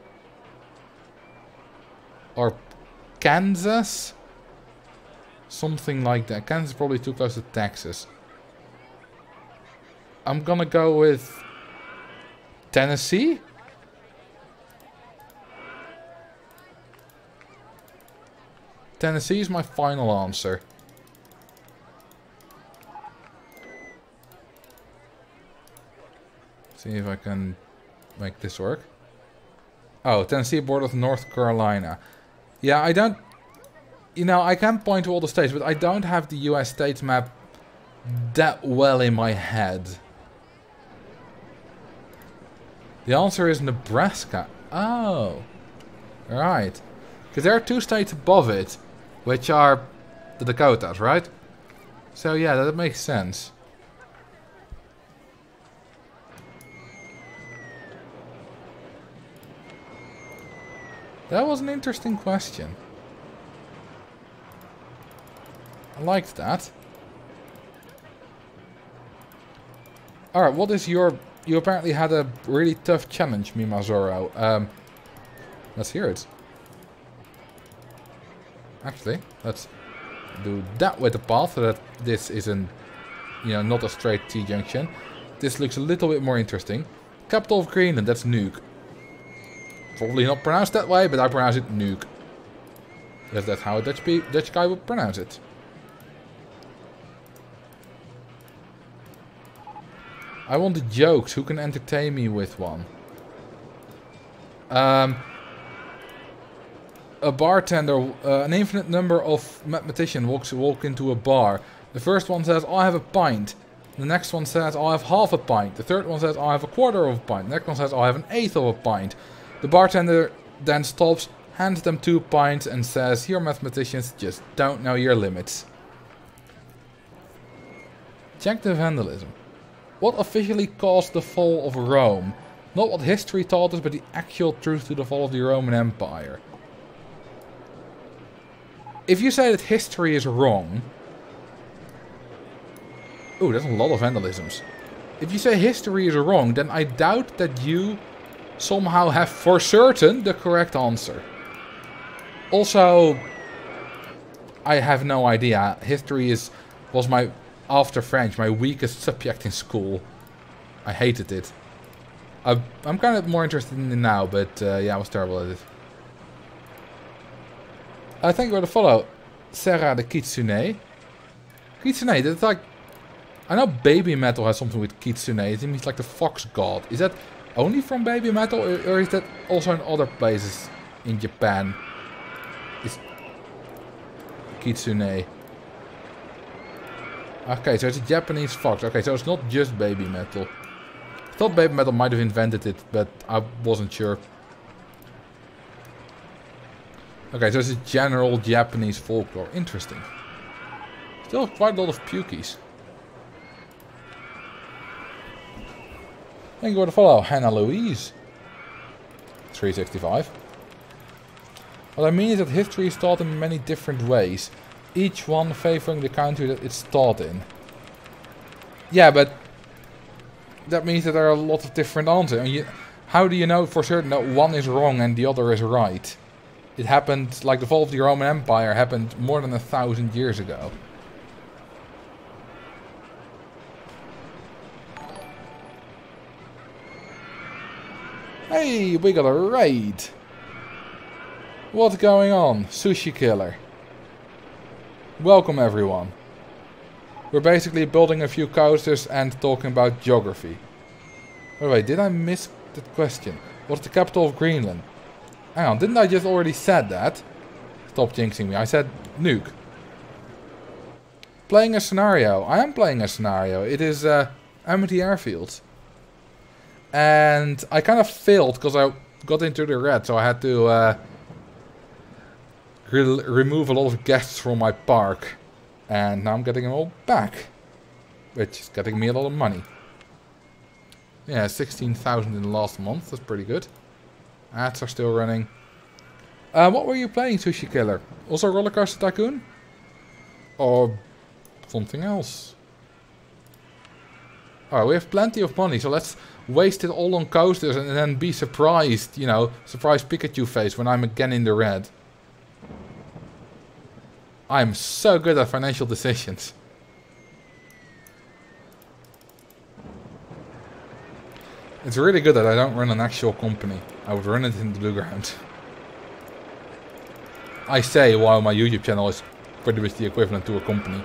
or Kansas. Something like that. Kansas is probably too close to Texas. I'm gonna go with Tennessee. Tennessee is my final answer. See if I can make this work. Oh, Tennessee borders North Carolina. Yeah, I don't... You know, I can point to all the states, but I don't have the US states map that well in my head. The answer is Nebraska. Oh. Right. Because there are two states above it, which are the Dakotas, right? So yeah, that makes sense. That was an interesting question. I liked that. Alright, what is your... You apparently had a really tough challenge, Mimazoro. Let's hear it. Actually, let's do that with the path so that this isn't, you know, not a straight T-junction. This looks a little bit more interesting. Capital of Greenland, that's Nuuk. Probably not pronounced that way, but I pronounce it Nuuk. Because that's how a Dutch guy would pronounce it. I want the jokes. Who can entertain me with one? A bartender, an infinite number of mathematicians walk into a bar. The first one says, "I have a pint." The next one says, "I have half a pint." The third one says, "I have a quarter of a pint." The next one says, "I have an eighth of a pint." The bartender then stops, hands them 2 pints and says, "Your mathematicians just don't know your limits." Check the vandalism. What officially caused the fall of Rome? Not what history taught us, but the actual truth to the fall of the Roman Empire. If you say that history is wrong... Ooh, there's a lot of vandalisms. If you say history is wrong, then I doubt that you somehow have for certain the correct answer. Also, I have no idea. History was my... After French, my weakest subject in school. I hated it. I'm kind of more interested in it now, but yeah, I was terrible at it. Thank you for the follow, Sarah the Kitsune. Kitsune, that's like... I know Baby Metal has something with Kitsune. It means like the fox god. Is that only from Baby Metal, or is that also in other places in Japan? Is Kitsune. Okay, so it's a Japanese fox. Okay, so it's not just Baby Metal. I thought Baby Metal might have invented it, but I wasn't sure. Okay, so it's a general Japanese folklore. Interesting. Still quite a lot of pukies. Thank you for the follow, Hannah Louise. 365. What I mean is that history is taught in many different ways. Each one favoring the country that it's taught in. Yeah, but that means that there are a lot of different answers. And how do you know for certain that one is wrong and the other is right? It happened, like the fall of the Roman Empire happened more than 1,000 years ago. Hey, we got a raid. What's going on? Sushi Killer. Welcome everyone. We're basically building a few coasters and talking about geography. By the way, did I miss the question? What's the capital of Greenland? Hang on, didn't I just already said that? Stop jinxing me. I said Nuuk. Playing a scenario. I am playing a scenario. It is Amity Airfield. And I kind of failed because I got into the red, so I had to remove a lot of guests from my park. And now I'm getting them all back. Which is getting me a lot of money. Yeah, 16,000 in the last month. That's pretty good. Ads are still running. What were you playing, Sushi Killer? Also Roller Coaster Tycoon? Or something else? Alright, we have plenty of money, so let's waste it all on coasters and then be surprised, you know, surprise Pikachu face when I'm again in the red. I'm so good at financial decisions. It's really good that I don't run an actual company. I would run it in the blue ground. I say while my YouTube channel is pretty much the equivalent to a company.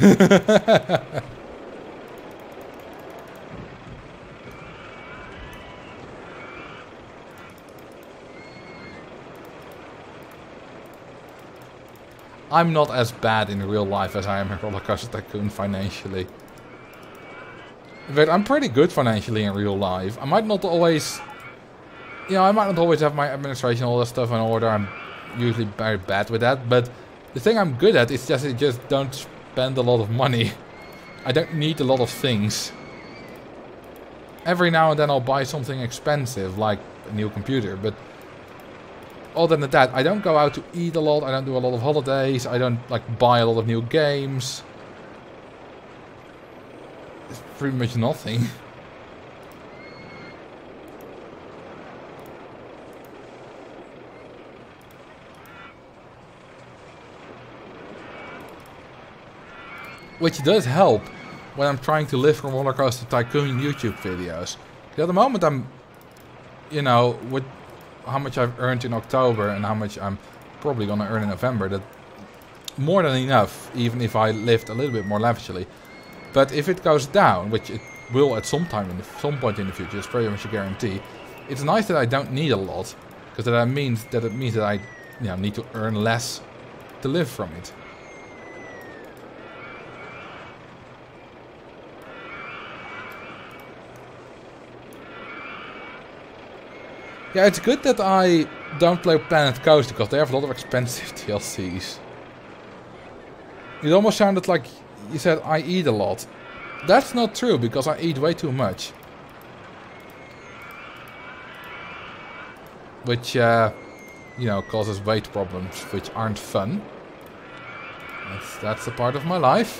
I'm not as bad in real life as I am in Roller Coaster Tycoon financially. In fact, I'm pretty good financially in real life. I might not always... You know, I might not always have my administration and all that stuff in order. I'm usually very bad with that. But the thing I'm good at is just I just don't spend a lot of money. I don't need a lot of things. Every now and then I'll buy something expensive, like a new computer. But other than that, I don't go out to eat a lot. I don't do a lot of holidays. I don't like buy a lot of new games. It's pretty much nothing. Which does help when I'm trying to live from Roller Coaster Tycoon YouTube videos. At the moment I'm, you know, with how much I've earned in October and how much I'm probably gonna earn in November, that more than enough, even if I lived a little bit more lavishly. But if it goes down, which it will at some point in the future, it's pretty much a guarantee. It's nice that I don't need a lot, because that means that I, you know, need to earn less to live from it. Yeah, it's good that I don't play Planet Coaster because they have a lot of expensive DLCs. It almost sounded like you said I eat a lot. That's not true because I eat way too much. Which, you know, causes weight problems which aren't fun. That's a part of my life.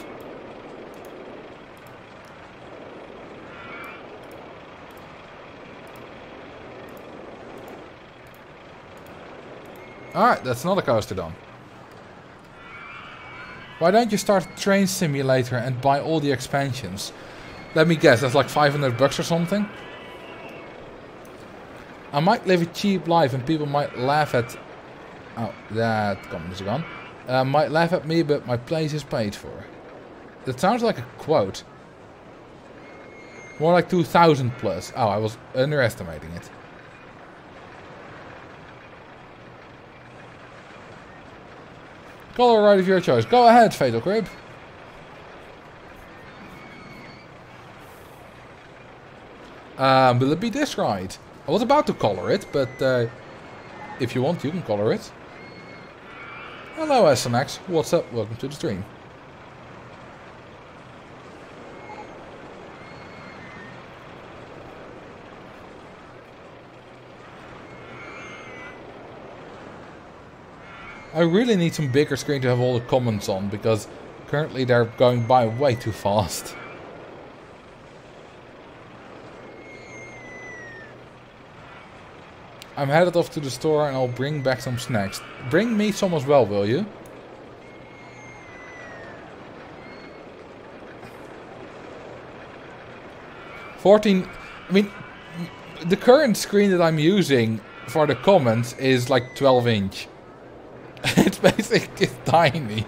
Alright, that's not a coaster done. Why don't you start Train Simulator and buy all the expansions? Let me guess, that's like 500 bucks or something? I might live a cheap life and people might laugh at... Oh, that comment is gone. Might laugh at me, but my place is paid for. That sounds like a quote. More like 2,000 plus. Oh, I was underestimating it. Color ride of your choice. Go ahead, Fatal Crib. Will it be this ride? I was about to color it, but if you want, you can color it. Hello, SNX. What's up? Welcome to the stream. I really need some bigger screen to have all the comments on, because currently they're going by way too fast. I'm headed off to the store and I'll bring back some snacks. Bring me some as well, will you? I mean, the current screen that I'm using for the comments is like 12 inch. It's basically tiny.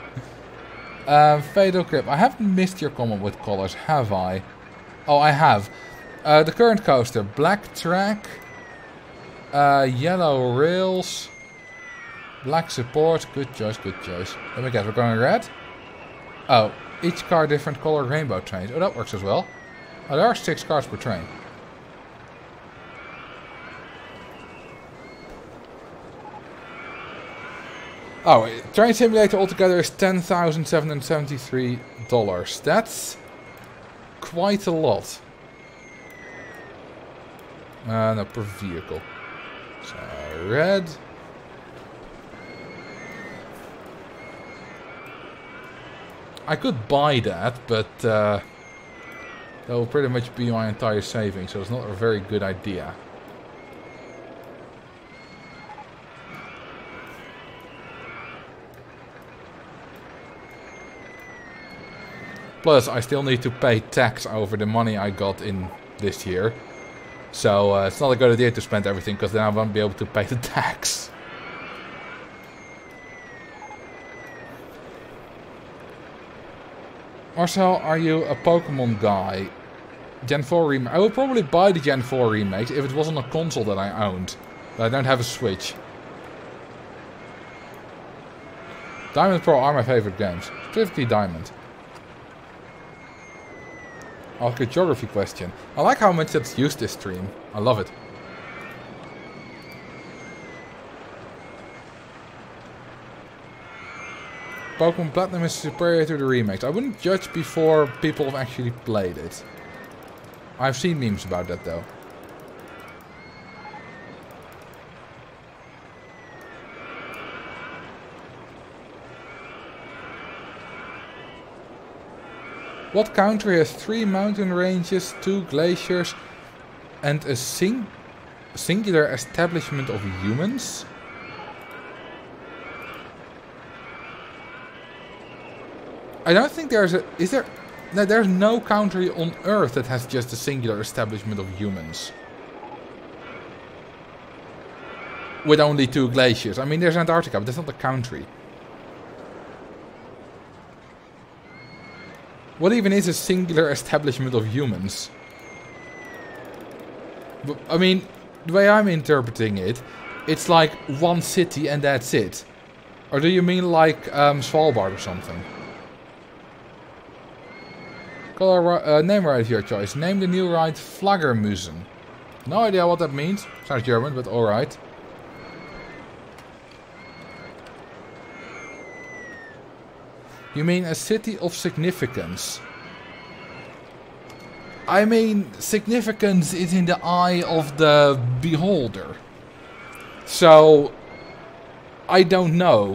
Fatal Grip. I haven't missed your comment with colors, have I? Oh, I have. The current coaster. Black track. Yellow rails. Black support. Good choice, good choice. Let me guess, we're going red? Oh, each car different color rainbow trains. Oh, that works as well. Oh, there are 6 cars per train. Oh, Train Simulator altogether is $10,773. That's quite a lot. No, per vehicle. So, red. I could buy that, but that will pretty much be my entire savings, so it's not a very good idea. Plus, I still need to pay tax over the money I got in this year. So, it's not a good idea to spend everything, because then I won't be able to pay the tax. Marcel, are you a Pokemon guy? Gen 4 remake. I would probably buy the Gen 4 remakes if it was on a console that I owned. But I don't have a Switch. Diamond Pro are my favorite games. Specifically Diamond. Ask a geography question. I like how much that's used this stream. I love it. Pokemon Platinum is superior to the remakes. I wouldn't judge before people have actually played it. I've seen memes about that though. What country has 3 mountain ranges, 2 glaciers, and a singular establishment of humans? I don't think there's a... Is there... No, there's no country on Earth that has just a singular establishment of humans. With only 2 glaciers. I mean, there's Antarctica, but that's not a country. What even is a singular establishment of humans? I mean, the way I'm interpreting it, it's like one city and that's it. Or do you mean like Svalbard or something? Name ride of your choice. Name the new ride Flaggermusen. No idea what that means. Sounds German, but alright. You mean a city of significance? I mean, significance is in the eye of the beholder. So, I don't know.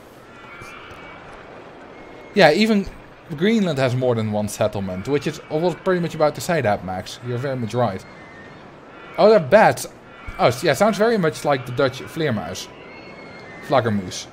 Yeah, even Greenland has more than one settlement, which is I was pretty much about to say that, Max. You're very much right. Oh, they're bats. Oh, yeah, sounds very much like the Dutch vleermuis. Flaggermuis.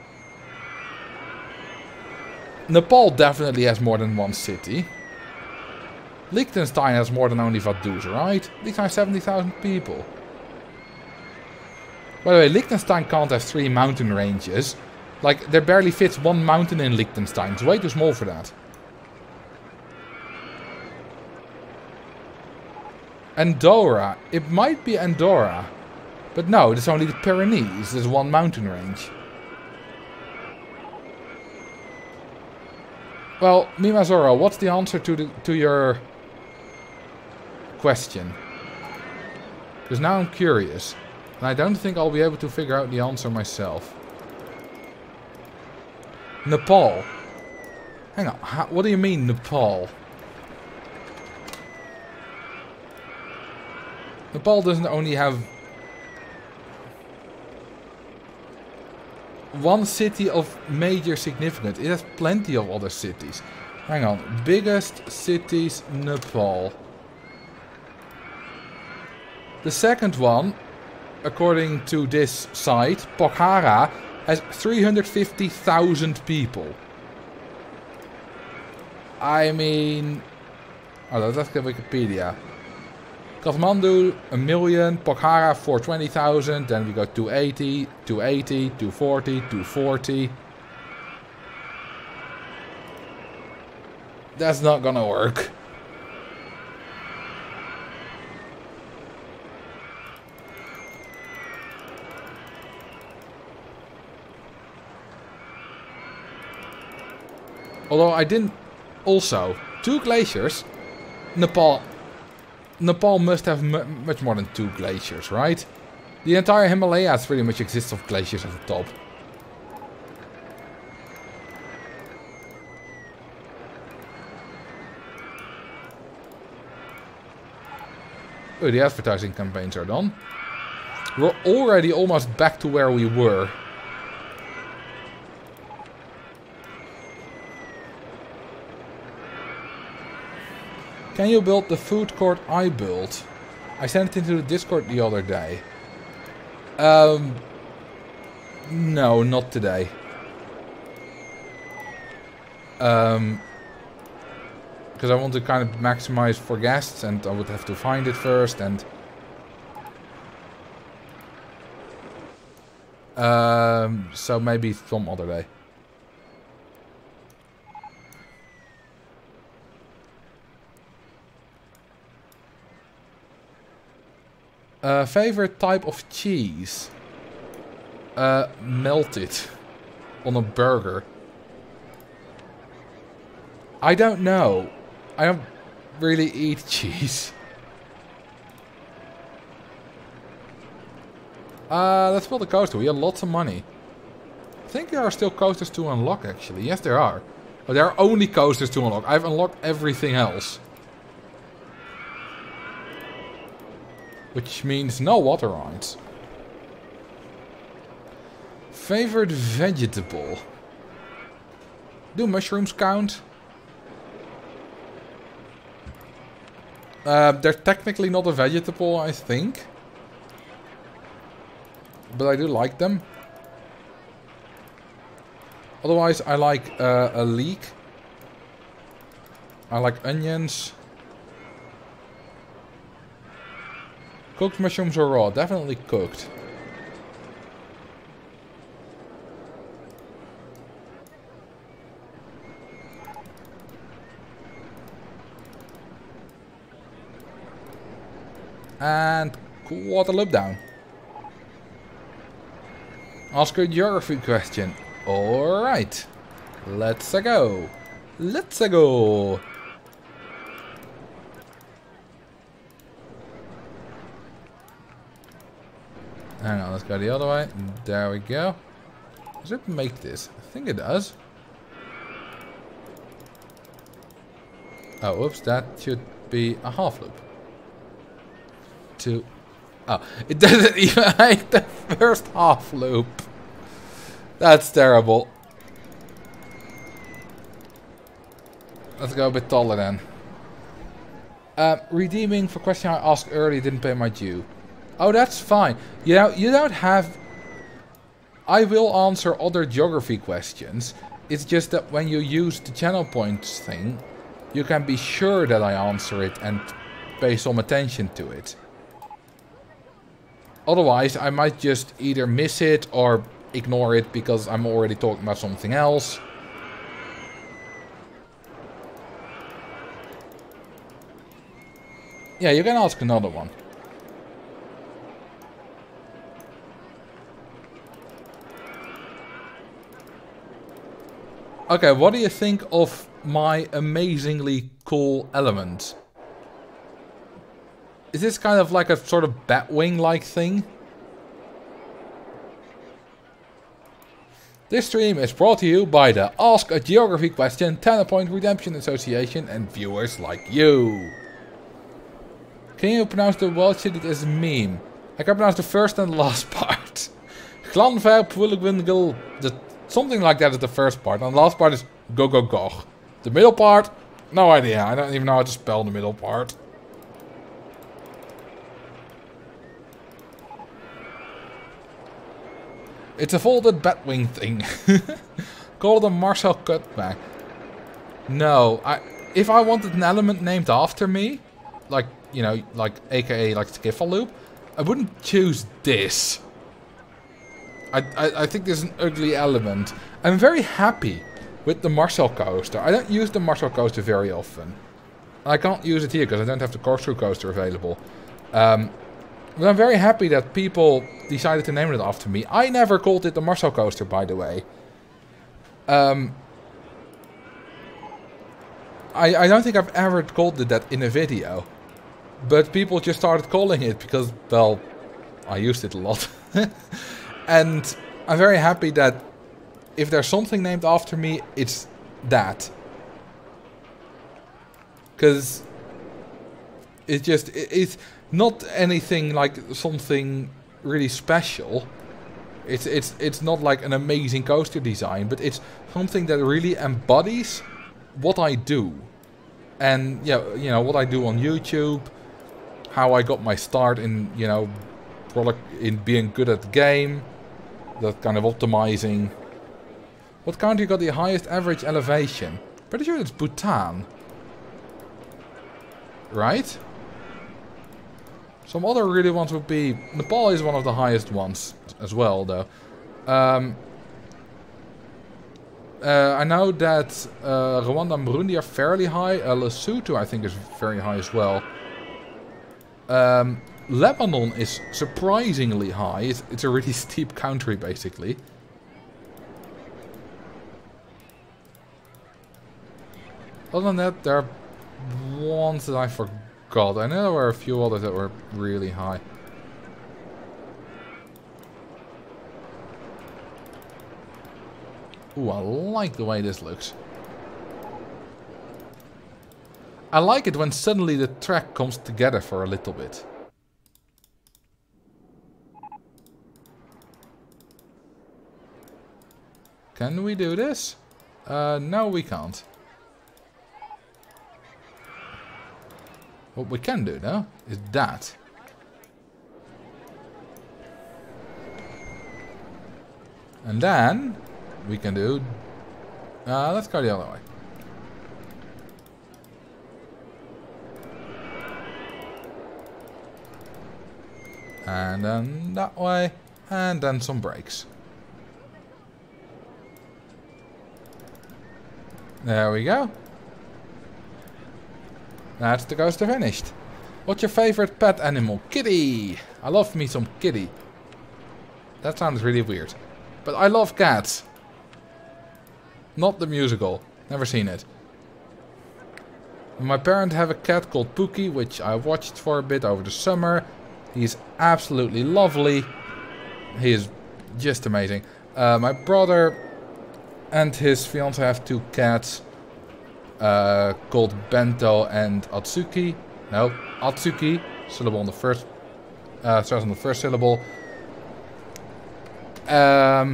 Nepal definitely has more than one city. Liechtenstein has more than only Vaduz, right? Liechtenstein has 70,000 people. By the way, Liechtenstein can't have 3 mountain ranges. Like, there barely fits 1 mountain in Liechtenstein. It's way too small for that. Andorra. It might be Andorra. But no, it's only the Pyrenees. There's 1 mountain range. Well, Mimazoro, what's the answer to your question? Because now I'm curious. And I don't think I'll be able to figure out the answer myself. Nepal. Hang on, what do you mean Nepal? Nepal doesn't only have 1 city of major significance. It has plenty of other cities. Hang on. Biggest cities, Nepal. The second one according to this site, Pokhara has 350,000 people. I mean... Oh, that's Wikipedia. Kathmandu, 1 million. Pokhara, 420,000. Then we go 280, 280, 240, 240. That's not gonna work. Although I didn't... Also, 2 glaciers. Nepal must have much more than 2 glaciers, right? The entire Himalayas pretty much exists of glaciers at the top. Oh, the advertising campaigns are done. We're already almost back to where we were. Can you build the food court I built? I sent it into the Discord the other day. No, not today. Because I want to kind of maximize for guests, and I would have to find it first, and... so maybe some other day. Favorite type of cheese? Melted on a burger. I don't know. I don't really eat cheese. Let's build a coaster. We have lots of money. I think there are still coasters to unlock, actually. Yes, there are. But there are only coasters to unlock. I've unlocked everything else. Which means no water rides. Favorite vegetable? Do mushrooms count? They're technically not a vegetable, I think. But I do like them. Otherwise, I like a leek. I like onions. Cooked mushrooms or raw? Definitely cooked. And quarter loop down. Ask a geography question. Alright. Let's go. Let's go. Hang on, let's go the other way. There we go. Does it make this? I think it does. Oh, whoops, that should be a half loop. Oh, it doesn't even make the first half loop. That's terrible. Let's go a bit taller then. Redeeming for question I asked earlier, didn't pay my due. Oh, that's fine. You know, you don't have... I will answer other geography questions. It's just that when you use the channel points thing, you can be sure that I answer it and pay some attention to it. Otherwise, I might just either miss it or ignore it because I'm already talking about something else. Yeah, you can ask another one. Okay, what do you think of my amazingly cool element? Is this kind of like a sort of Batwing-like thing? This stream is brought to you by the Ask a Geography Question 10 Point Redemption Association and viewers like you. Can you pronounce the Welsh city as a meme? I can pronounce the first and the last part. Glanverp, Willewingel, something like that is the first part, and the last part is Gogogoch. The middle part? No idea, I don't even know how to spell the middle part. It's a folded Batwing thing. Call it a Marcel cutback. No, if I wanted an element named after me, like, you know, like aka like Skiffaloop, I wouldn't choose this. I think this is an ugly element. I'm very happy with the Marcel coaster. I don't use the Marcel coaster very often. I can't use it here because I don't have the corkscrew coaster available. But I'm very happy that people decided to name it after me. I never called it the Marcel coaster, by the way. I don't think I've ever called it that in a video. But people just started calling it because, well, I used it a lot. And I'm very happy that if there's something named after me, it's that. Because it's not anything like something really special. It's not like an amazing coaster design, but it's something that really embodies what I do. And yeah, you know, what I do on YouTube, how I got my start in, you know, in being good at the game, that kind of optimizing. What country got the highest average elevation? Pretty sure it's Bhutan. Right? Some other really ones would be... Nepal is one of the highest ones as well, though. I know that Rwanda and Burundi are fairly high. Lesotho, I think, is very high as well. Lebanon is surprisingly high. It's a really steep country, basically. Other than that, there are ones that I forgot. I know there were a few others that were really high. Ooh, I like the way this looks. I like it when suddenly the track comes together for a little bit. Can we do this? No, we can't. What we can do, though, is that. And then we can do... let's go the other way. And then that way. And then some brakes. There we go. That's the coaster finished. What's your favorite pet animal? Kitty! I love me some kitty. That sounds really weird. But I love cats. Not the musical. Never seen it. My parents have a cat called Pookie, which I watched for a bit over the summer. He's absolutely lovely. He is just amazing. My brother and his fiance have two cats. Called Bento and Atsuki. No, Atsuki. Syllable on the first. Starts on the first syllable. And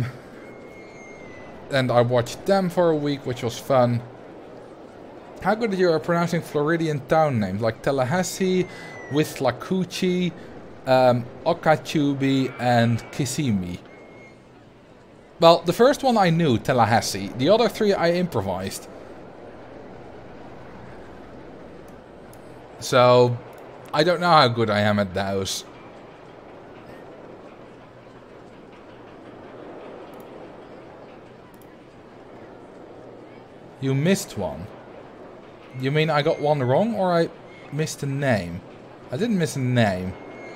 I watched them for a week, which was fun. How good you are pronouncing Floridian town names like Tallahassee, Withlacoochee, Okachubee, and Kissimmee. Well, the first one I knew, Tallahassee. The other three I improvised. So, I don't know how good I am at those. You missed one. You mean I got one wrong, or I missed a name? I didn't miss a name.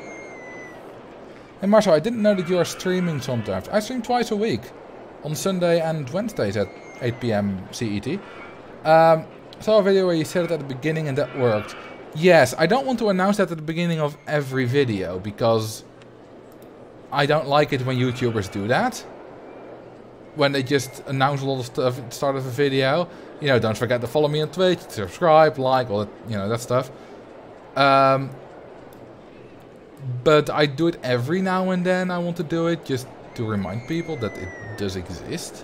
Hey Marcel, I didn't know that you are streaming sometimes. I stream twice a week. On Sunday and Wednesdays at 8 PM CET. Saw a video where you said it at the beginning and that worked. Yes, I don't want to announce that at the beginning of every video, because I don't like it when YouTubers do that. When they just announce a lot of stuff at the start of a video. You know, don't forget to follow me on Twitch, subscribe, like, all that, you know, that stuff. But I do it every now and then. I want to do it just to remind people that it does exist.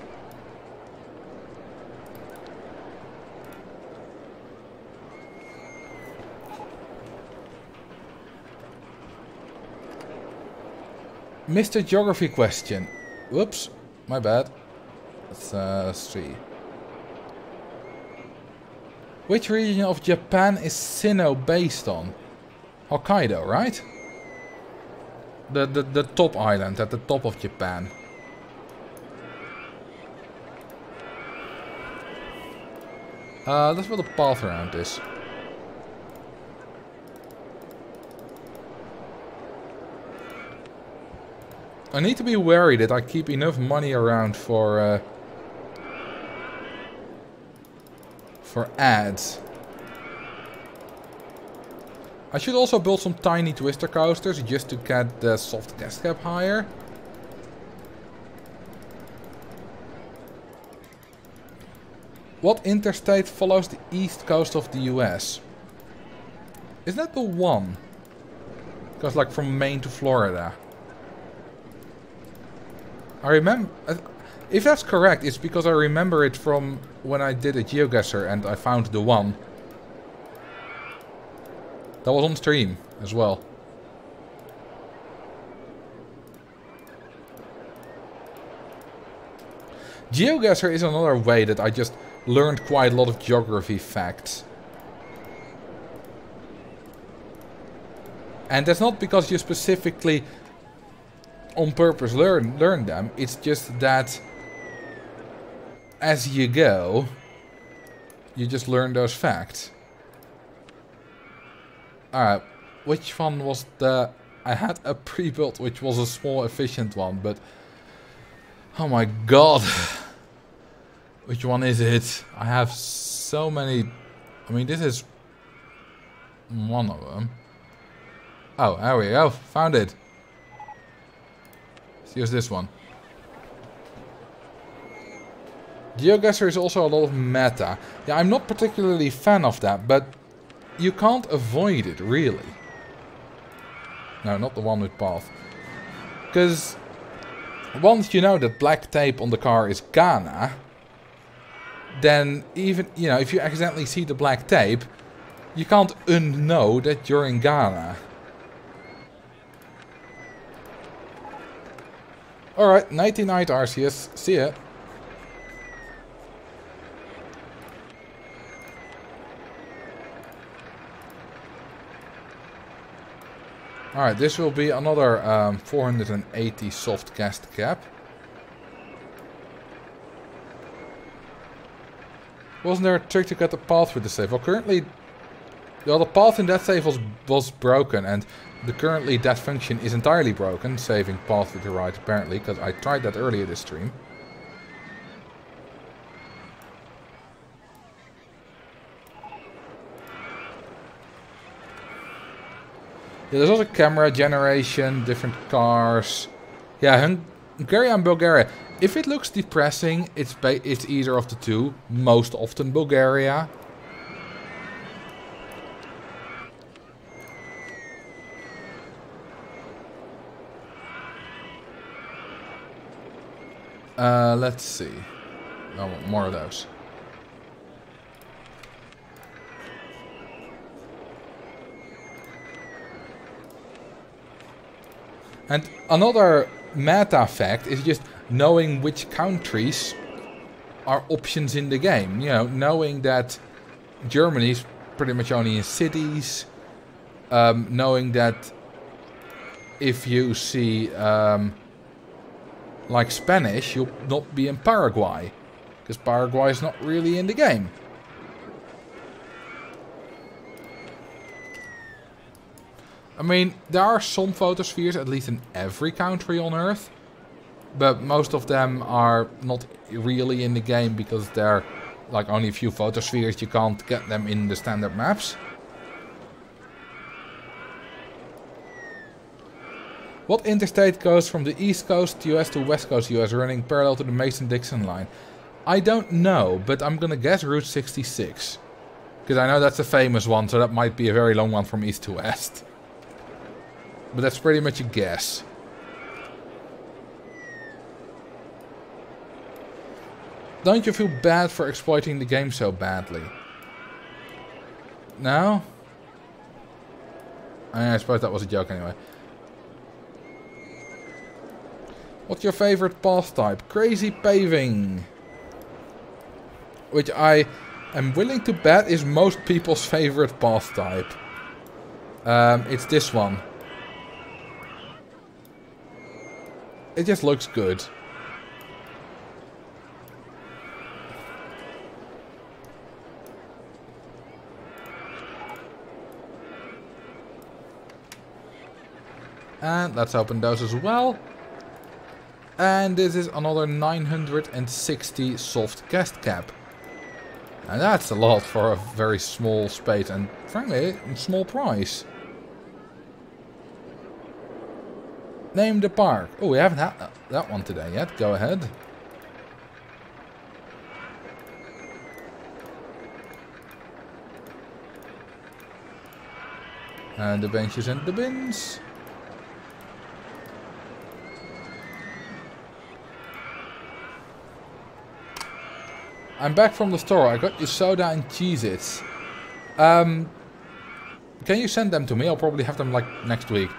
Mr. Geography question. Whoops, my bad. Let's see. Which region of Japan is Sinnoh based on? Hokkaido, right? The top island at the top of Japan. Let's build a path around this. I need to be wary that I keep enough money around for ads. I should also build some tiny twister coasters just to get the soft gas cap higher. What interstate follows the east coast of the US? Isn't that the one? Goes like from Maine to Florida. I remember... If that's correct, it's because I remember it from when I did a GeoGuessr and I found the one. That was on stream as well. GeoGuessr is another way that I just learned quite a lot of geography facts. And that's not because you specifically on purpose learn them. It's just that as you go, you just learn those facts. Alright, which one was the... I had a pre-built which was a small efficient one, but... Oh my god. Which one is it? I have so many... I mean, this is one of them. Oh, there we go. Found it. Let's use this one. GeoGuessr is also a lot of meta. Yeah, I'm not particularly a fan of that, but you can't avoid it, really. No, not the one with path. Because once you know that black tape on the car is Ghana, then even, you know, if you accidentally see the black tape, you can't unknow that you're in Ghana. Alright, 99 Arceus. See ya. Alright, this will be another 480 soft gas cap. Wasn't there a trick to get the path with the save? Well, currently, well, the path in that save was broken, and currently that function is entirely broken, saving path with the right, apparently, because I tried that earlier this stream. Yeah, there's also camera generation, different cars. Yeah, Hungary and Bulgaria. If it looks depressing, it's either of the two. Most often Bulgaria. Let's see. I want more of those. And another meta fact is just knowing which countries are options in the game. You know, knowing that Germany is pretty much only in cities. Knowing that if you see like Spanish, you'll not be in Paraguay. Because Paraguay is not really in the game. I mean, there are some photospheres, at least in every country on Earth. But most of them are not really in the game because they're like only a few photospheres. You can't get them in the standard maps. What interstate goes from the East Coast US to West Coast US running parallel to the Mason-Dixon line? I don't know, but I'm gonna guess Route 66. Because I know that's a famous one, so that might be a very long one from East to West. But that's pretty much a guess. Don't you feel bad for exploiting the game so badly? No? I suppose that was a joke anyway. What's your favorite path type? Crazy paving. Which I am willing to bet is most people's favorite path type. It's this one. It just looks good. And let's open those as well. And this is another 960 soft guest cap. And that's a lot for a very small space and, frankly, a small price. Name the park. Oh, we haven't had that one today yet. Go ahead. And the benches and the bins. I'm back from the store. I got you soda and Cheez-Its. Can you send them to me? I'll probably have them like next week.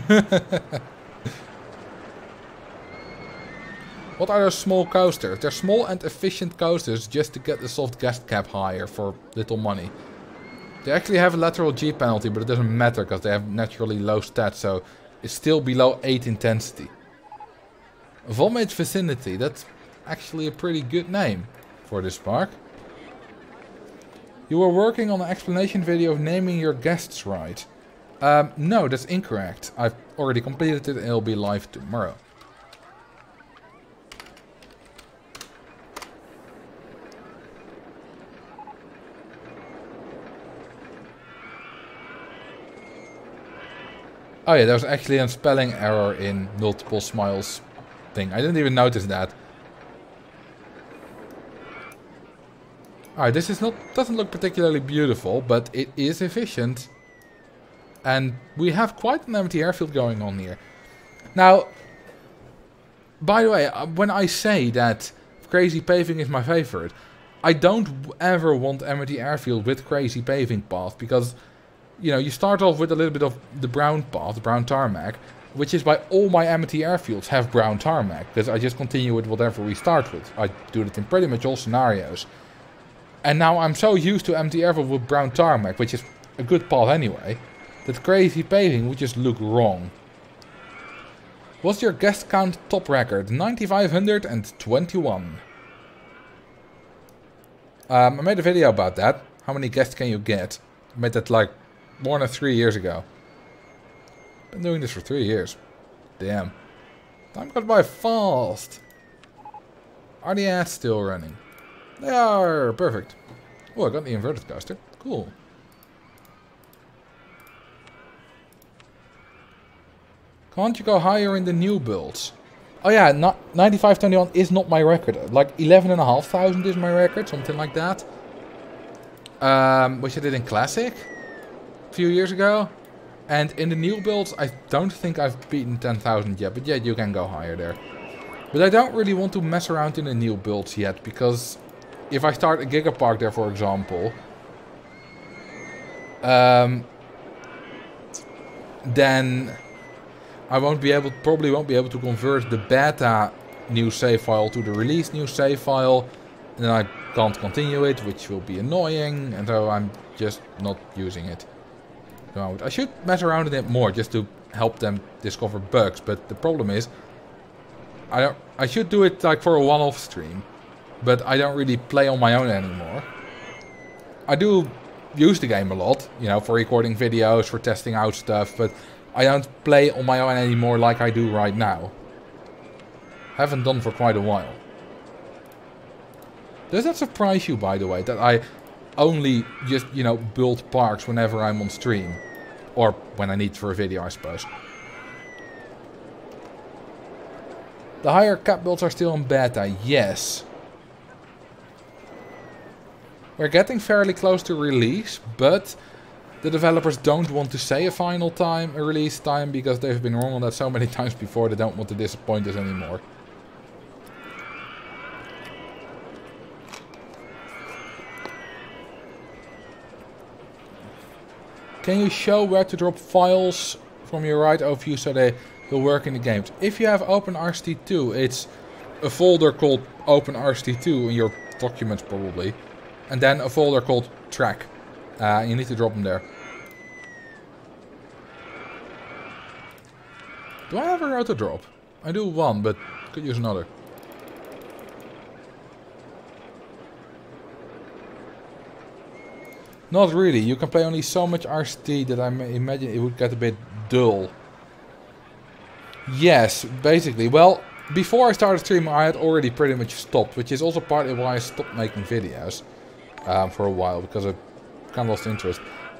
What are those small coasters? They're small and efficient coasters just to get the soft guest cap higher for little money. They actually have a lateral G penalty, but it doesn't matter because they have naturally low stats, so it's still below 8 intensity. Vomit Vicinity, that's actually a pretty good name for this park. You were working on an explanation video of naming your guests right. No, that's incorrect. I've already completed it and it'll be live tomorrow. Oh yeah, there was actually a spelling error in Multiple Smiles thing. I didn't even notice that. Alright, this is doesn't look particularly beautiful, but it is efficient. And we have quite an empty airfield going on here. Now, by the way, when I say that crazy paving is my favorite, I don't ever want empty airfield with crazy paving path, because you know, you start off with a little bit of the brown path, the brown tarmac, which is why all my empty airfields have brown tarmac, because I just continue with whatever we start with. I do it in pretty much all scenarios. And now I'm so used to empty airfield with brown tarmac, which is a good path anyway, that crazy paving would just look wrong. What's your guest count top record? 9,521. I made a video about that. How many guests can you get? I made that like more than 3 years ago. Been doing this for 3 years. Damn. Time goes by fast. Are the ads still running? They are. Perfect. Oh, I got the inverted coaster. Cool. Can't you go higher in the new builds? Oh yeah, 9521 is not my record. Like 11,500 is my record, something like that. Which I did in Classic a few years ago. And in the new builds, I don't think I've beaten 10,000 yet. But yeah, you can go higher there. But I don't really want to mess around in the new builds yet. Because if I start a Gigapark there, for example, then I probably won't be able to convert the beta new save file to the release new save file. And then I can't continue it, which will be annoying, and so I'm just not using it. No, I should mess around with it more just to help them discover bugs, but the problem is I should do it like for a one-off stream, but I don't really play on my own anymore. I do use the game a lot, you know, for recording videos, for testing out stuff, but I don't play on my own anymore like I do right now. Haven't done for quite a while. Does that surprise you, by the way, that I only just, you know, build parks whenever I'm on stream? Or when I need for a video, I suppose. The higher cap builds are still in beta, yes. We're getting fairly close to release, but the developers don't want to say a final time, a release time, because they've been wrong on that so many times before, they don't want to disappoint us anymore. Can you show where to drop files from your right overview so they will work in the games. If you have OpenRCT2, it's a folder called OpenRCT2 in your documents probably. And then a folder called track. You need to drop them there. Do I have a auto drop? I do one, but could use another. Not really. You can play only so much RCT that I imagine it would get a bit dull. Yes, basically. Well, before I started streaming, I had already pretty much stopped, which is also partly why I stopped making videos for a while, because I kind of lost interest.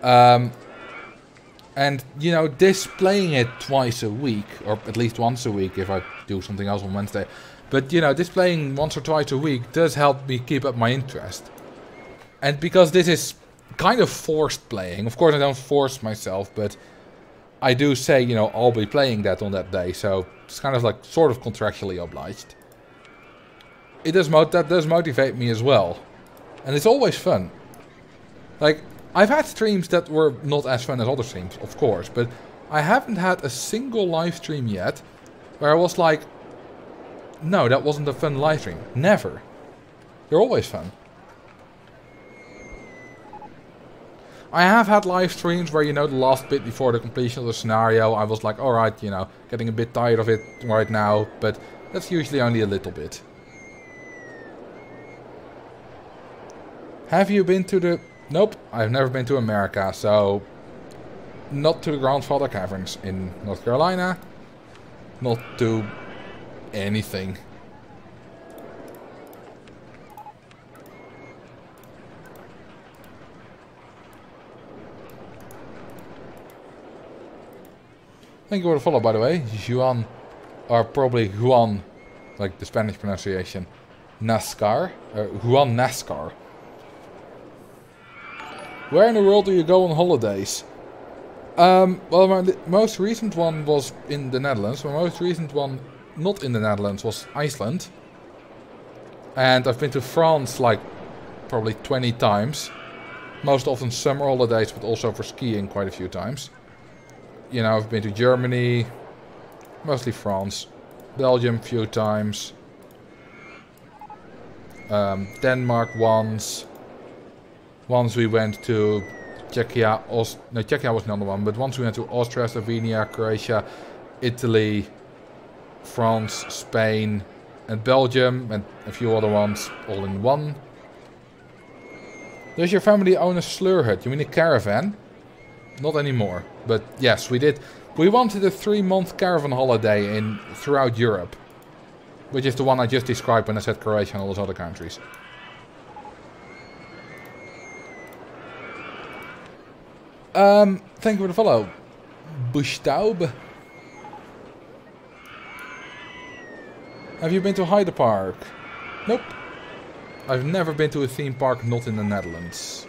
And, you know, displaying it twice a week, or at least once a week if I do something else on Wednesday. But, you know, displaying once or twice a week does help me keep up my interest. And because this is kind of forced playing, of course I don't force myself, but I do say, you know, I'll be playing that on that day, so it's kind of like sort of contractually obliged. That does motivate me as well. And it's always fun. Like, I've had streams that were not as fun as other streams, of course, but I haven't had a single live stream yet where I was like, no, that wasn't a fun live stream. Never. They're always fun. I have had live streams where, you know, the last bit before the completion of the scenario, I was like, alright, you know, getting a bit tired of it right now, but that's usually only a little bit. Have you been to the... Nope, I've never been to America, so... Not to the Grandfather Caverns in North Carolina. Not to... anything. Thank you for the follow, by the way. Juan, or probably Juan, like the Spanish pronunciation. NASCAR? Juan NASCAR. Where in the world do you go on holidays? Well, my most recent one was in the Netherlands. My most recent one, not in the Netherlands, was Iceland. And I've been to France like probably 20 times. Most often summer holidays, but also for skiing quite a few times. You know, I've been to Germany, mostly France, Belgium a few times, Denmark once. Once we went to Czechia, no, Czechia was another one, but once we went to Austria, Slovenia, Croatia, Italy, France, Spain, and Belgium, and a few other ones, all in one. Does your family own a slur hut? You mean a caravan? Not anymore, but yes, we did. We wanted a 3-month caravan holiday throughout Europe, which is the one I just described when I said Croatia and all those other countries. Thank you for the follow, Bushtaub. Have you been to Hyde Park? Nope. I've never been to a theme park not in the Netherlands.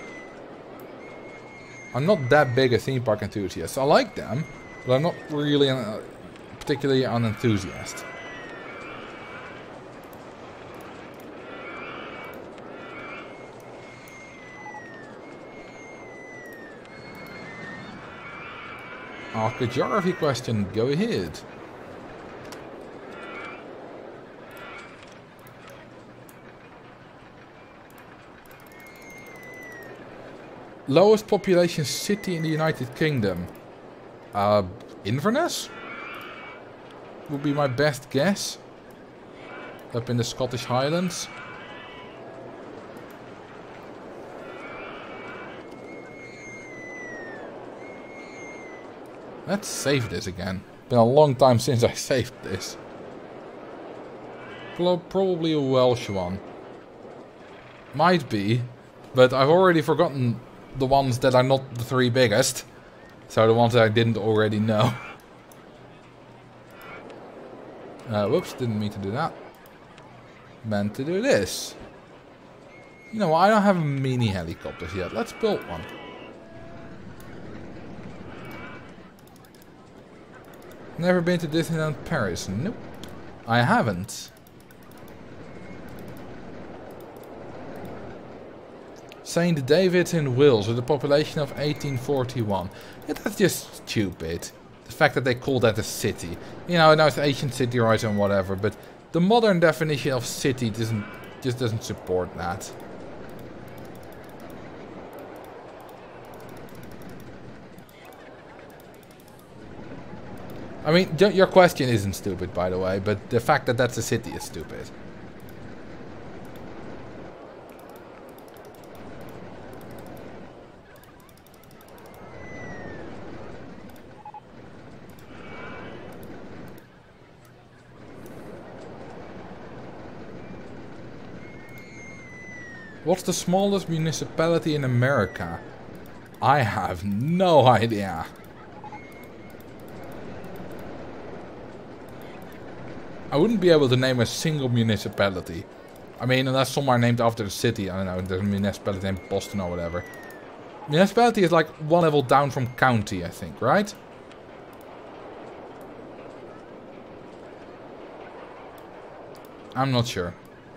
I'm not that big a theme park enthusiast. I like them, but I'm not really particularly an enthusiast. Ask a geography question, go ahead. Lowest population city in the United Kingdom? Inverness? Would be my best guess. Up in the Scottish Highlands. Let's save this again. Been a long time since I saved this. Probably a Welsh one. Might be, but I've already forgotten the ones that are not the 3 biggest. So the ones that I didn't already know. Whoops, didn't mean to do that. Meant to do this. You know, I don't have mini helicopters yet. Let's build one. Never been to Disneyland Paris? Nope. I haven't. St. David's in Wales with a population of 1841. Yeah, that's just stupid. the fact that they call that a city. You know, now it's ancient city rights and whatever, but the modern definition of city doesn't support that. I mean, your question isn't stupid, by the way, but the fact that that's a city is stupid. What's the smallest municipality in America? I have no idea. I wouldn't be able to name a single municipality. I mean, unless some are named after the city. I don't know, there's a municipality named Boston or whatever. Municipality is like one level down from county, I think, right? I'm not sure.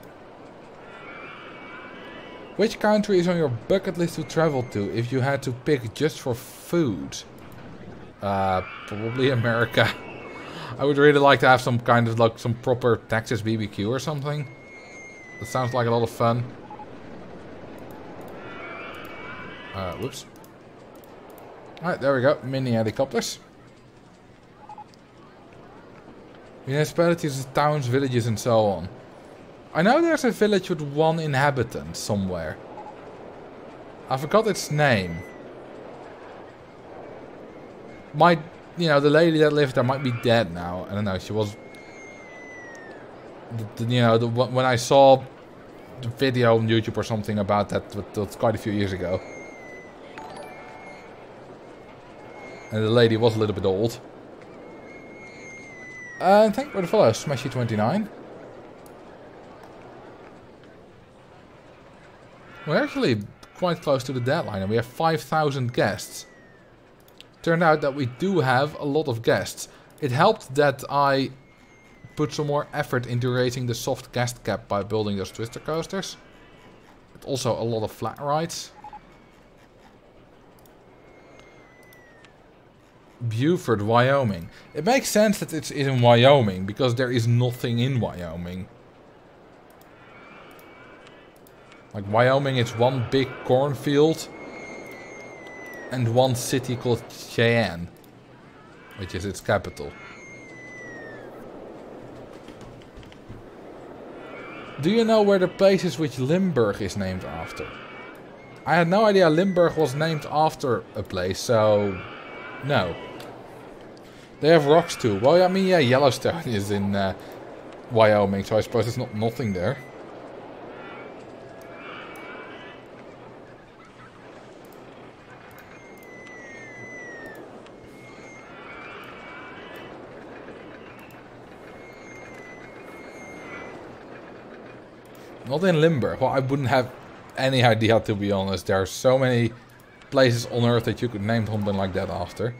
Which country is on your bucket list to travel to if you had to pick just for food? Probably America. I would really like to have some kind of like some proper Texas BBQ or something. That sounds like a lot of fun. Whoops. Alright, there we go. Mini helicopters. Municipalities, towns, villages and so on. I know there's a village with 1 inhabitant somewhere. I forgot its name. You know, the lady that lived there might be dead now. I don't know, she was... when I saw the video on YouTube or something about that, that's quite a few years ago. And the lady was a little bit old. Thank you for the follow, Smashy29. We're actually quite close to the deadline and we have 5,000 guests. Turned out that we do have a lot of guests. It helped that I put some more effort into raising the soft guest cap by building those twister coasters. But also a lot of flat rides. Beaufort, Wyoming. It makes sense that it's in Wyoming because there is nothing in Wyoming. Like Wyoming, it's one big cornfield and one city called Cheyenne, which is its capital. Do you know where the place is which Limburg is named after? I had no idea Limburg was named after a place, so no. They have rocks too. Well, I mean, yeah, Yellowstone is in Wyoming, so I suppose there's not nothing there. Not in Limburg. Well, I wouldn't have any idea, to be honest. There are so many places on Earth that you could name something like that after.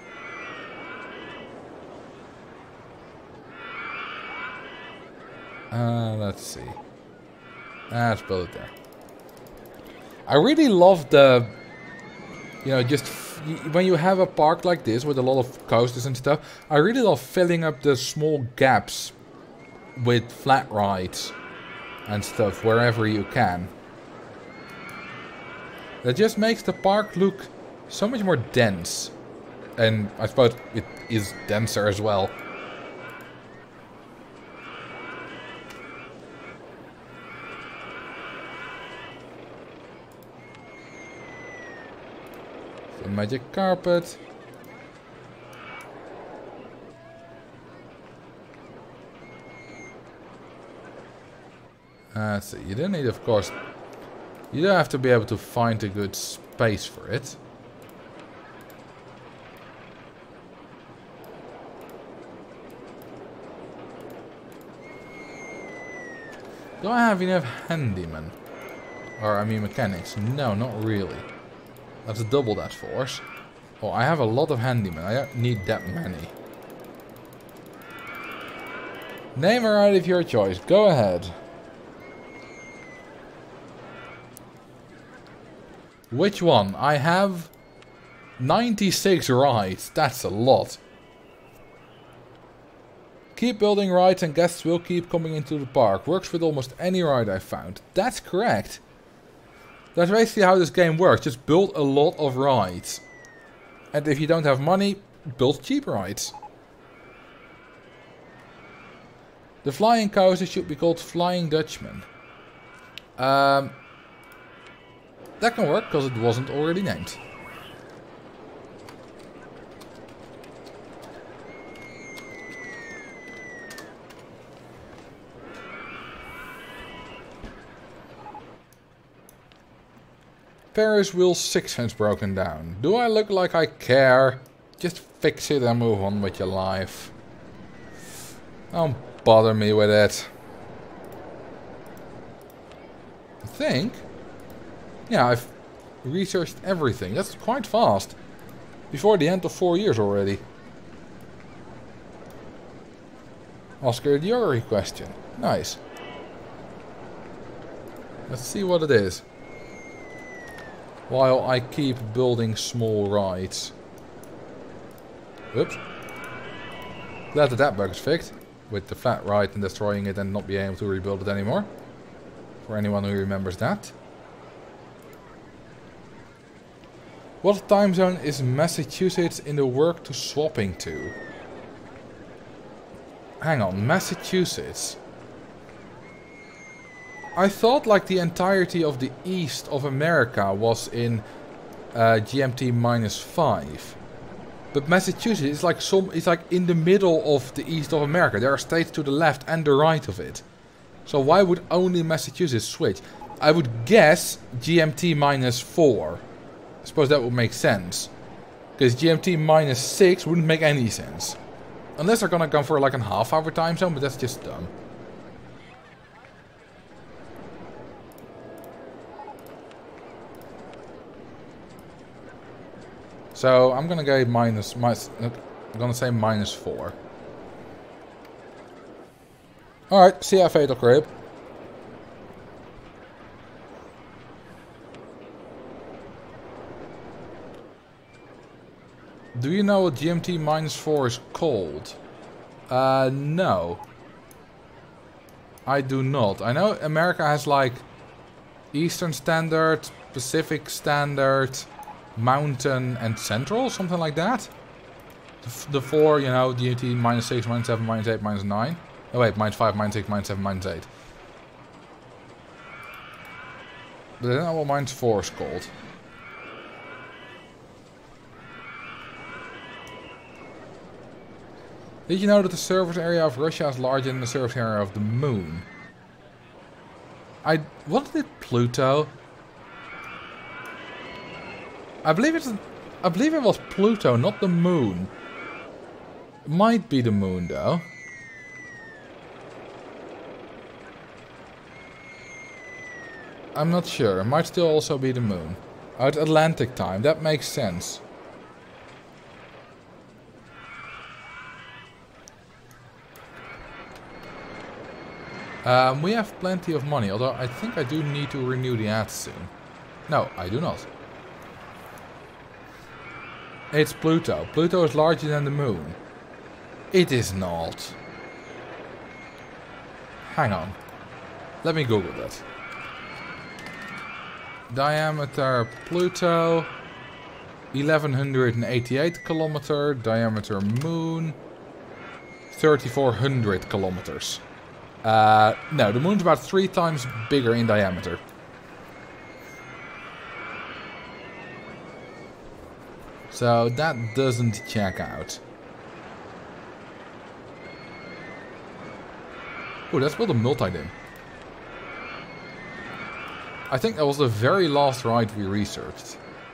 Let's see. Let's build it there. I really love the... You know, just... When you have a park like this with a lot of coasters and stuff, I really love filling up the small gaps with flat rides and stuff wherever you can. That just makes the park look so much more dense. And I suppose it is denser as well. The magic carpet. So you don't need, of course, you don't have to be able to find a good space for it. Do I have enough handymen? Or, I mean, mechanics? No, not really. Let's double that force. Oh, I have a lot of handymen. I don't need that many. Name a ride of your choice. Go ahead. Which one? I have 96 rides. That's a lot. Keep building rides and guests will keep coming into the park. Works with almost any ride I've found. That's correct. That's basically how this game works. Just build a lot of rides. And if you don't have money, build cheap rides. The flying coaster should be called Flying Dutchman. That can work because it wasn't already named. Ferris wheel 6 has broken down. Do I look like I care? Just fix it and move on with your life. Don't bother me with it. I think. Yeah, I've researched everything. That's quite fast. Before the end of 4 years already. Oscar the Geography question. Nice. Let's see what it is. While I keep building small rides. Oops. Glad that bug is fixed. With the flat ride and destroying it and not being able to rebuild it anymore. For anyone who remembers that. What time zone is Massachusetts in the work to swapping to? Hang on, Massachusetts. I thought like the entirety of the east of America was in GMT -5. But Massachusetts is like it's like in the middle of the east of America. There are states to the left and the right of it. So why would only Massachusetts switch? I would guess GMT -4. I suppose that would make sense. Because GMT -6 wouldn't make any sense. Unless they're gonna come for like a half-hour time zone, but that's just dumb. So I'm gonna go I'm gonna say -4. Alright, see ya, Fatal Crib. Do you know what GMT -4 is called? No. I do not. I know America has like Eastern Standard, Pacific Standard, Mountain and Central, something like that. The 4, you know, GMT -6, -7, -8, -9. Oh wait, -5, -6, -7, -8. But I don't know what -4 is called. Did you know that the surface area of Russia is larger than the surface area of the moon? What did Pluto? I believe it was Pluto, not the moon. It might be the moon though. I'm not sure. It might still also be the moon. Oh, it's Atlantic time. That makes sense. We have plenty of money, although I think I do need to renew the ads soon. No, I do not. It's Pluto. Pluto is larger than the moon. It is not. Hang on. Let me Google that. Diameter Pluto. 1188 kilometer. Diameter moon. 3400 kilometers. No, the moon's about 3 times bigger in diameter. So that doesn't check out. Oh, let's build a multi-dim. I think that was the very last ride we researched.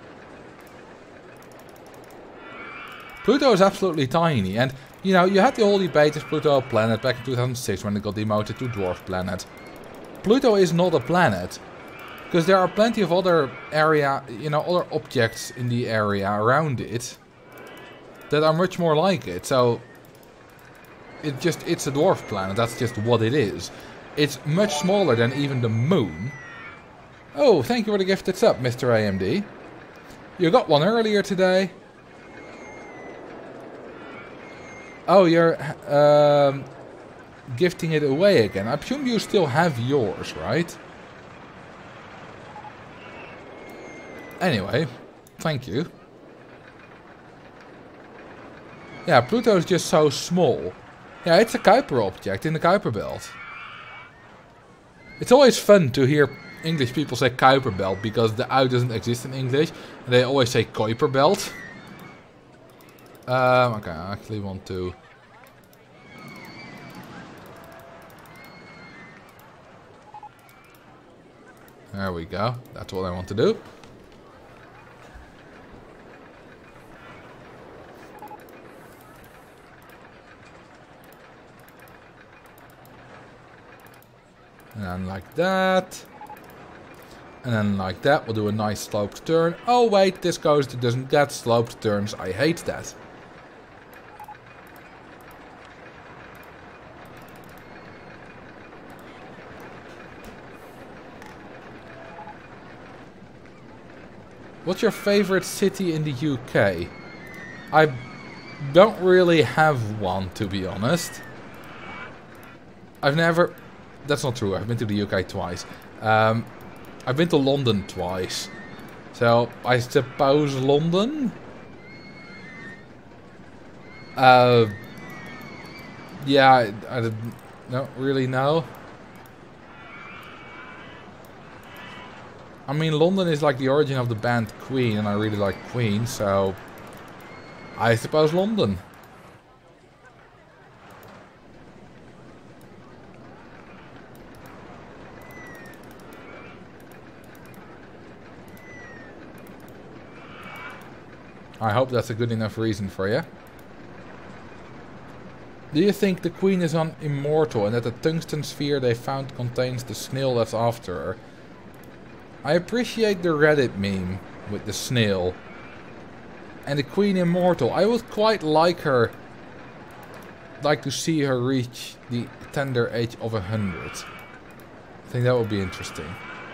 Pluto is absolutely tiny, and you know, you had the whole debate, is Pluto a planet back in 2006 when it got demoted to dwarf planet. Pluto is not a planet, because there are plenty of other other objects in the area around it that are much more like it. So it's a dwarf planet. That's just what it is. It's much smaller than even the moon. Oh, thank you for the gifted sub, Mr. AMD. You got one earlier today. Oh, you're gifting it away again. I presume you still have yours, right? Anyway, thank you. Yeah, Pluto is just so small. Yeah, it's a Kuiper object in the Kuiper belt. It's always fun to hear English people say Kuiper belt because the U doesn't exist in English. And they always say Kuiper belt. Okay, I actually want to... There we go. That's what I want to do. And then like that. And then like that, we'll do a nice sloped turn. Oh wait, this coaster doesn't get sloped turns. I hate that. What's your favorite city in the UK? I don't really have one, to be honest. I've never... That's not true. I've been to the UK twice. I've been to London twice. So, I suppose London? Yeah, I don't really know. I mean, London is like the origin of the band Queen, and I really like Queen, so... I suppose London. I hope that's a good enough reason for you. Do you think the Queen is immortal and that the tungsten sphere they found contains the snail that's after her? I appreciate the Reddit meme with the snail. And the Queen immortal. I would quite like her... like to see her reach the tender age of 100. I think that would be interesting.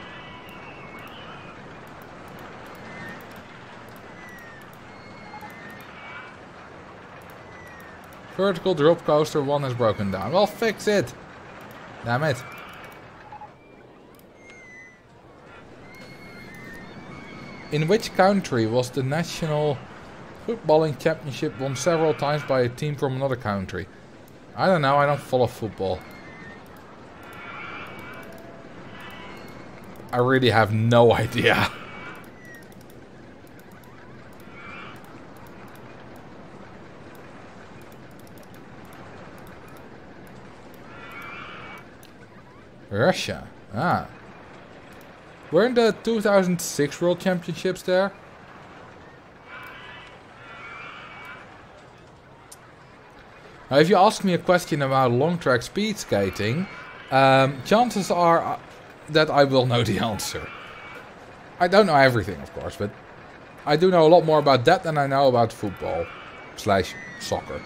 Vertical drop coaster 1 has broken down. Well, fix it! Damn it. In which country was the national footballing championship won several times by a team from another country? I don't know, I don't follow football. I really have no idea. Russia. Ah. Weren't the 2006 World Championships there? Now, if you ask me a question about long track speed skating, chances are that I will know the answer. I don't know everything, of course, but I do know a lot more about that than I know about football / soccer.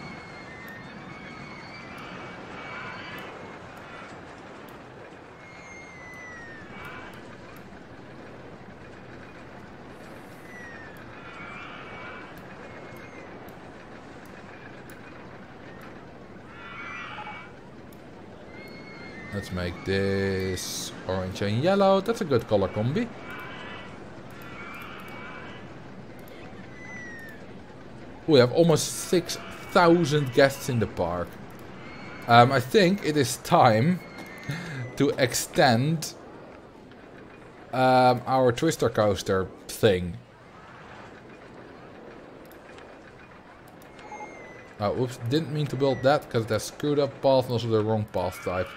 Let's make this orange and yellow. That's a good color combi. We have almost 6,000 guests in the park. I think it is time to extend our Twister coaster thing. Oh, oops, didn't mean to build that because that's screwed up path and also the wrong path type.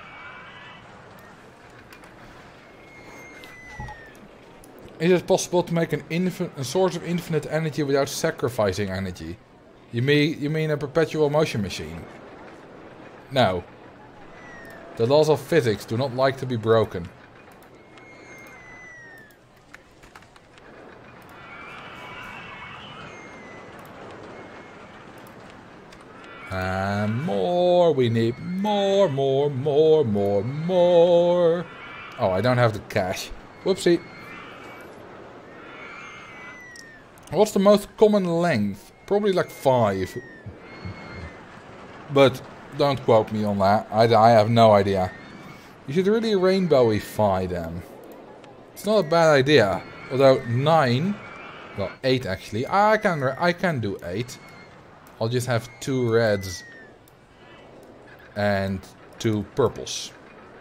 Is it possible to make a source of infinite energy without sacrificing energy? You mean a perpetual motion machine? No. The laws of physics do not like to be broken. And more. We need more. Oh, I don't have the cash. Whoopsie. What's the most common length? Probably like 5. But don't quote me on that. I have no idea. You should really rainbowify them. It's not a bad idea. Although 9, well 8 actually. I can do 8. I'll just have 2 reds and 2 purples.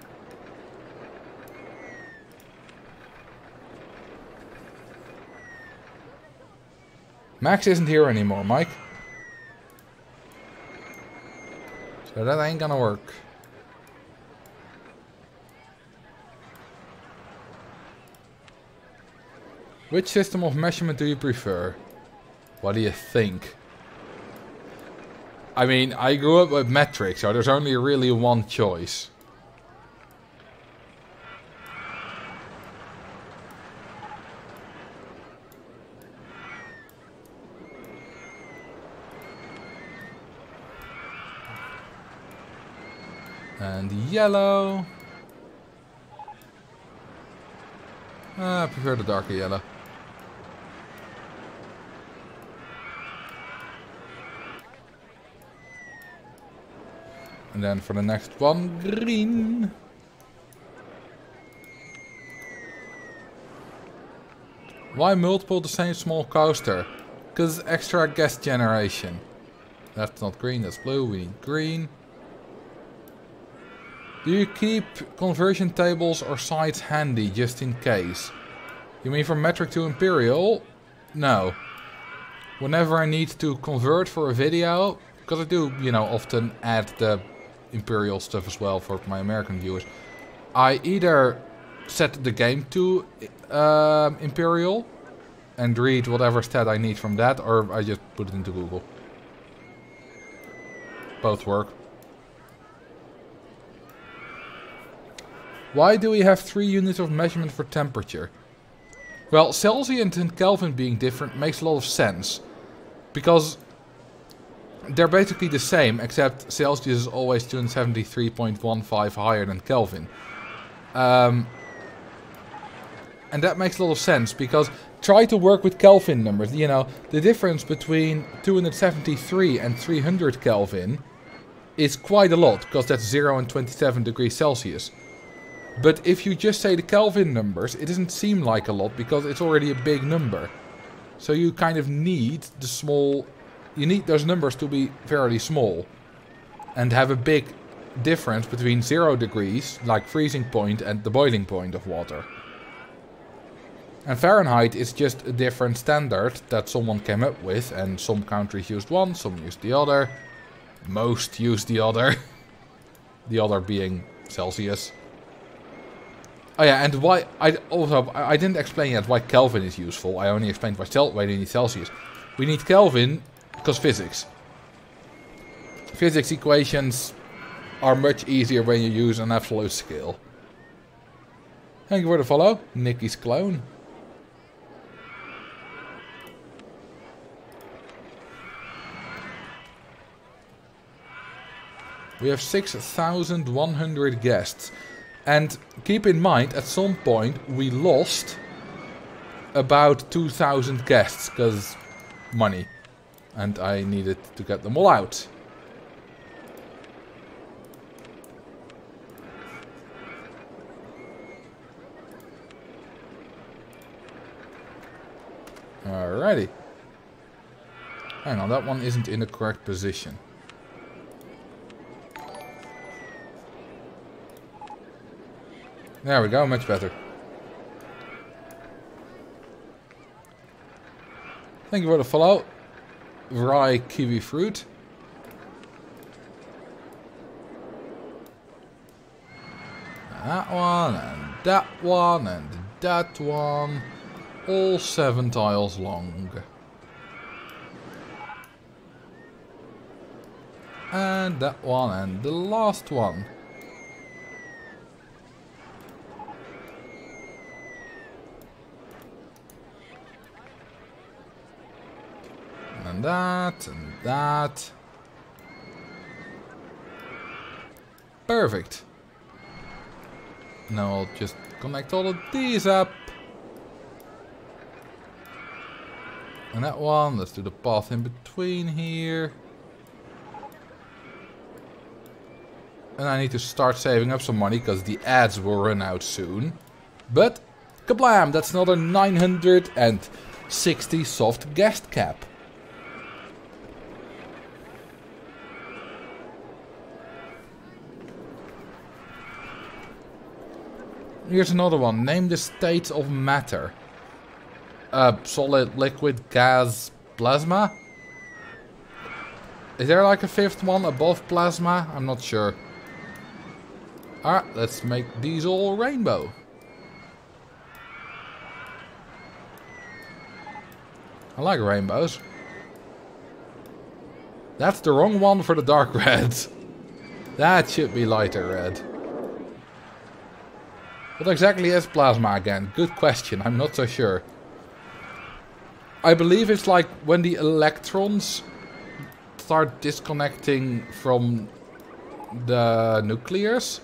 Max isn't here anymore, Mike. So that ain't gonna work. Which system of measurement do you prefer? What do you think? I mean, I grew up with metric, so there's only really one choice. And yellow. I prefer the darker yellow. And then for the next one, green. Why multiple the same small coaster? Because extra gas generation. That's not green, that's blue. We need green. Do you keep conversion tables or sites handy just in case? You mean from metric to imperial? No. Whenever I need to convert for a video, because I do, you know, often add the imperial stuff as well for my American viewers, I either set the game to imperial and read whatever stat I need from that, or I just put it into Google. Both work. Why do we have 3 units of measurement for temperature? Well, Celsius and Kelvin being different makes a lot of sense. Because they're basically the same, except Celsius is always 273.15 higher than Kelvin. And that makes a lot of sense, because try to work with Kelvin numbers. You know, the difference between 273 and 300 Kelvin is quite a lot, because that's 0 and 27 degrees Celsius. But if you just say the Kelvin numbers, it doesn't seem like a lot because it's already a big number. So you kind of need the small... You need those numbers to be fairly small. And have a big difference between 0 degrees, like freezing point, and the boiling point of water. And Fahrenheit is just a different standard that someone came up with. And some countries used one, some used the other. Most used the other. The other being Celsius. Oh yeah, and why I didn't explain yet why Kelvin is useful. I only explained why we need Celsius. We need Kelvin because physics. Physics equations are much easier when you use an absolute scale. Thank you for the follow, Nicky's clone. We have 6,100 guests. And keep in mind, at some point we lost about 2,000 guests, because money. And I needed to get them all out. Alrighty. Hang on, that one isn't in the correct position. There we go, much better. Thank you for the follow. Rye kiwi fruit. That one, and that one, and that one. All 7 tiles long. And that one, and the last one. And that, and that. Perfect. Now I'll just connect all of these up. And that one, let's do the path in between here. And I need to start saving up some money because the ads will run out soon. But, kablam! That's another 960 soft guest cap. Here's another one. Name the states of matter. Solid, liquid, gas, plasma? Is there like a fifth one above plasma? I'm not sure. Alright, let's make these all rainbow. I like rainbows. That's the wrong one for the dark red. That should be lighter red. What exactly is plasma again? Good question, I'm not so sure. I believe it's like when the electrons start disconnecting from the nucleus.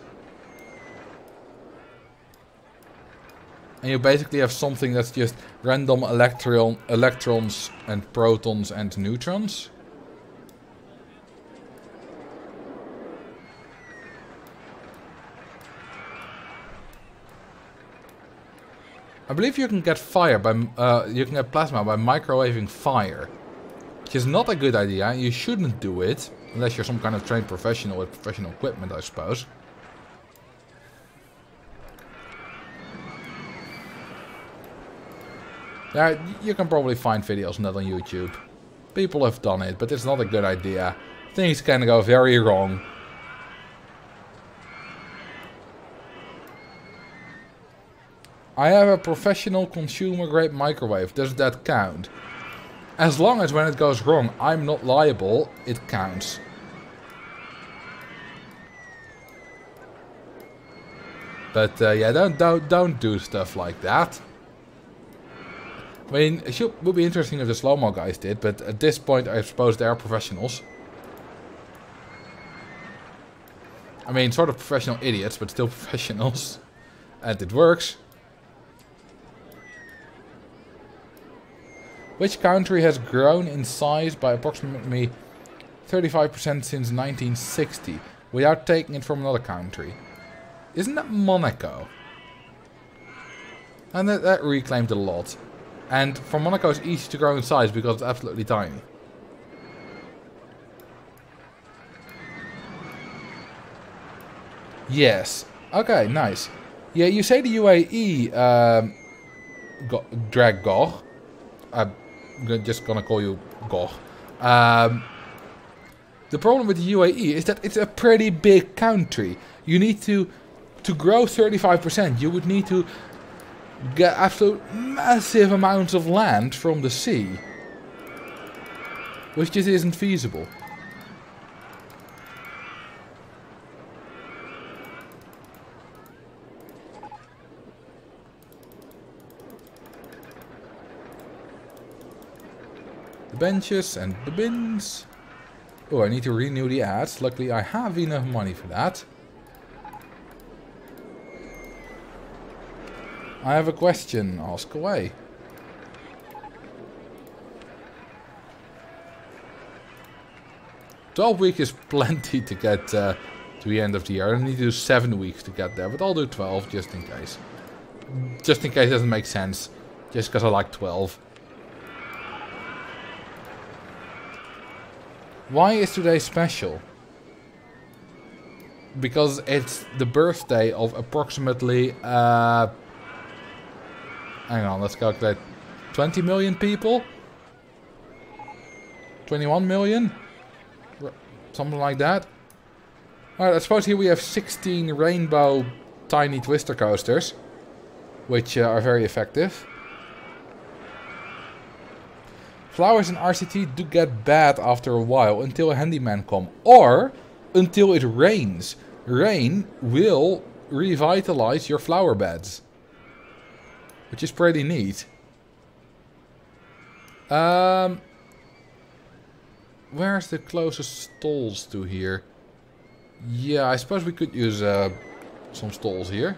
And you basically have something that's just random electrons and protons and neutrons. I believe you can get fire by you can get plasma by microwaving fire, which is not a good idea. You shouldn't do it unless you're some kind of trained professional with professional equipment, I suppose. Yeah, you can probably find videos on that on YouTube. People have done it, but it's not a good idea. Things can go very wrong. I have a professional consumer grade microwave. Does that count? As long as when it goes wrong, I'm not liable, it counts. But yeah, don't do stuff like that. I mean, it would be interesting if the slow-mo guys did, but at this point I suppose they are professionals. I mean, sort of professional idiots, but still professionals. And it works. Which country has grown in size by approximately 35% since 1960 without taking it from another country? Isn't that Monaco? And that reclaimed a lot. And for Monaco it's easy to grow in size because it's absolutely tiny. Yes. Okay, nice. Yeah, you say the UAE drag Goh. I'm just gonna call you Goh. The problem with the UAE is that it's a pretty big country. You need to grow 35%, you would need to get absolute massive amounts of land from the sea. Which just isn't feasible. The benches and the bins. Oh, I need to renew the ads. Luckily I have enough money for that. I have a question. Ask away. "12 weeks is plenty to get to the end of the year. I need to do 7 weeks to get there, but I'll do 12 just in case. Just in case it doesn't make sense. Just because I like 12. Why is today special? Because it's the birthday of approximately, hang on, let's calculate. 20 million people? 21 million? Something like that. Alright, I suppose here we have 16 rainbow tiny twister coasters, which are very effective. Flowers in RCT do get bad after a while until a handyman comes, or until it rains. Rain will revitalize your flower beds, which is pretty neat. Where's the closest stalls to here? Yeah, I suppose we could use some stalls here.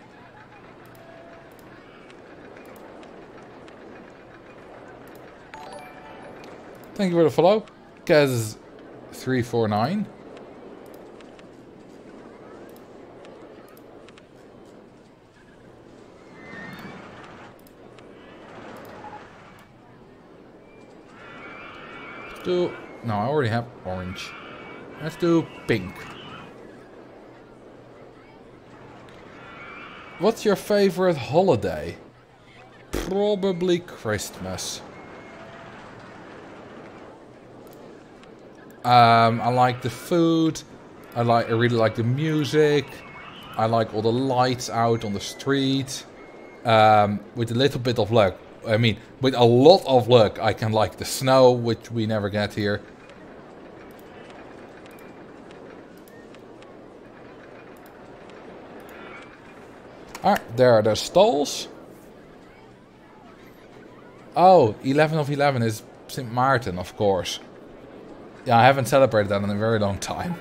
Thank you for the follow, Kez349. do... No, I already have orange. Let's do pink. What's your favorite holiday? Probably Christmas. I like the food. I really like the music. I like all the lights out on the street. With a little bit of luck. I mean, with a lot of luck, I can like the snow, which we never get here. Alright, there are the stalls. Oh, 11 of 11 is St. Martin, of course. Yeah, I haven't celebrated that in a very long time.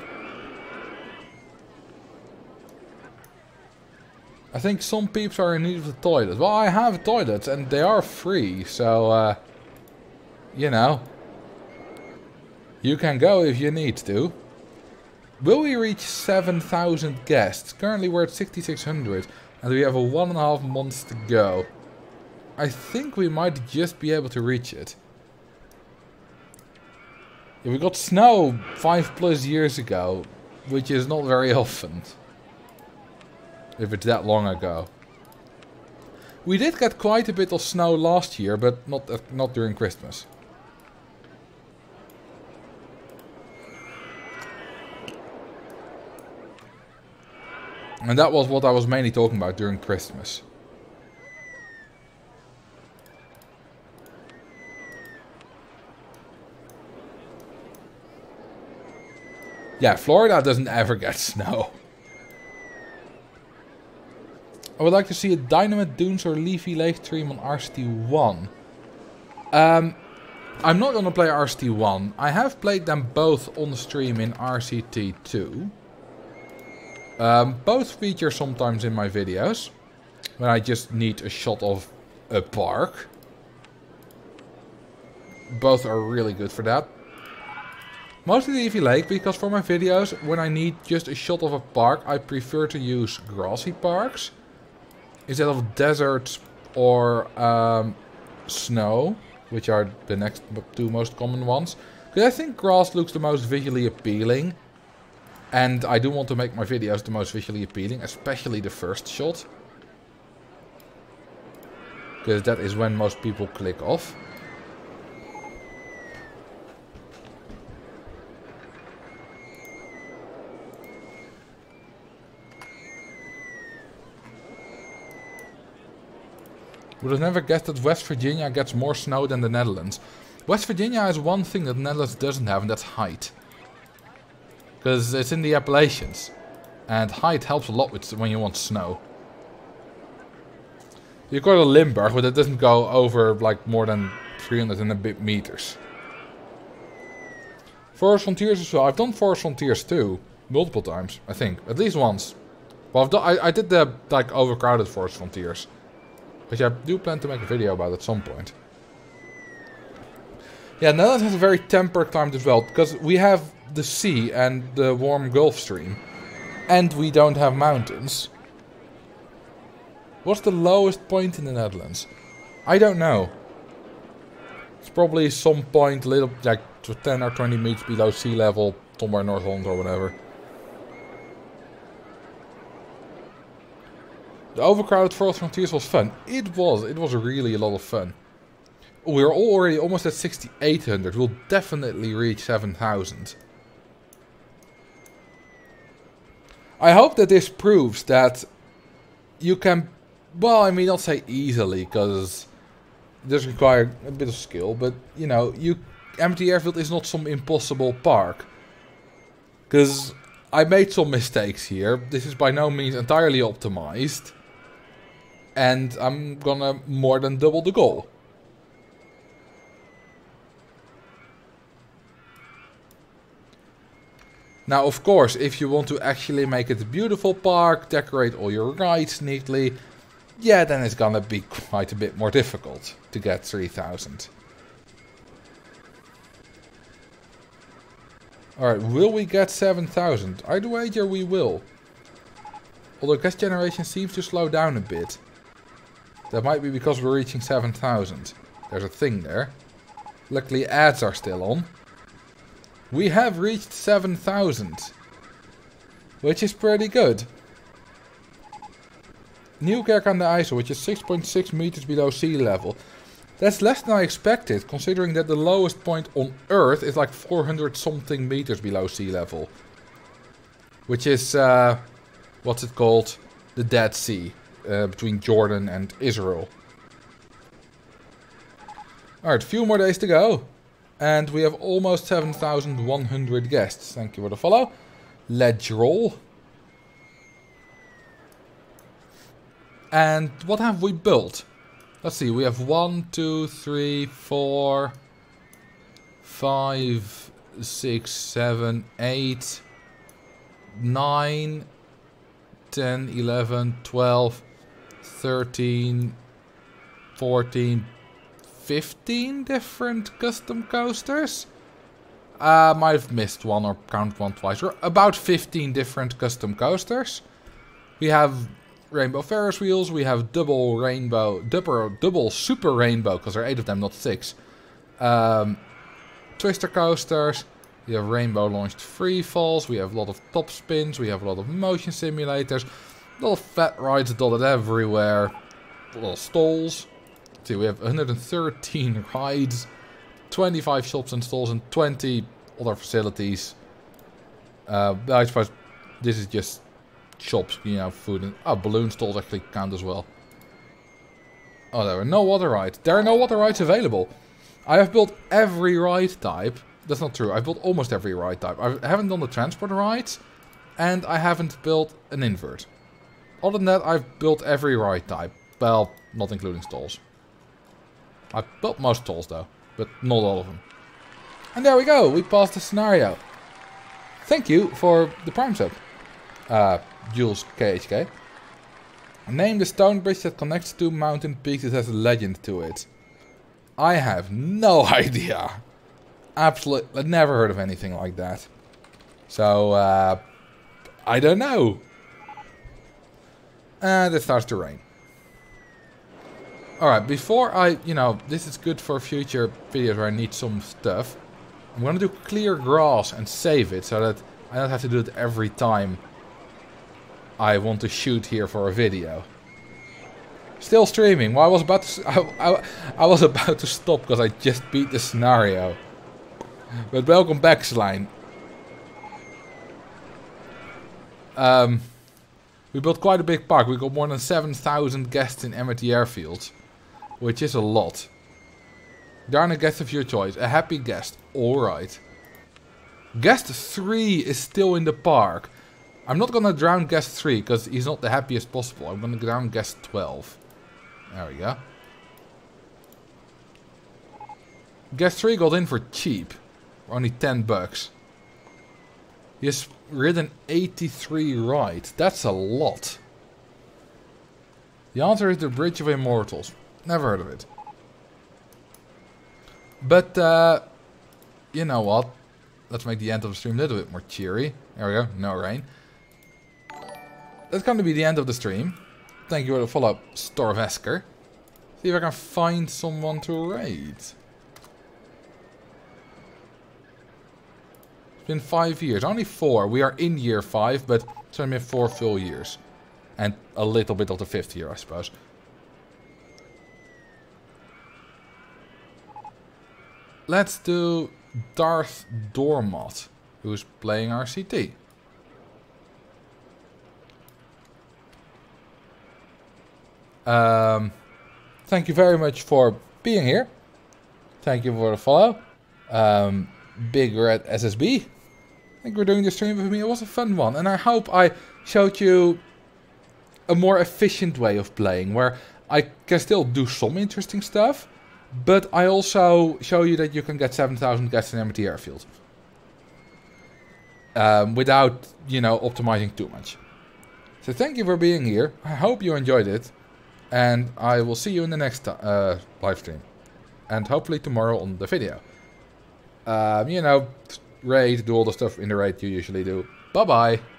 I think some peeps are in need of the toilet. Well, I have toilets and they are free, so, you know. You can go if you need to. Will we reach 7,000 guests? Currently we're at 6,600 and we have a 1.5 months to go. I think we might just be able to reach it. Yeah, we got snow 5+ years ago, which is not very often. If it's that long ago. We did get quite a bit of snow last year, but not during Christmas. And that was what I was mainly talking about during Christmas. Yeah, Florida doesn't ever get snow. I would like to see a Dynamite Dunes or Leafy Lake stream on RCT1. I'm not going to play RCT1. I have played them both on the stream in RCT2. Both feature sometimes in my videos. When I just need a shot of a park. Both are really good for that. Mostly Leafy Lake, because for my videos, when I need just a shot of a park, I prefer to use grassy parks. Instead of deserts or snow, which are the next two most common ones. Because I think grass looks the most visually appealing. And I do want to make my videos the most visually appealing, especially the first shot. Because that is when most people click off. Would have never guessed that West Virginia gets more snow than the Netherlands. West Virginia has one thing that the Netherlands doesn't have, and that's height. Because it's in the Appalachians. And height helps a lot with when you want snow. You go to Limburg, but it doesn't go over like more than 300 and a bit meters. Forest Frontiers as well. I've done Forest Frontiers too. Multiple times, I think. At least once. Well, I did the like overcrowded Forest Frontiers. Which I do plan to make a video about at some point. Yeah, Netherlands has a very temperate climate as well. Because we have the sea and the warm Gulf Stream. And we don't have mountains. What's the lowest point in the Netherlands? I don't know. It's probably some point, little like 10 or 20 meters below sea level. Somewhere in North Holland or whatever. The overcrowded Forest Frontiers was fun. It was really a lot of fun. We're already almost at 6,800. We'll definitely reach 7,000. I hope that this proves that you can, well, I mean, not say easily, because it does require a bit of skill, but, you know, Empty Airfield is not some impossible park. Because I made some mistakes here. This is by no means entirely optimized. And I'm gonna more than double the goal. Now, of course, if you want to actually make it a beautiful park, decorate all your rides neatly, yeah, then it's gonna be quite a bit more difficult to get 3,000. Alright, will we get 7,000? I'd wager we will. Although guest generation seems to slow down a bit. That might be because we're reaching 7,000. There's a thing there. Luckily ads are still on. We have reached 7,000. Which is pretty good. Nieuwkerk aan de IJssel, which is 6.6 meters below sea level. That's less than I expected, considering that the lowest point on Earth is like 400 something meters below sea level. Which is, what's it called? The Dead Sea, between Jordan and Israel. Alright, a few more days to go. And we have almost 7,100 guests. Thank you for the follow. Let's roll. And what have we built? Let's see, we have 1, 2, 3, 4, 5, 6, 7, 8, 9, 10, 11, 12, 13, 14, 15 different custom coasters. Might have missed one or count one twice. We're about 15 different custom coasters. We have rainbow Ferris wheels. We have double rainbow, double super rainbow, because there are 8 of them, not 6. Twister coasters. We have rainbow launched free falls. We have a lot of top spins. We have a lot of motion simulators. A lot of fat rides dotted everywhere. A lot of stalls. See, we have 113 rides, 25 shops and stalls, and 20 other facilities. I suppose this is just shops, you know, food and... Oh, balloon stalls actually count as well. Oh, there are no water rides. There are no water rides available. I have built every ride type. That's not true. I've built almost every ride type. I haven't done the transport rides, and I haven't built an invert. Other than that, I've built every ride type. Well, not including stalls. I've built most stalls though, but not all of them. And there we go, we passed the scenario. Thank you for the Prime sub, Jules KHK. Name the stone bridge that connects two mountain peaks that has a legend to it. I have no idea. Absolutely, I've never heard of anything like that. So, I don't know. And it starts to rain. Alright, before I, you know, this is good for future videos where I need some stuff. I'm gonna do clear grass and save it so that I don't have to do it every time I want to shoot here for a video. Still streaming. Well, I was about to, I was about to stop because I just beat the scenario. But welcome back, Slime. We built quite a big park. We got more than 7,000 guests in Amity Airfield, which is a lot. Darn a guest of your choice. A happy guest. Alright. Guest 3 is still in the park. I'm not gonna drown guest 3 because he's not the happiest possible. I'm gonna drown guest 12. There we go. Guest 3 got in for cheap. For only 10 bucks. He has ridden 83 rides. That's a lot. The answer is the Bridge of Immortals. Never heard of it. But, you know what? Let's make the end of the stream a little bit more cheery. There we go. No rain. That's going to be the end of the stream. Thank you for the follow-up, Storvesker. See if I can find someone to raid. It's been 5 years. Only 4. We are in year 5, but it's only been 4 full years. And a little bit of the 5th year, I suppose. Let's do Darth Dormot, who's playing RCT. Thank you very much for being here. Thank you for the follow. Big Red SSB. Thank you for doing this stream with me. It was a fun one. And I hope I showed you a more efficient way of playing, where I can still do some interesting stuff, but I also show you that you can get 7,000 guests in Amity Airfield. Without, you know, optimizing too much. So thank you for being here. I hope you enjoyed it. And I will see you in the next live stream. And hopefully tomorrow on the video. You know, raid, do all the stuff in the raid you usually do. Bye bye.